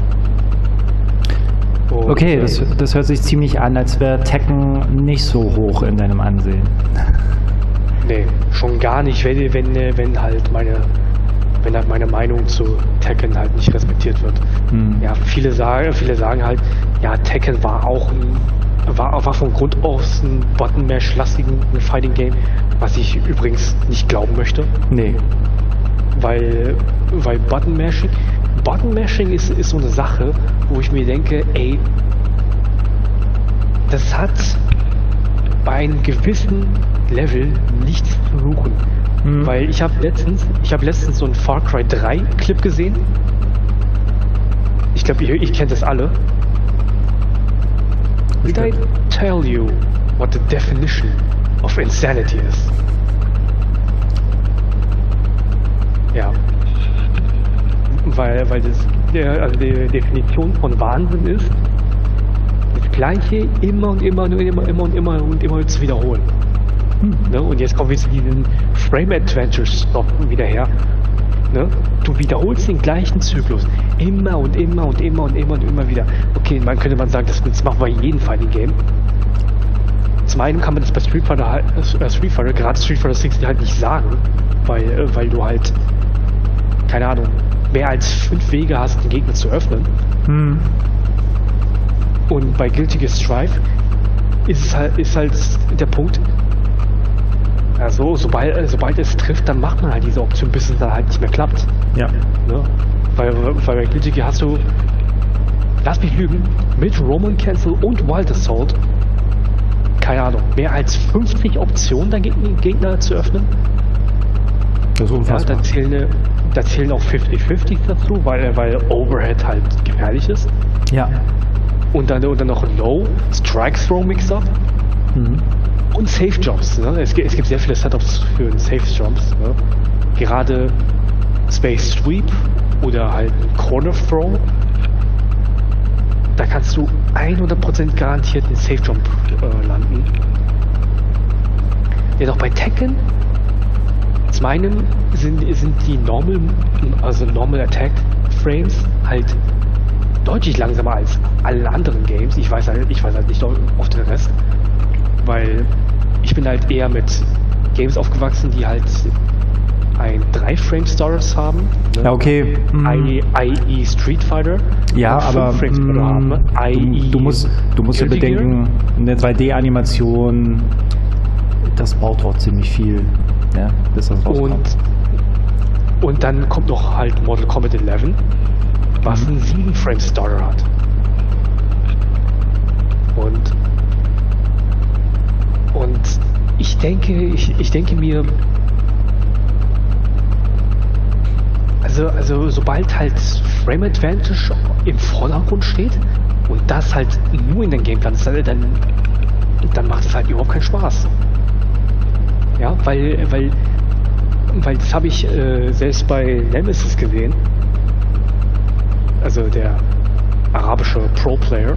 D: Und,
A: Okay,
D: äh,
A: das, das hört sich ziemlich an, als wäre Tekken nicht so hoch in deinem Ansehen.
D: Nee, schon gar nicht, wenn, wenn, wenn halt meine, wenn halt meine Meinung zu Tekken halt nicht respektiert wird.
A: Hm.
D: Ja, viele sagen, viele sagen halt, ja, Tekken war auch ein, war, war von Grund aus ein Button-Mash-lastigen Fighting Game, was ich übrigens nicht glauben möchte,
A: Nee.
D: weil, weil Button-Mashing, Button-Mashing ist, ist so eine Sache, wo ich mir denke, ey, das hat bei einem gewissen Level nichts zu suchen.
A: Hm.
D: Weil ich habe letztens, ich habe letztens so einen Far Cry drei Clip gesehen. Ich glaube, ihr, ihr kennt das alle. Did I tell you what the definition of insanity is? Ja. Weil, weil das, der, also die Definition von Wahnsinn ist, das Gleiche immer und immer und immer, immer und immer und immer zu wiederholen. Hm. Ne? Und jetzt kommen wir zu diesen Frame-Adventure-Stop wieder her. Ne? Du wiederholst den gleichen Zyklus immer und immer und immer und immer und immer wieder. Okay, man könnte man sagen, das, das machen wir bei jedem Fighting Game. Zum einen kann man das bei Street Fighter, halt, äh, Street Fighter gerade Street Fighter sechs halt nicht sagen, weil, äh, weil du halt, keine Ahnung, mehr als fünf Wege hast, den Gegner zu öffnen.
A: Hm.
D: Und bei Guilty Gear Strive ist es halt, ist halt der Punkt, also sobald, äh, sobald es trifft, dann macht man halt diese Option, bis es dann halt nicht mehr klappt.
A: Ja.
D: Ne? Weil, weil bei Guilty Gear hast du, lass mich lügen, mit Roman Cancel und Wild Assault, keine Ahnung, mehr als fünfzig Optionen, den Gegner zu öffnen.
A: Das ist
D: Ja,
A: unfassbar.
D: da zählen, da zählen auch fünfzig fünfzig dazu, weil, weil Overhead halt gefährlich ist.
A: Ja.
D: Und dann, und dann noch ein Low, Strike Throw Mix-Up
A: Mhm.
D: und Safe Jumps. Ne? Es, gibt, es gibt sehr viele Setups für Safe Jumps. Ne? Gerade Space Sweep oder halt Corner Throw. Da kannst du hundert Prozent garantiert einen Safe Jump äh, landen. Jedoch bei Tekken, zum einen sind, sind die Normal, also Normal Attack Frames halt deutlich langsamer als alle anderen Games. Ich weiß halt, ich weiß halt nicht auf den Rest, weil ich bin halt eher mit Games aufgewachsen, die halt ein drei Frame Stars haben. Ne?
A: Ja, okay. Mm.
D: I, I E Street Fighter.
A: Ja,
D: und
A: aber
D: fünf Frames
A: mm,
D: haben. Ne?
A: du, du musst, du musst ja
D: Guilty Gear.
A: bedenken, eine drei D-Animation, das braucht auch ziemlich viel, ja, bis das rauskommt.
D: Und, und dann kommt noch halt Mortal Kombat elf, was einen sieben Frame Starter hat. Und und ich denke, ich, ich denke mir, also, also sobald halt Frame Advantage im Vordergrund steht und das halt nur in den Gameplan ist, dann, dann macht es halt überhaupt keinen Spaß. Ja, weil, weil, weil das habe ich äh, selbst bei Nemesis gesehen. Also der arabische Pro-Player.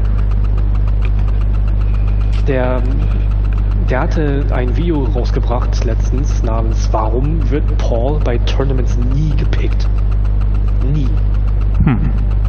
D: Der, der hatte ein Video rausgebracht letztens namens Warum wird Paul bei Tournaments nie gepickt? Nie. Hm.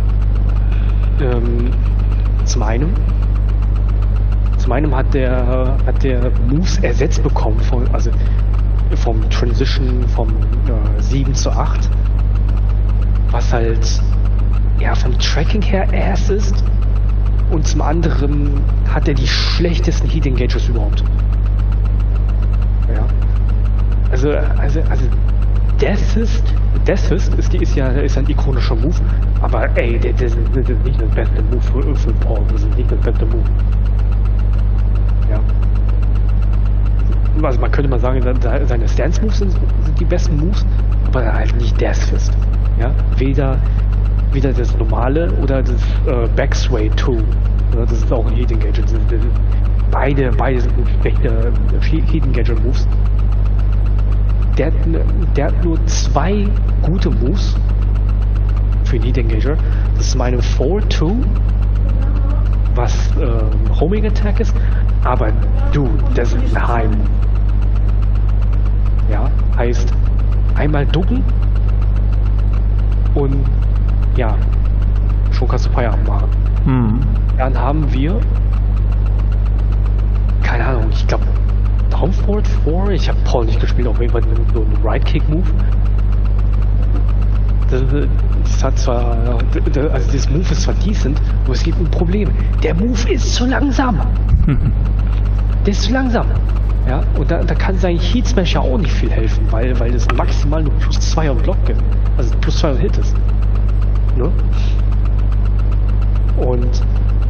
D: Ähm, zum einen Zum einen hat der, hat der Moves ersetzt bekommen, von, also vom Transition vom äh, sieben zu acht, was halt ja vom Tracking her ass ist, und zum anderen hat er die schlechtesten Heat Engages überhaupt. Ja. Also, also, also Death Fist, Death Fist ist, die, ist ja ist ein ikonischer Move, aber ey, das ist nicht der beste Move für, für Paul, das ist nicht der beste Move. Ja. Also man könnte mal sagen, seine Stance-Moves sind, sind die besten Moves, aber halt nicht Death Fist. Ja? Weder, weder das normale oder das äh, Backsway zwei. Ja, das ist auch ein Heat Engager. Beide, beide sind schlechte Heat Engager Moves. Der, der hat nur zwei gute Moves für einen Heat Engager. Das ist meine vier zwei, was ähm, Homing Attack ist. Aber du, das ist ein Heim. Ja, heißt einmal ducken und ja, schon kannst du Feierabend machen. Mhm. Dann haben wir, keine Ahnung, ich glaube Downford vier, ich habe Paul nicht gespielt, auf jeden Fall so ein Right-Kick-Move. Das, das hat zwar, also das Move ist zwar decent, aber es gibt ein Problem. Der Move ist zu langsam. Der ist zu langsam. Ja, und da, da kann sein Heat Smash ja auch nicht viel helfen, weil, weil es maximal nur plus zwei auf Block gibt. Also plus zwei auf Hit ist. Ne? Und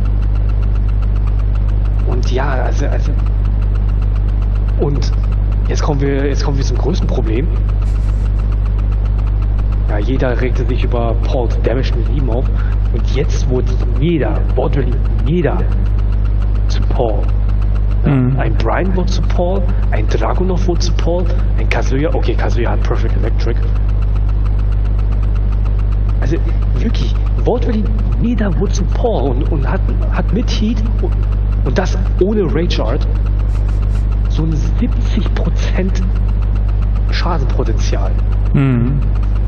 D: und ja, also, also und jetzt kommen wir jetzt kommen wir zum größten Problem. Ja, jeder regte sich über Pauls Damage in sieben auf, und jetzt wurde jeder, wortwörtlich jeder zu Paul. Mhm. Ein Brian wurde zu Paul, ein Dragunov wurde zu Paul, ein Kazuya, okay, Kazuya hat Perfect Electric. Also wirklich, wortwörtlich jeder wurde zu Paul und, und hat, hat mit Heat und, und das ohne Rage Art so ein siebzig Prozent Schadenpotenzial. Mhm.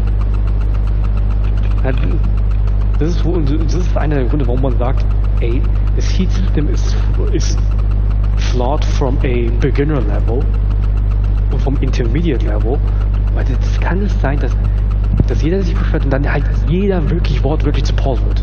D: Das ist, das ist einer der Gründe, warum man sagt, ey, das Heat System ist, ist flawed from a beginner level und vom intermediate level, weil das kann nicht sein, dass, dass jeder sich beschwert und dann halt jeder wirklich wortwörtlich zu Paul wird.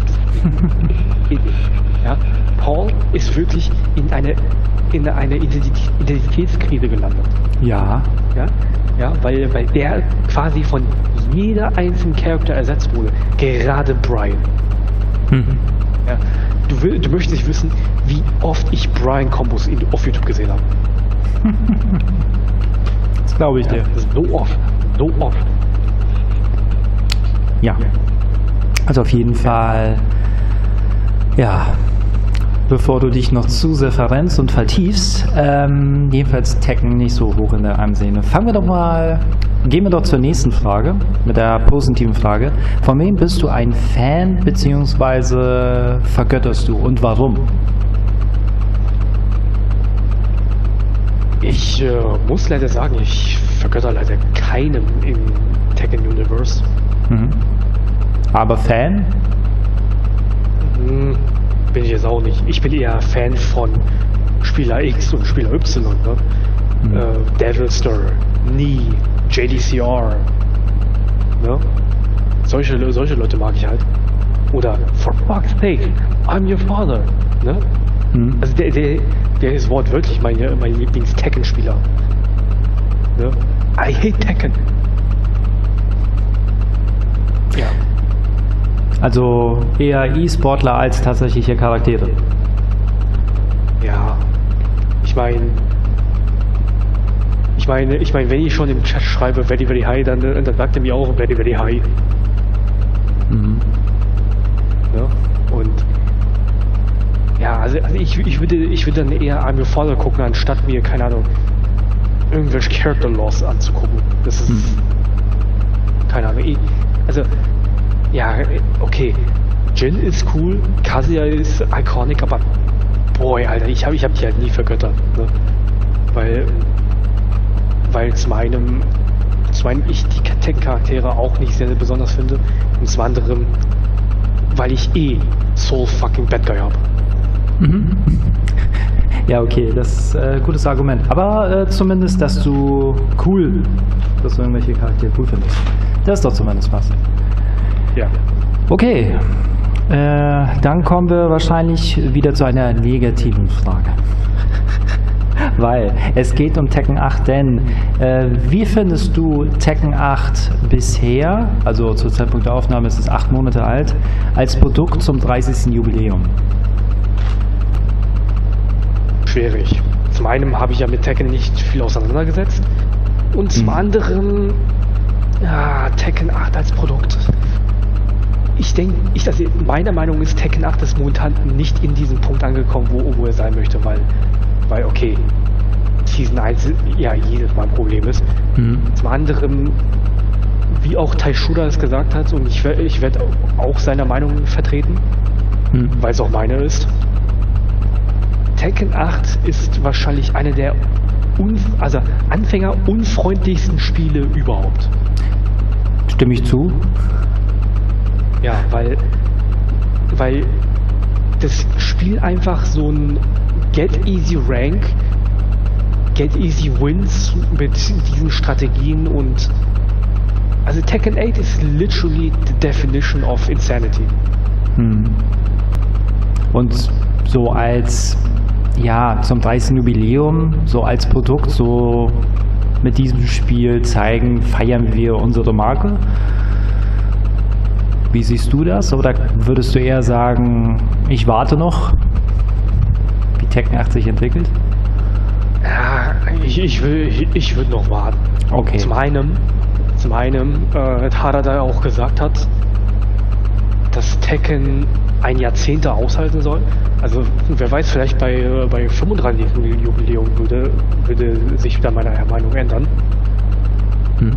D: Ja, Paul ist wirklich in eine in eine Identitätskrise gelandet.
A: Ja.
D: Ja, ja, weil, weil der quasi von jeder einzelnen Charakter ersetzt wurde. Gerade Brian. Mhm. Ja, du, will, du möchtest nicht wissen, wie oft ich Brian-Kombos auf YouTube gesehen habe.
A: Das glaube ich
D: ja,
A: dir.
D: Das ist so oft. So oft.
A: Ja. Also auf jeden Fall, ja, bevor du dich noch zu sehr verrennst und vertiefst, ähm, jedenfalls Tekken nicht so hoch in der Ansehen. Fangen wir doch mal, gehen wir doch zur nächsten Frage, mit der positiven Frage. Von wem bist du ein Fan, beziehungsweise vergötterst du und warum?
D: Ich äh, muss leider sagen, ich vergötter leider keinem im Tekken-Universe.
A: Mhm. Aber Fan?
D: Hm. Bin ich jetzt auch nicht. Ich bin eher Fan von Spieler X und Spieler Y, ne? Mhm. Äh, Devilstar, Knee, J D C R, ne? Solche, solche Leute mag ich halt. Oder for fuck's sake, I'm your father, ne? Mhm. Also der, der, der ist wortwörtlich mein, mein Lieblings-Tekken-Spieler. Ne? I hate Tekken. Ja.
A: Also eher E-Sportler als tatsächliche Charaktere.
D: Ja, ich meine, ich meine, ich meine, wenn ich schon im Chat schreibe very very high, dann, dann sagt er mir auch very very high. Mhm. Ja, und ja, also, also ich, ich würde ich würde dann eher I'm Your Father gucken, anstatt mir, keine Ahnung, irgendwelche Character Laws anzugucken. Das ist, mhm. keine Ahnung, ich, also, ja, okay, Jin ist cool, Kazuya ist iconic, aber boy, Alter, ich habe ich hab die halt nie vergöttert, ne? Weil, weil zum einen, zum einen ich die Tekken-Charaktere auch nicht sehr, sehr besonders finde und zum anderen, weil ich eh Soul fucking Bad Guy habe.
A: Mhm. Ja, okay, das ist ein äh, gutes Argument. Aber äh, zumindest, dass du cool, dass du irgendwelche Charaktere cool findest. Das ist doch zumindest was.
D: Ja.
A: Okay, äh, dann kommen wir wahrscheinlich wieder zu einer negativen Frage. Weil es geht um Tekken acht, denn äh, wie findest du Tekken acht bisher, also zum Zeitpunkt der Aufnahme ist es acht Monate alt, als Produkt zum dreißigsten Jubiläum?
D: Schwierig. Zum einen habe ich ja mit Tekken nicht viel auseinandergesetzt und zum mhm. anderen ja, Tekken acht als Produkt. Ich denke, ich, also meiner Meinung ist Tekken acht ist momentan nicht in diesem Punkt angekommen, wo, wo er sein möchte, weil, weil okay, Season eins ja jedes Mal ein Problem ist. Mhm. Zum anderen, wie auch Taishuda es gesagt hat, und ich, ich werde auch seiner Meinung vertreten, mhm. weil es auch meine ist. Tekken acht ist wahrscheinlich eine der un also anfängerunfreundlichsten Spiele überhaupt.
A: Stimme ich zu?
D: Ja, weil, weil das Spiel einfach so ein Get Easy Rank, Get Easy Wins mit diesen Strategien und also Tekken acht ist literally the definition of insanity.
A: Hm. Und so als ja, zum dreißigsten Jubiläum, so als Produkt, so mit diesem Spiel zeigen, feiern wir unsere Marke. Wie siehst du das? Oder würdest du eher sagen, ich warte noch, wie Tekken acht sich entwickelt?
D: Ja, ich, ich will, ich, ich würde noch warten.
A: Okay.
D: Zum einen, zum einen, äh, Harada auch gesagt hat, dass Tekken ein Jahrzehnt aushalten soll. Also wer weiß, vielleicht bei, äh, bei fünfunddreißigsten Jubiläum würde, würde sich wieder meine Meinung ändern. Hm.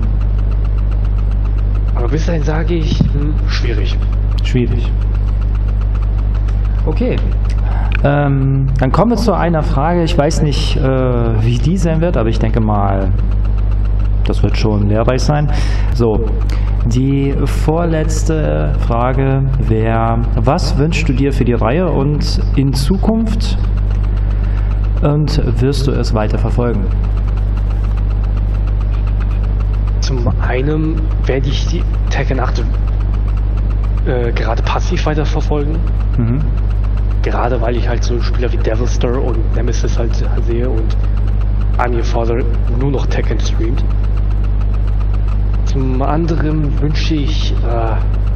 D: Aber bis dahin sage ich, hm, schwierig.
A: Schwierig. Okay. Ähm, dann kommen wir zu einer Frage. Ich weiß nicht, äh, wie die sein wird, aber ich denke mal, das wird schon lehrreich sein. So, die vorletzte Frage wäre, was wünschst du dir für die Reihe und in Zukunft und wirst du es weiter verfolgen?
D: Zum einen werde ich die Tekken acht äh, gerade passiv weiterverfolgen. Mhm. Gerade weil ich halt so Spieler wie Devilstar und Nemesis halt sehe und I'm Your Father nur noch Tekken streamt. Zum anderen wünsche ich äh,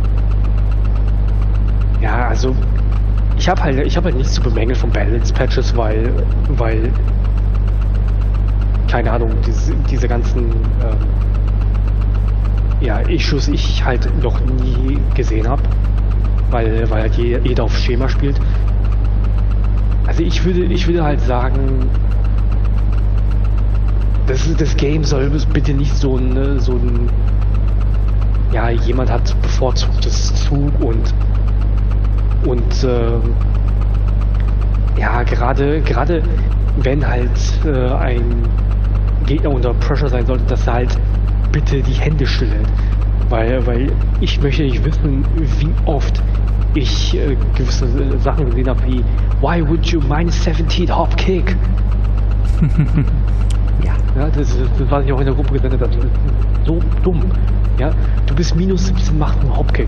D: ja, also ich habe halt ich habe halt nichts zu bemängeln von Balance Patches, weil weil keine Ahnung, diese, diese ganzen äh, ja, Issues ich halt noch nie gesehen habe, weil weil halt jeder auf Schema spielt. Also ich würde ich würde halt sagen, das, das Game soll bitte nicht so ein, so ein ja, jemand hat bevorzugtes Zug und und äh, ja, gerade gerade wenn halt äh, ein Gegner unter Pressure sein sollte, dass er halt bitte die Hände stillt, weil weil ich möchte nicht wissen, wie oft ich äh, gewisse Sachen gesehen habe, wie why would you minus seventeen hop kick? Ja, ja das, das was ich auch in der Gruppe gesendet habe. So dumm. Ja, du bist minus siebzehn, macht einen Hopkick.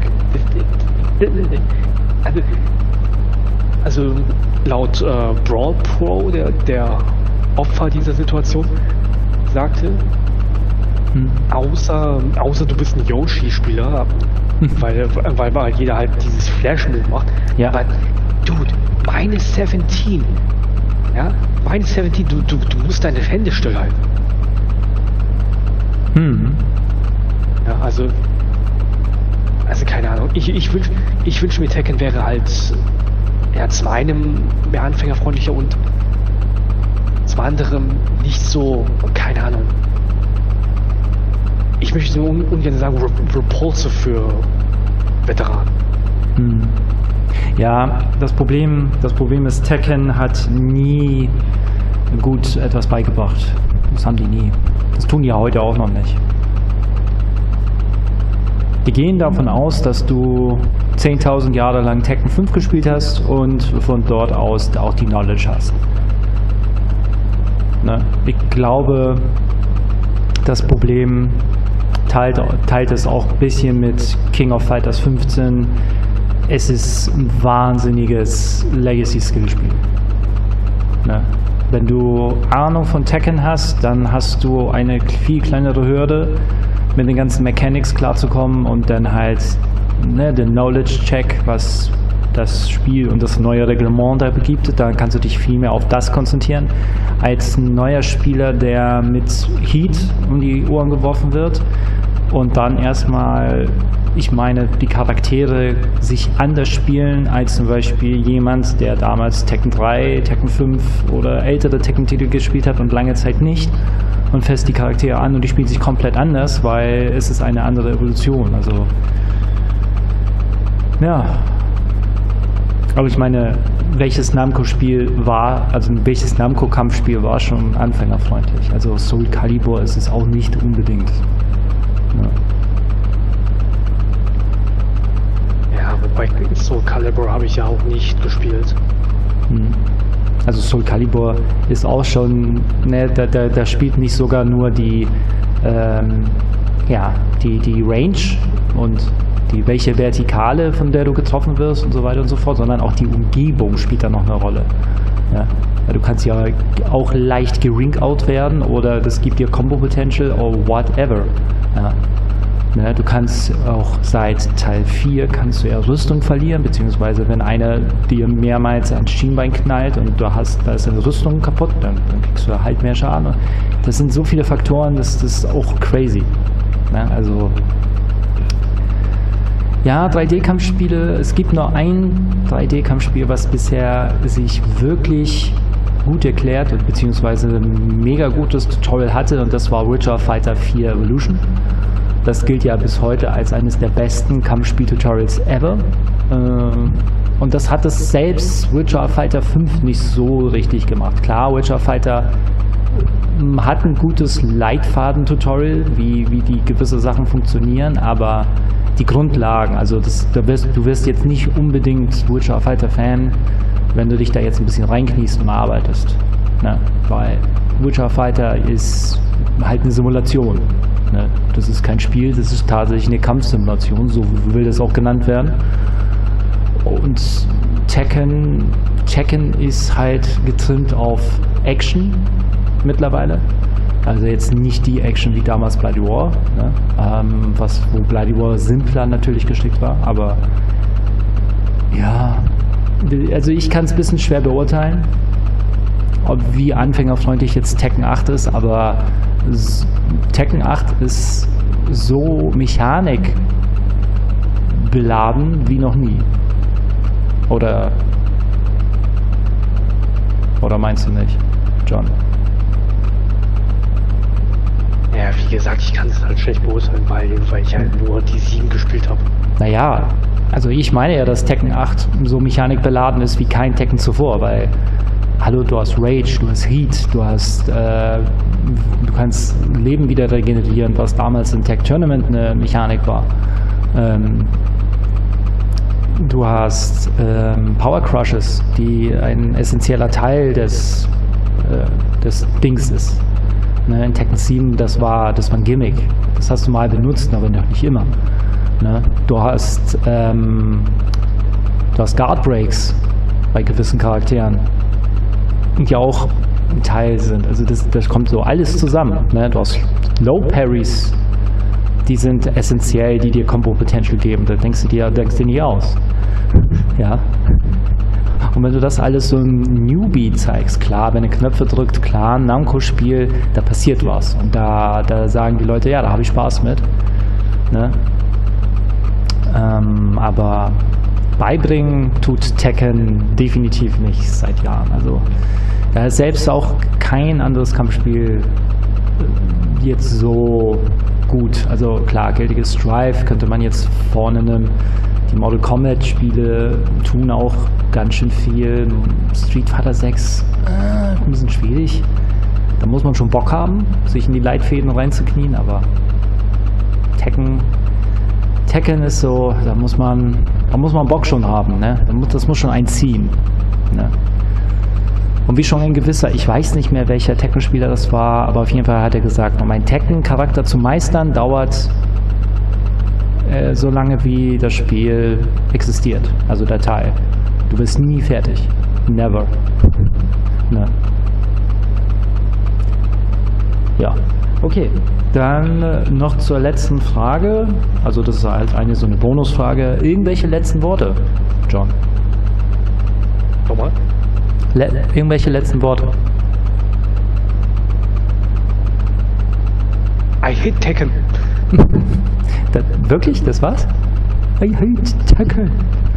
D: Also, also laut äh, Brawl Pro, der, der Opfer dieser Situation, sagte, hm. außer, außer du bist ein Yoshi-Spieler, weil, weil, weil jeder halt dieses Flash-Move macht. Ja. Aber, dude, minus siebzehn. Ja, minus siebzehn, du, du, du musst deine Hände stillhalten.
A: Hm.
D: Ja, also also keine Ahnung. Ich, ich wünsche ich wünsch mir, Tekken wäre halt ja, zum einen mehr anfängerfreundlicher und zum anderen nicht so, keine Ahnung. Ich möchte so un ungern sagen, repulsive für Veteranen.
A: Hm. Ja, das Problem, das Problem ist, Tekken hat nie gut etwas beigebracht. Das haben die nie. Das tun die ja heute auch noch nicht. Die gehen davon aus, dass du zehntausend Jahre lang Tekken fünf gespielt hast und von dort aus auch die Knowledge hast. Ne? Ich glaube, das Problem teilt, teilt es auch ein bisschen mit King of Fighters fünfzehn. Es ist ein wahnsinniges Legacy-Skill-Spiel. Ne? Wenn du Ahnung von Tekken hast, dann hast du eine viel kleinere Hürde, mit den ganzen Mechanics klarzukommen und dann halt ne, den Knowledge-Check, was das Spiel und das neue Reglement da gibt, dann kannst du dich viel mehr auf das konzentrieren, als ein neuer Spieler, der mit Heat um die Ohren geworfen wird und dann erstmal, ich meine, die Charaktere sich anders spielen als zum Beispiel jemand, der damals Tekken drei, Tekken fünf oder ältere Tekken-Titel gespielt hat und lange Zeit nicht und fässt die Charaktere an und die spielen sich komplett anders, weil es ist eine andere Evolution. Also ja. Aber ich meine, welches Namco-Spiel war, also welches Namco-Kampfspiel war schon anfängerfreundlich? Also Soul Calibur ist es auch nicht unbedingt.
D: Ja, ja wobei Soul Calibur habe ich ja auch nicht gespielt.
A: Hm. Also Soul Calibur ist auch schon, ne, da, da, da spielt nicht sogar nur die, ähm, ja, die, die Range und die welche Vertikale, von der du getroffen wirst und so weiter und so fort, sondern auch die Umgebung spielt da noch eine Rolle. Ja? Ja, du kannst ja auch leicht gering-out werden oder das gibt dir Combo-Potential or whatever. Ja? Ja, du kannst auch seit Teil vier kannst du ja Rüstung verlieren, beziehungsweise wenn einer dir mehrmals ans Schienbein knallt und du hast, da ist deine Rüstung kaputt, dann, dann kriegst du halt mehr Schaden. Das sind so viele Faktoren, das, das ist auch crazy. Ja, also ja, drei D-Kampfspiele, es gibt nur ein drei D-Kampfspiel, was bisher sich wirklich gut erklärt und beziehungsweise ein mega gutes Tutorial hatte und das war Virtua Fighter vier Evolution. Das gilt ja bis heute als eines der besten Kampfspiel-Tutorials ever. Und das hat es selbst Virtua Fighter fünf nicht so richtig gemacht. Klar, Virtua Fighter hat ein gutes Leitfaden-Tutorial, wie, wie die gewisse Sachen funktionieren, aber die Grundlagen, also das, du, wirst, du wirst jetzt nicht unbedingt Virtua Fighter Fan, wenn du dich da jetzt ein bisschen reinkniest und arbeitest. Ne? Weil Virtua Fighter ist halt eine Simulation. Ne? Das ist kein Spiel, das ist tatsächlich eine Kampfsimulation, so will das auch genannt werden. Und Tekken, Tekken ist halt getrimmt auf Action mittlerweile. Also jetzt nicht die Action wie damals Bloody War, ne? ähm, was, wo Bloody War simpler natürlich gestrickt war, aber ja, also ich kann es ein bisschen schwer beurteilen, ob wie anfängerfreundlich jetzt Tekken acht ist, aber Tekken acht ist so Mechanik beladen wie noch nie. Oder oder meinst du nicht, John?
D: Ja, wie gesagt, ich kann es halt schlecht beurteilen, weil, weil ich halt nur die sieben gespielt habe.
A: Naja, also ich meine ja, dass Tekken acht so mechanikbeladen ist wie kein Tekken zuvor, weil, hallo, du hast Rage, du hast Heat, du hast, äh, du kannst Leben wieder regenerieren, was damals in Tech Tournament eine Mechanik war. Ähm, du hast ähm, Power Crushes, die ein essentieller Teil des, äh, des Dings ist. Ne, in Tekken sieben, das war, das war ein Gimmick. Das hast du mal benutzt, aber noch nicht immer. Ne? Du hast, ähm, du hast Guard Breaks bei gewissen Charakteren, die auch ein Teil sind. Also das, das kommt so alles zusammen. Ne? Du hast Low Parries, die sind essentiell, die dir Combo Potential geben. Da denkst du dir, denkst du nie aus. Ja. Und wenn du das alles so ein Newbie zeigst, klar, wenn du Knöpfe drückt, klar, ein Namco-Spiel, da passiert was. Und da, da sagen die Leute, ja, da habe ich Spaß mit. Ne? Ähm, aber beibringen tut Tekken definitiv nicht seit Jahren. Also da ist selbst auch kein anderes Kampfspiel jetzt so gut. Also klar, gültiges Strive könnte man jetzt vorne nehmen. Die Mortal Kombat Spiele tun auch ganz schön viel. Street Fighter sechs, äh, ein bisschen schwierig. Da muss man schon Bock haben, sich in die Leitfäden reinzuknien, aber Tekken Tekken ist so, da muss man, da muss man Bock schon haben, ne? Das muss schon einziehen, ne? Und wie schon ein gewisser, ich weiß nicht mehr, welcher Tekken-Spieler das war, aber auf jeden Fall hat er gesagt, um einen Tekken-Charakter zu meistern, dauert äh, so lange, wie das Spiel existiert, also der Teil. Du bist nie fertig. Never. Ne? Ja. Okay, dann äh, noch zur letzten Frage. Also das ist halt eine so eine Bonusfrage. Irgendwelche letzten Worte, John?
D: Nochmal?
A: Le irgendwelche letzten Worte?
D: I hate Tekken.
A: das, wirklich? Das war's? I hate Tekken.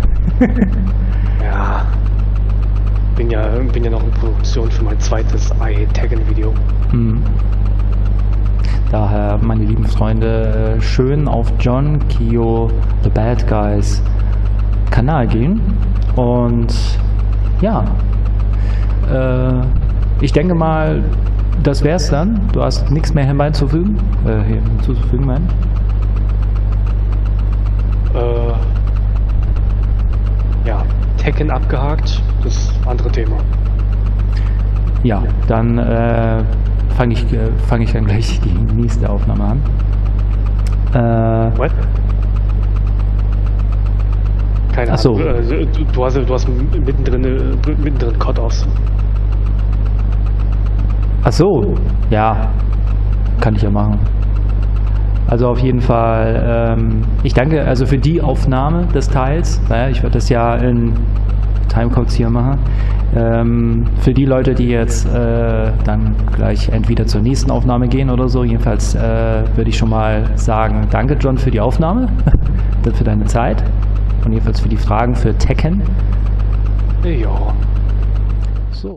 D: Ja. Bin ja, bin ja noch in Produktion für mein zweites I hate Tekken Video.
A: Hm. Daher, meine lieben Freunde, schön auf John Kyo The Bad Guys Kanal gehen. Und ja, äh, ich denke mal, das wär's dann. Du hast nichts mehr hinzuzufügen? Äh, hinzuzufügen, mein?
D: Äh, ja, Tekken abgehakt, das andere Thema.
A: Ja, dann äh, fange ich, äh, fang ich dann gleich die nächste Aufnahme an. Äh,
D: What? Keine
A: Ach so.
D: Ahnung. Äh, du, du hast, du hast mittendrin, äh, mittendrin Cut-Offs.
A: Ach so, ja, kann ich ja machen. Also auf jeden Fall, ähm, ich danke also für die Aufnahme des Teils. Naja, ich werde das ja in Timecodes hier machen. Ähm, für die Leute, die jetzt äh, dann gleich entweder zur nächsten Aufnahme gehen oder so, jedenfalls äh, würde ich schon mal sagen, danke John für die Aufnahme, für deine Zeit und jedenfalls für die Fragen für Tekken.
D: Ja.
A: So.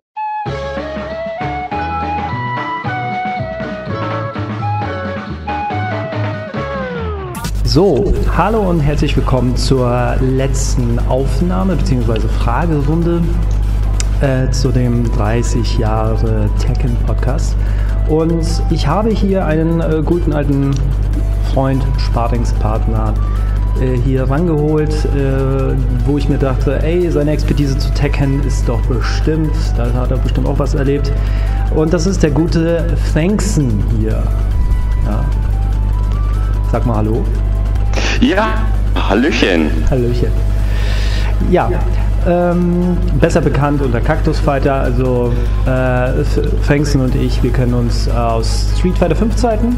A: So, hallo und herzlich willkommen zur letzten Aufnahme bzw. Fragerunde äh, zu dem dreißig Jahre Tekken Podcast. Und ich habe hier einen äh, guten alten Freund, Sparringspartner äh, hier rangeholt, äh, wo ich mir dachte, ey, seine Expertise zu Tekken ist doch bestimmt, da hat er bestimmt auch was erlebt. Und das ist der gute Frankson hier. Ja. Sag mal Hallo.
E: Ja, Hallöchen.
A: Hallöchen. Ja, ähm, besser bekannt unter Cactus Fighter, also äh, Frankson und ich, wir kennen uns aus Street Fighter fünf Zeiten,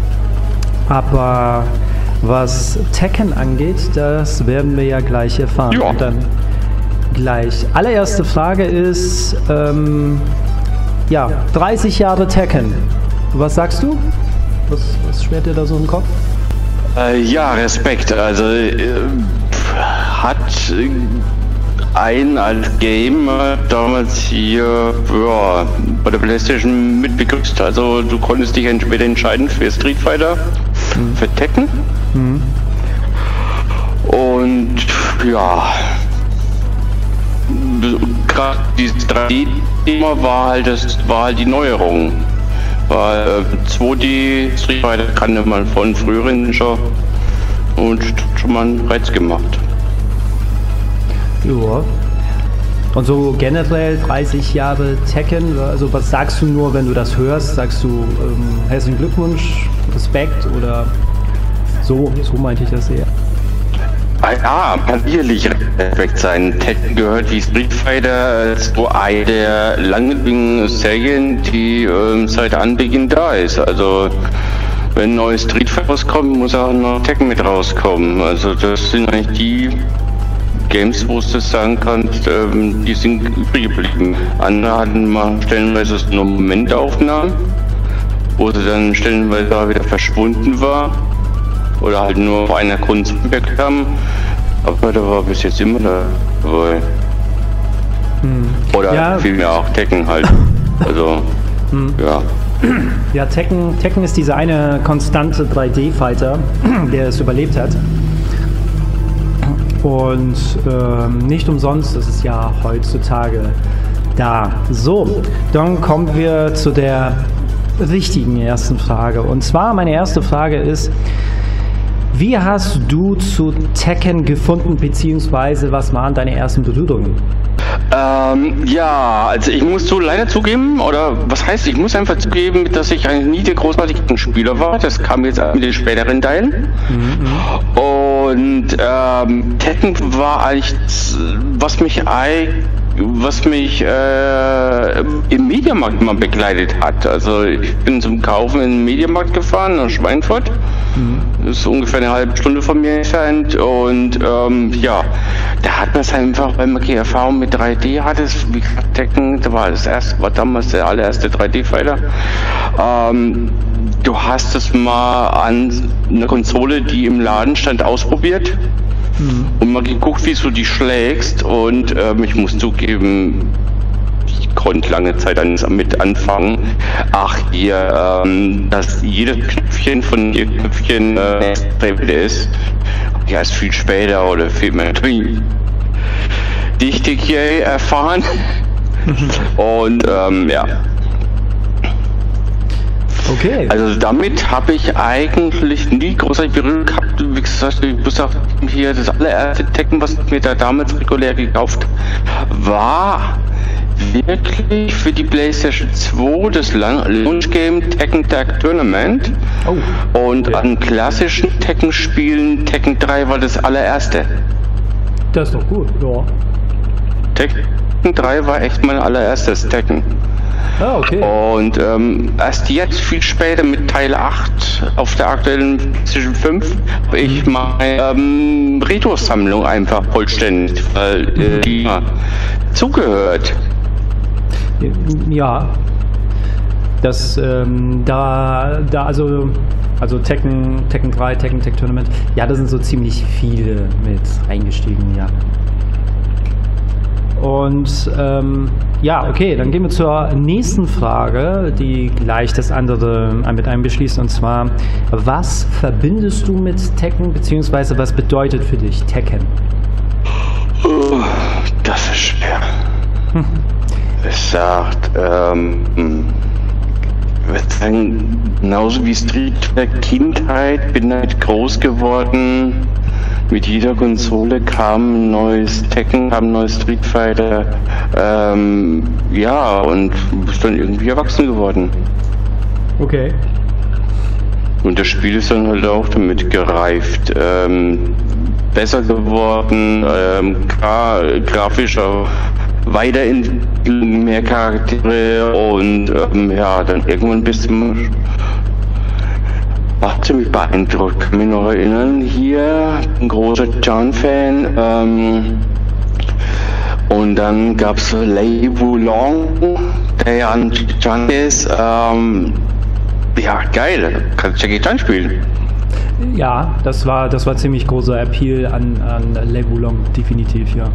A: aber was Tekken angeht, das werden wir ja gleich erfahren.
E: Ja.
A: Und dann gleich. Allererste Frage ist, ähm, ja, dreißig Jahre Tekken. Was sagst du? Was, was schwirrt dir da so im Kopf?
E: Äh, ja, Respekt. Also äh, hat äh, ein als Game äh, damals hier ja, bei der PlayStation mit begrüßt. Also du konntest dich entweder entscheiden für Street Fighter, mhm. für Tekken. Mhm. Und ja, gerade dieses drei D-Thema war halt das war halt die Neuerung. Weil äh, zwei D Street Fighter kannte man von früheren schon und schon mal einen Reiz gemacht.
A: Ja. Und so generell dreißig Jahre Tekken, also was sagst du nur, wenn du das hörst? Sagst du ähm, herzlichen Glückwunsch, Respekt oder so, so meinte ich das eher.
E: Ja, kann sicherlich Respekt sein. Tekken gehört wie Street Fighter zu einer der langen Serien, die ähm, seit Anbeginn da ist. Also wenn ein neues Street Fighter rauskommt, muss auch noch Tekken mit rauskommen. Also das sind eigentlich die Games, wo du sagen kannst, ähm, die sind übrig geblieben. Andere hatten mal stellenweise nur Momentaufnahmen, wo sie dann stellenweise wieder verschwunden war. oder halt nur auf einer Grundspec haben. Aber da war bis jetzt immer dabei.
A: Hm.
E: Oder
A: ja.
E: vielmehr auch Tekken halt. Also, hm. ja.
A: Ja, Tekken, Tekken ist dieser eine konstante drei D-Fighter, der es überlebt hat. Und ähm, nicht umsonst ist es ja heutzutage da. So, dann kommen wir zu der richtigen ersten Frage. Und zwar, meine erste Frage ist, wie hast du zu Tekken gefunden, beziehungsweise was waren deine ersten Berührungen?
E: Ähm, ja, also ich muss so leider zugeben, oder was heißt, ich muss einfach zugeben, dass ich eigentlich nie der großartige Spieler war. Das kam jetzt mit den späteren Teilen. Mhm. Und ähm, Tekken war eigentlich, was mich eigentlich was mich äh, im Mediamarkt immer begleitet hat. Also ich bin zum Kaufen in den Mediamarkt gefahren nach Schweinfurt. Mhm. Das ist ungefähr eine halbe Stunde von mir entfernt. Und ähm, ja, da hat man es einfach, weil man die Erfahrung mit drei D hatte. Wie gesagt, Tekken, da war das erste, war damals der allererste drei D-Fighter. Ähm, du hast es mal an einer Konsole, die im Laden stand, ausprobiert. Mhm. Und mal geguckt, wie du die schlägst, und ähm, ich muss zugeben, ich konnte lange Zeit an, mit anfangen. Ach, hier, ähm, dass jedes Knöpfchen von jedem Knöpfchen äh, ist. Ja, ist viel später oder viel mehr dichtig hier erfahren. Und ähm, ja.
A: Okay.
E: Also damit habe ich eigentlich nie großartig Berührung gehabt. Wie gesagt, ich muss auch hier das allererste Tekken, was ich mir da damals regulär gekauft war, wirklich für die PlayStation zwei das Launch Game Tekken Tag Tournament. Oh. Und okay. An klassischen Tekken-Spielen Tekken drei war das allererste.
A: Das ist doch gut, ja.
E: Tekken drei war echt mein allererstes Tekken.
A: Ah, okay.
E: Und ähm, erst jetzt, viel später mit Teil acht auf der aktuellen PlayStation fünf, habe ich meine ähm, Retro-Sammlung einfach vollständig, weil äh, die zugehört.
A: Ja, das ähm, da, da also, also Tekken, Tekken drei, Tekken Tag Tournament, ja, da sind so ziemlich viele mit eingestiegen, ja. Und ähm, ja, okay, dann gehen wir zur nächsten Frage, die gleich das andere mit einbeschließt, und zwar, was verbindest du mit Tekken, beziehungsweise was bedeutet für dich Tekken?
E: Oh, das ist schwer. Hm. Es sagt, ähm, ich würde sagen, genauso wie Street Fighter Kindheit, bin halt groß geworden. Mit jeder Konsole kam ein neues Tekken, kam ein neues Street Fighter, ähm, ja, und bist dann irgendwie erwachsen geworden.
A: Okay.
E: Und das Spiel ist dann halt auch damit gereift, ähm, besser geworden, ähm, gra grafischer Weiterentwicklung, mehr Charaktere, und ähm, ja, dann irgendwann bist du war ziemlich beeindruckt, kann mich noch erinnern, hier, ein großer John-Fan, ähm, und dann gab es Lei Wulong, der ja an John ist, ähm, ja, geil, kannst Jackie Chan spielen.
A: Ja, das war, das war ziemlich großer Appeal an, an Lei Wulong, definitiv, ja.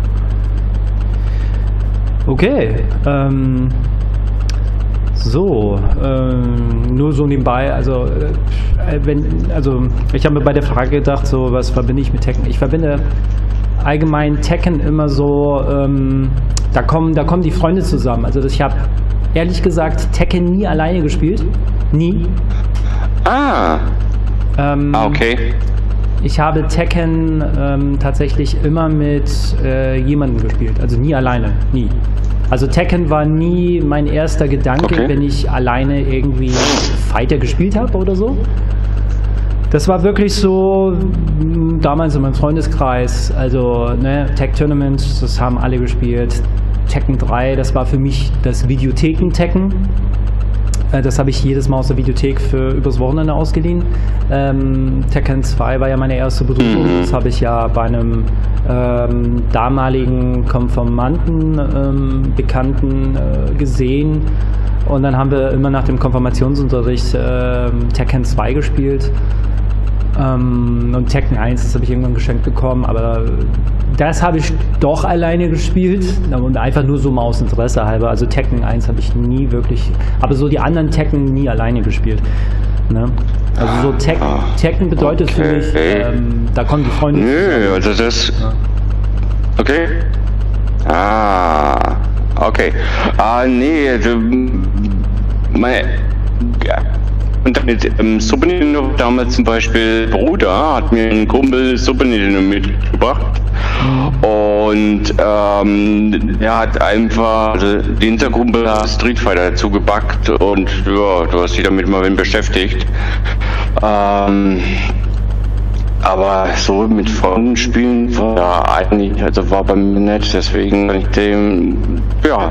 A: Okay, ähm, so, ähm, nur so nebenbei, also, äh, wenn, also ich habe mir bei der Frage gedacht, so, was verbinde ich mit Tekken? Ich verbinde allgemein Tekken immer so, ähm, da kommen, da kommen die Freunde zusammen. Also ich habe ehrlich gesagt Tekken nie alleine gespielt, nie.
E: Ah, ähm, ah okay.
A: Ich habe Tekken ähm, tatsächlich immer mit äh, jemandem gespielt, also nie alleine, nie. Also Tekken war nie mein erster Gedanke, okay, wenn ich alleine irgendwie Fighter gespielt habe oder so. Das war wirklich so damals in meinem Freundeskreis, also ne, Tag Tournament, das haben alle gespielt. Tekken drei, das war für mich das Videotheken-Tekken. Das habe ich jedes Mal aus der Videothek für übers Wochenende ausgeliehen. Ähm, Tekken zwei war ja meine erste Berufung. Das habe ich ja bei einem ähm, damaligen Konformanten, ähm, Bekannten äh, gesehen. Und dann haben wir immer nach dem Konfirmationsunterricht äh, Tekken zwei gespielt. Ähm, und Tekken eins, das habe ich irgendwann geschenkt bekommen, aber das habe ich doch alleine gespielt und einfach nur so mal aus Interesse halber. Also Tekken eins habe ich nie wirklich, aber so die anderen Tekken nie alleine gespielt. Ne? Also so Tek Tekken bedeutet okay. für mich, ähm, da kommen die Freunde.
E: Nö, also das. Ja. Okay. Ah, okay. Ah, nee, also, meine. Ja. Und mit ähm, Super Nintendo damals zum Beispiel, Bruder hat mir ein Kumpel Super Nintendo mitgebracht. Und ähm, er hat einfach, also den Kumpel hat Street Fighter dazu gepackt und ja, du hast dich damit mal beschäftigt. Ähm, aber so mit Freunden spielen war ja eigentlich, also war bei mir nicht, deswegen kann ich dem, ja,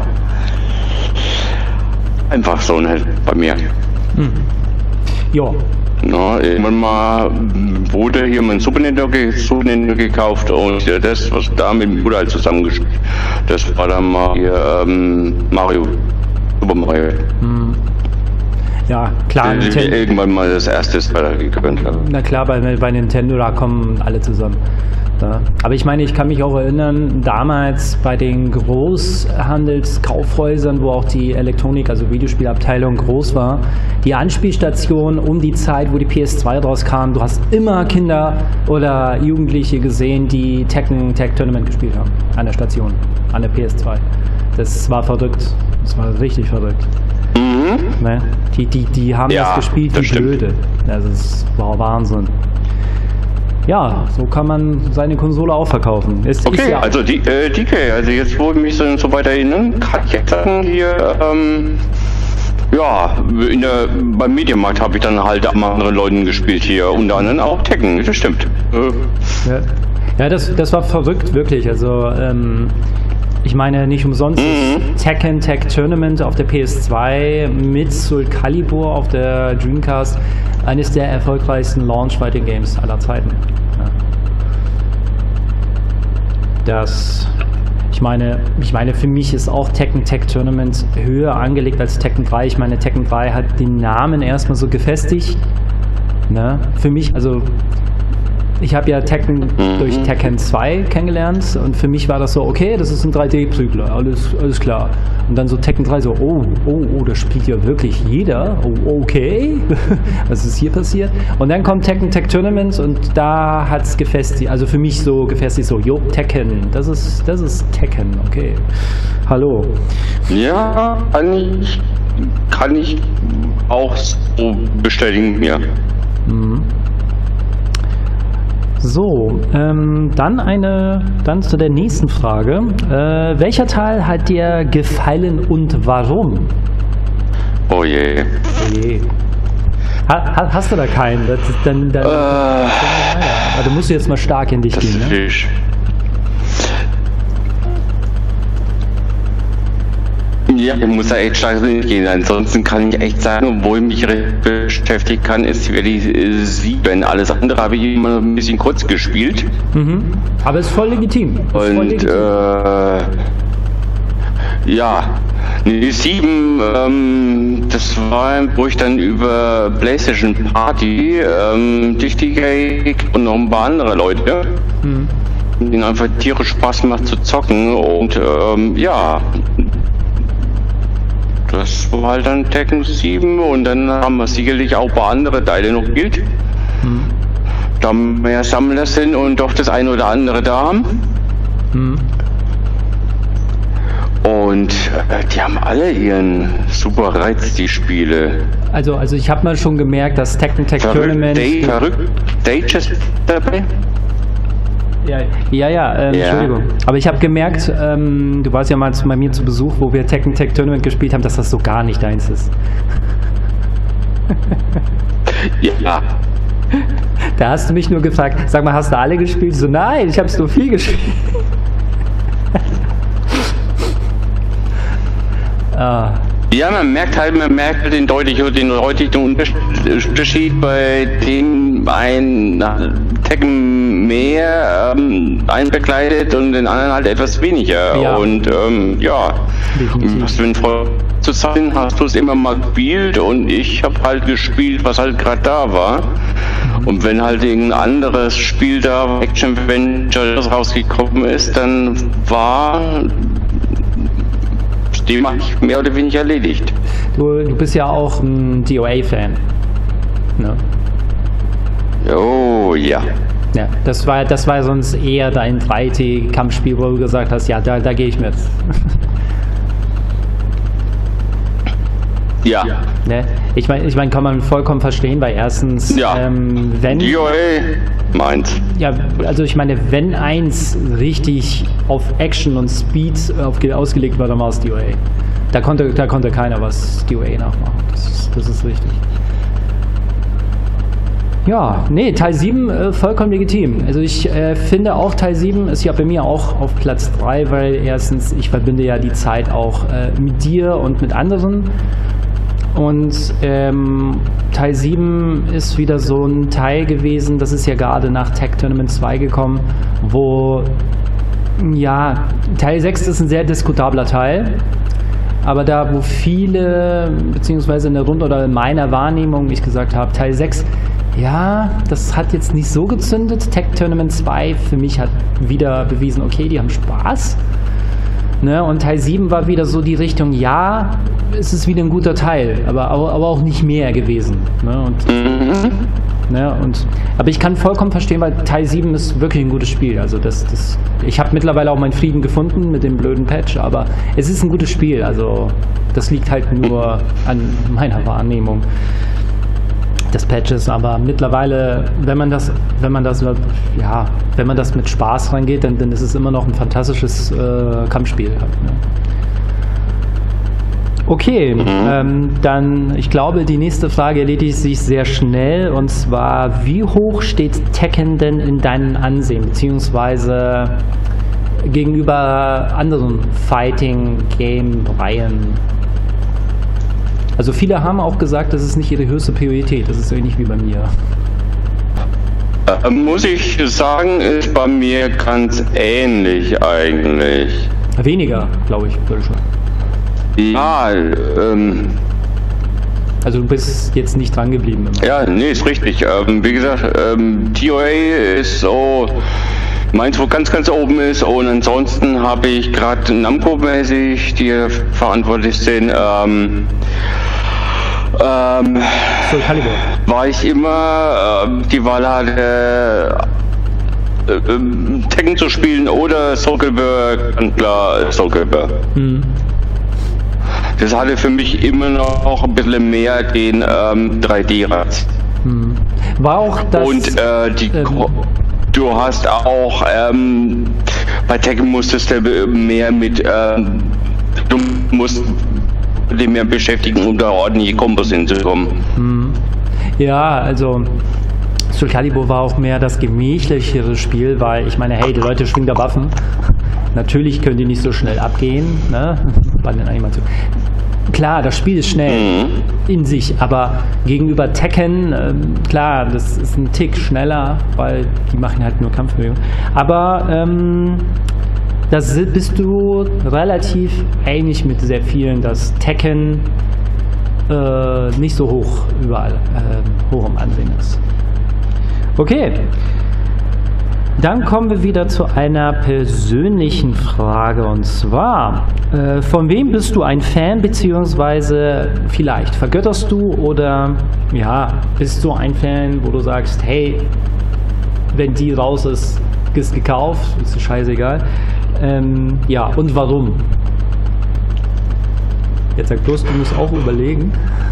E: einfach so nicht bei mir.
A: Hm. Ja.
E: Na, irgendwann mal wurde hier mein Super Nintendo, Super Nintendo gekauft und ja, das, was da mit dem Bruder halt zusammengespielt, das war dann mal hier ähm, Mario, Super Mario.
A: Hm. Ja, klar.
E: Ich
A: Nintendo,
E: irgendwann mal das erste Spider gegönnt habe.
A: Na klar, bei, bei Nintendo, da kommen alle zusammen. Ja. Aber ich meine, ich kann mich auch erinnern, damals bei den Großhandelskaufhäusern, wo auch die Elektronik, also Videospielabteilung groß war, die Anspielstation um die Zeit, wo die P S zwei rauskam, du hast immer Kinder oder Jugendliche gesehen, die Tekken Tag Tournament gespielt haben, an der Station, an der P S zwei. Das war verrückt, das war richtig verrückt.
E: Mhm.
A: Ne? Die, die, die haben
E: ja,
A: das gespielt wie blöde. Also das war Wahnsinn. Ja, so kann man seine Konsole auch verkaufen. Ist,
E: okay,
A: ist ja
E: also die, äh, D K, also jetzt wo ich mich so, so weit erinnern, kann ich jetzt sagen, hier, ähm, ja, in der, beim Mediamarkt habe ich dann halt mit anderen Leuten gespielt hier, unter anderem auch Tekken, das stimmt. Äh.
A: Ja, ja das, das war verrückt, wirklich. Also, ähm, ich meine, nicht umsonst
E: Mhm.
A: ist Tekken Tag Tournament auf der P S zwei mit Soul Calibur auf der Dreamcast eines der erfolgreichsten Launch-Fighting-Games aller Zeiten. Ja. Das, ich meine, ich meine, für mich ist auch Tekken Tag Tournament höher angelegt als Tekken drei. Ich meine, Tekken drei hat den Namen erstmal so gefestigt. Ne? Für mich, also ich habe ja Tekken
E: Mhm.
A: durch Tekken zwei kennengelernt und für mich war das so, okay, das ist ein drei D-Prügler, alles, alles klar. Und dann so Tekken drei so, oh, oh, oh, das spielt ja wirklich jeder, oh, okay, was ist hier passiert? Und dann kommt Tekken Tag Tournament und da hat es gefestigt, also für mich so gefestigt, so, jo, Tekken, das ist, das ist Tekken, okay, hallo.
E: Ja, kann ich, kann ich auch so bestätigen, ja.
A: Mhm. So, ähm, dann eine, dann zu der nächsten Frage. Äh, welcher Teil hat dir gefallen und warum?
E: Oh je.
A: Oh je. Ha, ha, hast du da keinen? Das ist dann, dann,
E: Äh,
A: Aber du musst jetzt mal stark in dich
E: das
A: gehen, ne?
E: ist Ja, ich muss da echt stark gehen. Ansonsten kann ich echt sagen, wo ich mich recht beschäftigen kann, ist die sieben. Alles andere habe ich immer ein bisschen kurz gespielt.
A: Mhm. Aber ist voll legitim. Ist voll
E: Und
A: legitim.
E: äh, ja, die sieben, ähm, das war, wo ich dann über PlayStation Party, ähm, D K und noch ein paar andere Leute,
A: Mhm.
E: denen einfach tierisch Spaß macht zu zocken und ähm, ja. Das war halt dann Tekken sieben und dann haben wir sicherlich auch ein paar andere Teile noch gespielt.
A: Mhm.
E: Da mehr Sammler sind und doch das eine oder andere da haben.
A: Mhm.
E: Und äh, die haben alle ihren super Reiz, die Spiele.
A: Also, also ich habe mal schon gemerkt, dass Tekken Tag Tournament...
E: Day, verrückt Stages dabei?
A: Ja, ja, ja, ähm,
E: Ja.
A: Entschuldigung. Aber ich habe gemerkt, ähm, du warst ja mal zu- bei mir zu Besuch, wo wir Tekken Tag Tournament gespielt haben, dass das so gar nicht deins ist.
E: Ja.
A: Da hast du mich nur gefragt, sag mal, hast du alle gespielt? So, nein, ich habe es nur viel gespielt. ah,
E: Ja, man merkt halt, man merkt halt den deutlichen, den deutlichen Unterschied bei dem ein Tekken mehr ähm, einbekleidet und den anderen halt etwas weniger.
A: Ja.
E: Und ähm, ja,
A: Definitiv.
E: was du in Freude zu sein, hast du es immer mal gespielt und ich habe halt gespielt, was halt gerade da war. Und wenn halt irgendein anderes Spiel da, Action Adventure, rausgekommen ist, dann war dem eigentlich mehr oder weniger erledigt.
A: Du, du bist ja auch ein D O A-Fan. Ne?
E: Oh ja.
A: Ja, das war, das war sonst eher dein drei T-Kampfspiel, wo du gesagt hast, ja, da, da gehe ich mit.
E: Ja.
A: Ne? Ich meine, ich mein, kann man vollkommen verstehen, weil erstens,
E: ja.
A: ähm, wenn...
E: D O A meint.
A: Ja, also ich meine, wenn eins richtig auf Action und Speed auf, ausgelegt war, dann war es D O A. Da konnte, da konnte keiner was D O A nachmachen. Das ist, das ist richtig. Ja, nee, Teil sieben äh, vollkommen legitim. Also ich äh, finde auch Teil sieben ist ja bei mir auch auf Platz drei, weil erstens, ich verbinde ja die Zeit auch äh, mit dir und mit anderen. Und ähm, Teil sieben ist wieder so ein Teil gewesen, das ist ja gerade nach Tech Tournament zwei gekommen, wo, ja, Teil sechs ist ein sehr diskutabler Teil, aber da, wo viele, beziehungsweise in der Runde oder in meiner Wahrnehmung, wie ich gesagt habe, Teil sechs, ja, das hat jetzt nicht so gezündet. Tech Tournament zwei für mich hat wieder bewiesen, okay, die haben Spaß. Ne, und Teil sieben war wieder so die Richtung, ja, es ist wieder ein guter Teil, aber, aber auch nicht mehr gewesen. Ne, und, ne, und, aber ich kann vollkommen verstehen, weil Teil sieben ist wirklich ein gutes Spiel. Also das, das, ich habe mittlerweile auch meinen Frieden gefunden mit dem blöden Patch, aber es ist ein gutes Spiel. Also das liegt halt nur an meiner Wahrnehmung des Patches, aber mittlerweile, wenn man das, wenn man das, ja, wenn man das mit Spaß rangeht, dann, dann ist es immer noch ein fantastisches äh, Kampfspiel. Halt, ne? Okay, mhm. ähm, dann, ich glaube, die nächste Frage erledigt sich sehr schnell, und zwar, wie hoch steht Tekken denn in deinem Ansehen, beziehungsweise gegenüber anderen Fighting-Game-Reihen? Also viele haben auch gesagt, das ist nicht ihre höchste Priorität. Das ist ähnlich wie bei mir.
E: Äh, muss ich sagen, ist bei mir ganz ähnlich eigentlich.
A: Weniger, glaube ich, würde schon.
E: Ja, ähm...
A: Also du bist jetzt nicht dran geblieben. Immer.
E: Ja, nee, ist richtig. Ähm, wie gesagt, ähm, D O A ist so... Meins, wo ganz, ganz oben ist, und ansonsten habe ich gerade Namco-mäßig, die verantwortlich sind, ähm, ähm,
A: Soul Calibur.
E: War ich immer äh, die Wahl hatte, äh, äh, Tekken zu spielen oder Soul Calibur, ganz klar Soul Calibur. Mhm. Das hatte für mich immer noch ein bisschen mehr den ähm, drei D-Reiz.
A: Mhm. War auch das...
E: Und äh, die... Ähm, Du hast auch, ähm, bei Tekken musstest du mehr mit, ähm, du musst dich mehr beschäftigen, um da ordentliche Kombos hinzukommen.
A: Hm. Ja, also Soul Calibur war auch mehr das gemächlichere Spiel, weil ich meine, hey, die Leute schwingen da Waffen. Natürlich können die nicht so schnell abgehen, ne? Bei den Animationen. Klar, das Spiel ist schnell mhm. in sich, aber gegenüber Tekken, äh, klar, das ist ein Tick schneller, weil die machen halt nur Kampfbewegungen. Aber ähm, da bist du relativ ähnlich mit sehr vielen, dass Tekken äh, nicht so hoch überall äh, hoch im Ansehen ist. Okay. Dann kommen wir wieder zu einer persönlichen Frage, und zwar, äh, von wem bist du ein Fan, beziehungsweise vielleicht vergötterst du oder ja, bist du ein Fan, wo du sagst, hey, wenn die raus ist, ist gekauft, ist scheißegal. Ähm, ja, und warum? Jetzt sag bloß, du musst auch überlegen.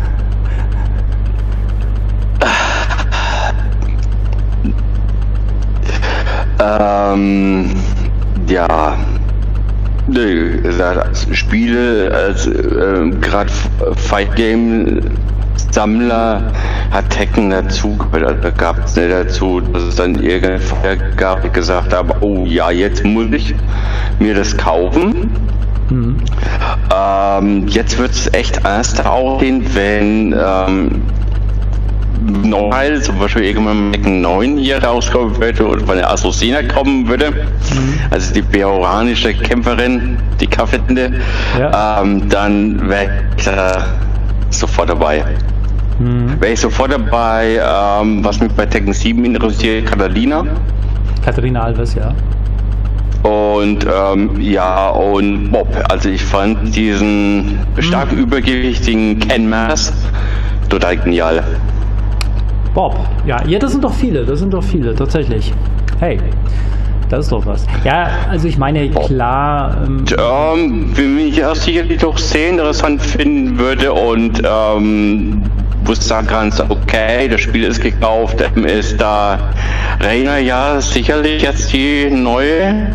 E: Ähm, ja, ne, das Spiele, also, äh, gerade Fight Game Sammler hat Tekken dazu, da gab es nicht dazu, dass es dann irgendwann gab, ich gesagt habe, oh ja, jetzt muss ich mir das kaufen. Mhm. Ähm, jetzt wird es echt erst aussehen, wenn ähm, Teil, zum Beispiel irgendwann Tekken neun hier rauskommen würde oder von der Asocena kommen würde, mhm. also die peruanische Kämpferin, die Kaffeetende, ja. ähm, dann wäre ich da sofort dabei. Mhm. Wäre ich sofort dabei, ähm, was mich bei Tekken sieben interessiert, Catalina.
A: Katharina Alves, ja.
E: Und ähm, ja, und Bob. Also ich fand diesen stark mhm. übergewichtigen Ken Masters total genial.
A: Bob, ja, ja, das sind doch viele, das sind doch viele, tatsächlich. Hey, das ist doch was. Ja, also ich meine, klar...
E: Ähm, ähm, wenn ich ja sicherlich doch sehr interessant finden würde und ähm, wo du sagen kannst, okay, das Spiel ist gekauft, ähm, ist da Reina ja sicherlich jetzt die neue,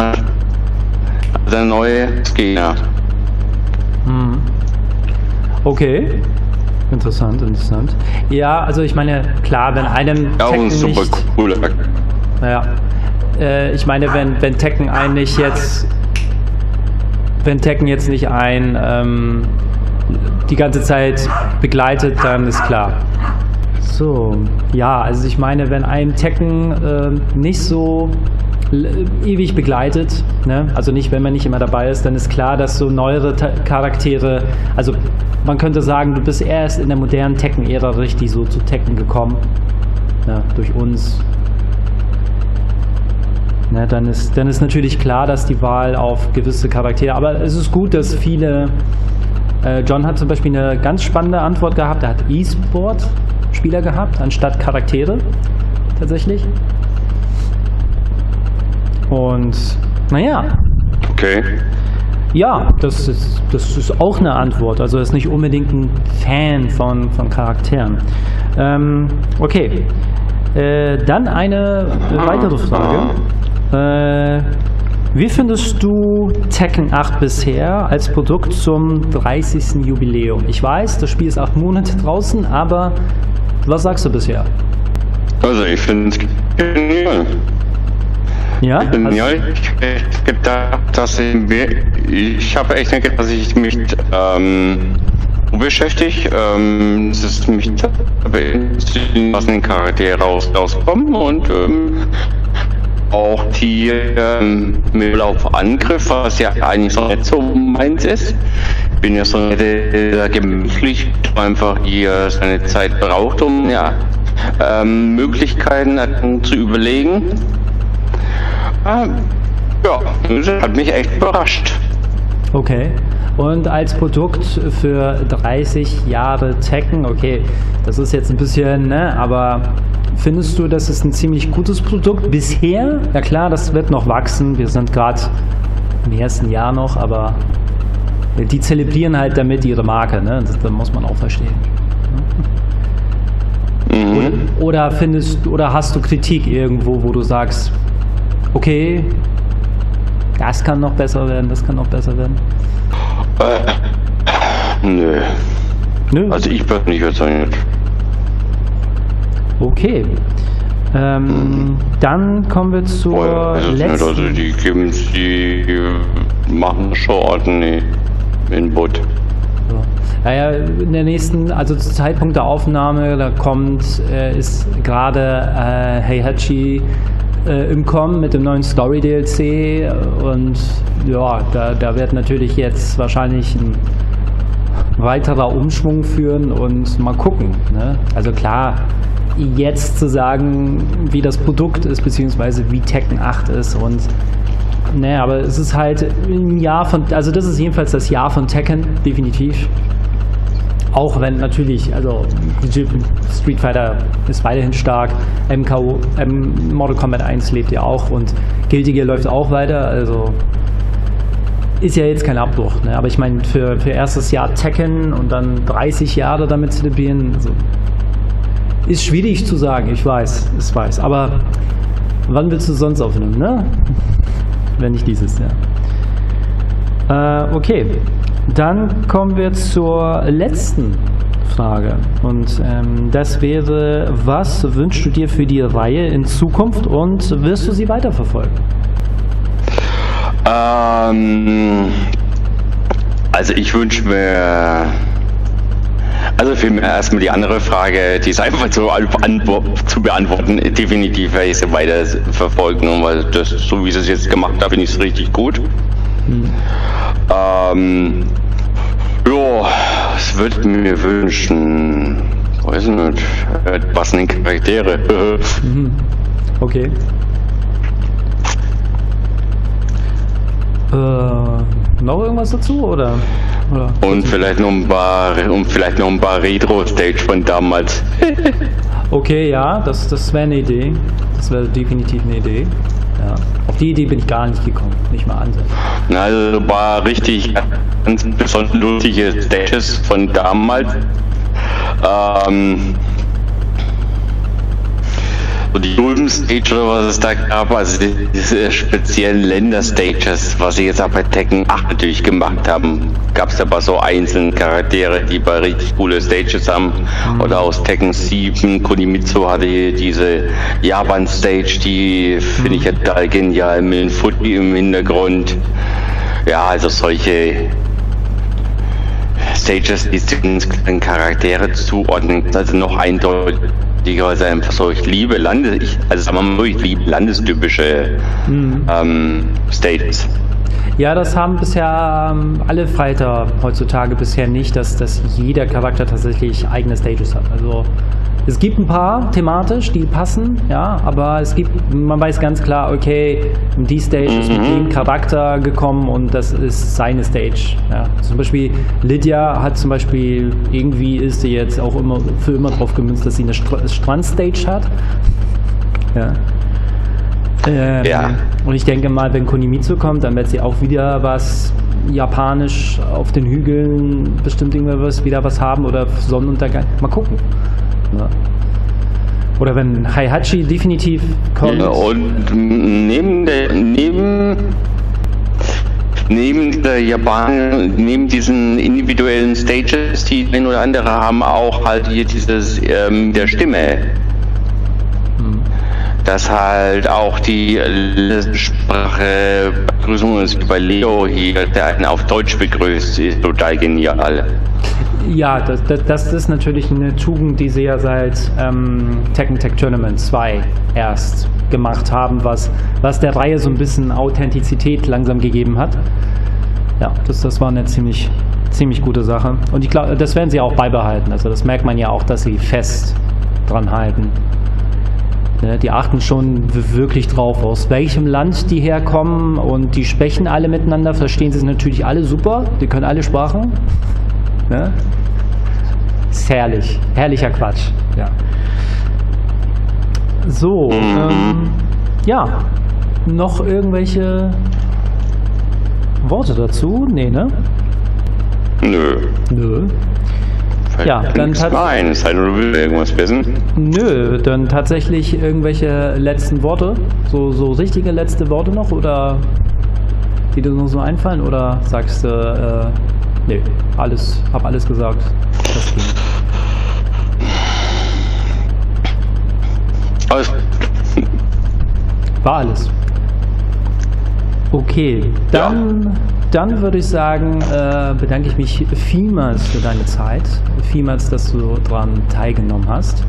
E: der neue Gegner.
A: Hm. Okay. Interessant, interessant. Ja, also ich meine, klar, wenn einem
E: ja,
A: Tekken
E: super
A: nicht...
E: Cool.
A: Naja, äh, ich meine, wenn, wenn Tekken eigentlich jetzt... Wenn Tekken jetzt nicht ein... Ähm, die ganze Zeit begleitet, dann ist klar. So, ja, also ich meine, wenn ein Tekken äh, nicht so ewig begleitet, ne? Also nicht, wenn man nicht immer dabei ist, dann ist klar, dass so neuere Ta- Charaktere, also man könnte sagen, du bist erst in der modernen Tekken-Ära richtig so zu Tekken gekommen, ne? Durch uns. Ne? Dann ist, dann ist natürlich klar, dass die Wahl auf gewisse Charaktere, aber es ist gut, dass viele, äh, John hat zum Beispiel eine ganz spannende Antwort gehabt, er hat E-Sport-Spieler gehabt, anstatt Charaktere, tatsächlich. Und naja.
E: Okay.
A: Ja, das ist, das ist auch eine Antwort. Also er ist nicht unbedingt ein Fan von, von Charakteren. Ähm, okay. Äh, dann eine weitere Frage. Äh, wie findest du Tekken acht bisher als Produkt zum dreißigsten Jubiläum? Ich weiß, das Spiel ist acht Monate draußen, aber was sagst du bisher?
E: Also ich finde es genial.
A: Ja?
E: Ich bin ja, ich hätte gedacht, dass ich, ich habe echt nicht gedacht, dass ich mich ähm, beschäftige. Ähm, es ist mich was den Charakter raus, rauskommen und ähm, auch die ähm, Mittel auf Angriff, was ja eigentlich so nicht so meins ist. Ich bin ja so äh, gemütlich, einfach hier seine Zeit braucht, um ja, ähm, Möglichkeiten zu überlegen. Ja, das hat mich echt überrascht.
A: Okay. Und als Produkt für dreißig Jahre Tekken, okay, das ist jetzt ein bisschen, ne, aber findest du, das ist ein ziemlich gutes Produkt bisher? Ja klar, das wird noch wachsen. Wir sind gerade im ersten Jahr noch, aber die zelebrieren halt damit ihre Marke, ne? Das, das muss man auch verstehen. Mhm. Oder, oder findest oder hast du Kritik irgendwo, wo du sagst, okay, das kann noch besser werden, das kann noch besser werden?
E: Äh, nö. Nö. Also ich würde nicht sagen.
A: Okay. Ähm, mhm. Dann kommen wir zur
E: Boah,
A: letzten...
E: Nicht. Also die geben, die machen schon ordentlich Input.
A: Naja, in der nächsten, also zum Zeitpunkt der Aufnahme, da kommt, äh, ist gerade äh, Heihachi äh, im Kommen mit dem neuen Story D L C und ja, da, da wird natürlich jetzt wahrscheinlich ein weiterer Umschwung führen und mal gucken. Ne? Also klar, jetzt zu sagen, wie das Produkt ist, beziehungsweise wie Tekken acht ist und ne, aber es ist halt ein Jahr von, also das ist jedenfalls das Jahr von Tekken, definitiv. Auch wenn natürlich, also Street Fighter ist weiterhin stark, M K O, M, Mortal Kombat eins lebt ja auch und Guilty Gear läuft auch weiter, also ist ja jetzt kein Abbruch, ne? Aber ich meine, für, für erstes Jahr Tekken und dann dreißig Jahre damit zelebrieren, also ist schwierig zu sagen, ich weiß, ich weiß, aber wann willst du sonst aufnehmen, ne? Wenn nicht dieses Jahr. Äh, okay. Dann kommen wir zur letzten Frage und ähm, das wäre, was wünschst du dir für die Reihe in Zukunft und wirst du sie weiterverfolgen?
E: Ähm, also ich wünsche mir, also für mich erstmal die andere Frage, die ist einfach so zu beantworten, definitiv werde ich sie weiter verfolgen, weil das, so wie sie es jetzt gemacht haben, finde ich es richtig gut. Hm. Ähm, ja, was würde ich mir wünschen? weiß nicht, äh, passenden Charaktere.
A: Mhm. Okay. Äh, noch irgendwas dazu, oder? oder?
E: Und vielleicht noch ein paar, und vielleicht noch ein paar Retro-Stage von damals.
A: Okay, ja, das, das wäre eine Idee. Das wäre definitiv eine Idee. Ja. Auf die Idee bin ich gar nicht gekommen, nicht mal ansatzweise.
E: Na, also ein paar richtig ganz besonders lustige Stages von damals. Ähm, so die Golden Stage oder was es da gab, also die, diese speziellen Länder-Stages, was sie jetzt auch bei Tekken acht natürlich gemacht haben, gab es aber so einzelne Charaktere, die bei richtig coole Stages haben. Mhm. Oder aus Tekken sieben, Kunimitsu hatte diese Japan-Stage, die mhm. finde ich ja total genial, mit dem Footy im Hintergrund. Ja, also solche Stages, die den Charaktere zuordnen, also noch eindeutig. Also einfach so, ich liebe Landes, ich, also sagen wir mal, ich liebe landestypische mhm. ähm, Stages.
A: Ja, das haben bisher ähm, alle Fighter heutzutage bisher nicht, dass, dass jeder Charakter tatsächlich eigene Stages hat. Also es gibt ein paar thematisch, die passen, ja, aber es gibt, man weiß ganz klar, okay, die Stage mhm. ist mit dem Charakter gekommen und das ist seine Stage. Ja. Zum Beispiel Lydia hat zum Beispiel, irgendwie ist sie jetzt auch immer für immer drauf gemünzt, dass sie eine Str- Strandstage hat. Ja. Ähm,
E: ja.
A: Und ich denke mal, wenn Kunimitsu kommt, dann wird sie auch wieder was japanisch auf den Hügeln, bestimmt irgendwas, wieder was haben oder Sonnenuntergang. Mal gucken. Ja. Oder wenn Heihachi definitiv kommt.
E: Ja, und neben der, neben neben der Japan, neben diesen individuellen Stages, die ein oder andere haben, auch halt hier dieses ähm, der Stimme. Hm. Dass halt auch die Sprache Begrüßung ist bei Leo hier, der einen auf Deutsch begrüßt, ist total genial.
A: Ja, das, das, das ist natürlich eine Tugend, die sie ja seit ähm, Tekken Tag Tournament zwei erst gemacht haben, was, was der Reihe so ein bisschen Authentizität langsam gegeben hat. Ja, das, das war eine ziemlich, ziemlich gute Sache. Und ich glaube, das werden sie auch beibehalten. Also das merkt man ja auch, dass sie fest dran halten. Ne, die achten schon wirklich drauf, aus welchem Land die herkommen, und die sprechen alle miteinander, verstehen sie natürlich alle super, die können alle Sprachen. Ne? Ist herrlich, herrlicher Quatsch. Ja. So, ähm, ja, noch irgendwelche Worte dazu? Nee, ne?
E: Nö.
A: Nö. Ja, dann
E: tats- Nein, es sei denn, du willst irgendwas wissen.
A: Nö, dann tatsächlich irgendwelche letzten Worte, so, so richtige letzte Worte noch, oder die dir noch so einfallen, oder sagst du, äh, nee, alles, hab alles gesagt. Das ging.
E: Alles.
A: War alles. Okay, dann, ja. dann würde ich sagen, äh, bedanke ich mich vielmals für deine Zeit, vielmals, dass du daran teilgenommen hast.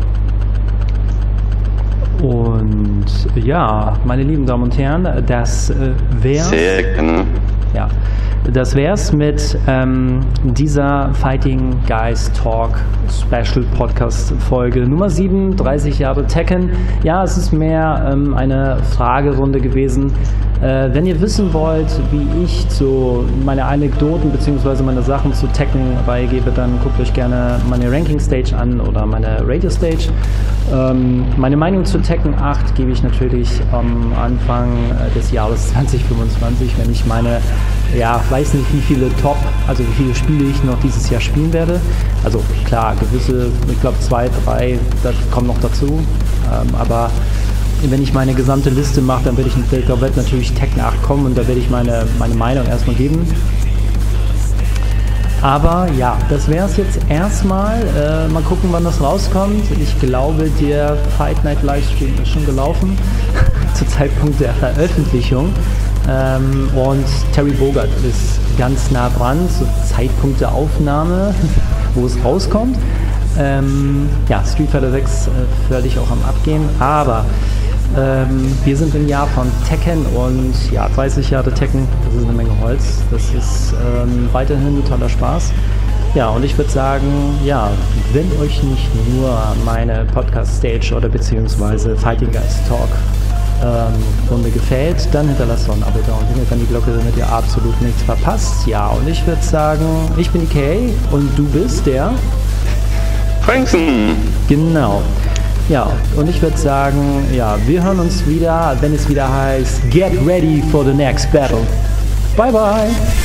A: Und ja, meine lieben Damen und Herren, das äh, wär's.
E: Sehr gerne.
A: Ja, das wär's mit ähm, dieser Fighting Guys Talk Special Podcast Folge Nummer sieben, dreißig Jahre Tekken. Ja, es ist mehr ähm, eine Fragerunde gewesen. Äh, wenn ihr wissen wollt, wie ich so meine Anekdoten bzw. meine Sachen zu Tekken beigebe, dann guckt euch gerne meine Ranking Stage an oder meine Radio Stage. Ähm, meine Meinung zu Tekken acht gebe ich natürlich am Anfang des Jahres zwanzig fünfundzwanzig, wenn ich meine, ja, weiß nicht, wie viele Top, also wie viele Spiele ich noch dieses Jahr spielen werde. Also klar, gewisse, ich glaube zwei, drei, das kommen noch dazu. Ähm, aber wenn ich meine gesamte Liste mache, dann werde ich, da wird natürlich Tekken acht kommen und da werde ich meine, meine Meinung erstmal geben. Aber ja, das wäre es jetzt erstmal. Äh, mal gucken, wann das rauskommt. Ich glaube, der Fight Night Livestream ist schon gelaufen, zu Zeitpunkt der Veröffentlichung. Ähm, und Terry Bogard ist ganz nah dran, zu Zeitpunkt der Aufnahme, wo es rauskommt. Ähm, ja, Street Fighter sechs äh, werde ich auch am Abgehen, aber ähm, wir sind im Jahr von Tekken und ja, dreißig Jahre Tekken, das ist eine Menge Holz, das ist ähm, weiterhin toller Spaß. Ja, und ich würde sagen, ja, wenn euch nicht nur meine Podcast-Stage oder beziehungsweise Fighting Guys Talk ähm, Runde gefällt, dann hinterlasst doch ein Abo da und klingelt an die Glocke, damit ihr absolut nichts verpasst. Ja, und ich würde sagen, ich bin die Kay und du bist der
E: Frankson.
A: Genau. Ja, und ich würde sagen, ja, wir hören uns wieder, wenn es wieder heißt Get ready for the next battle. Bye bye!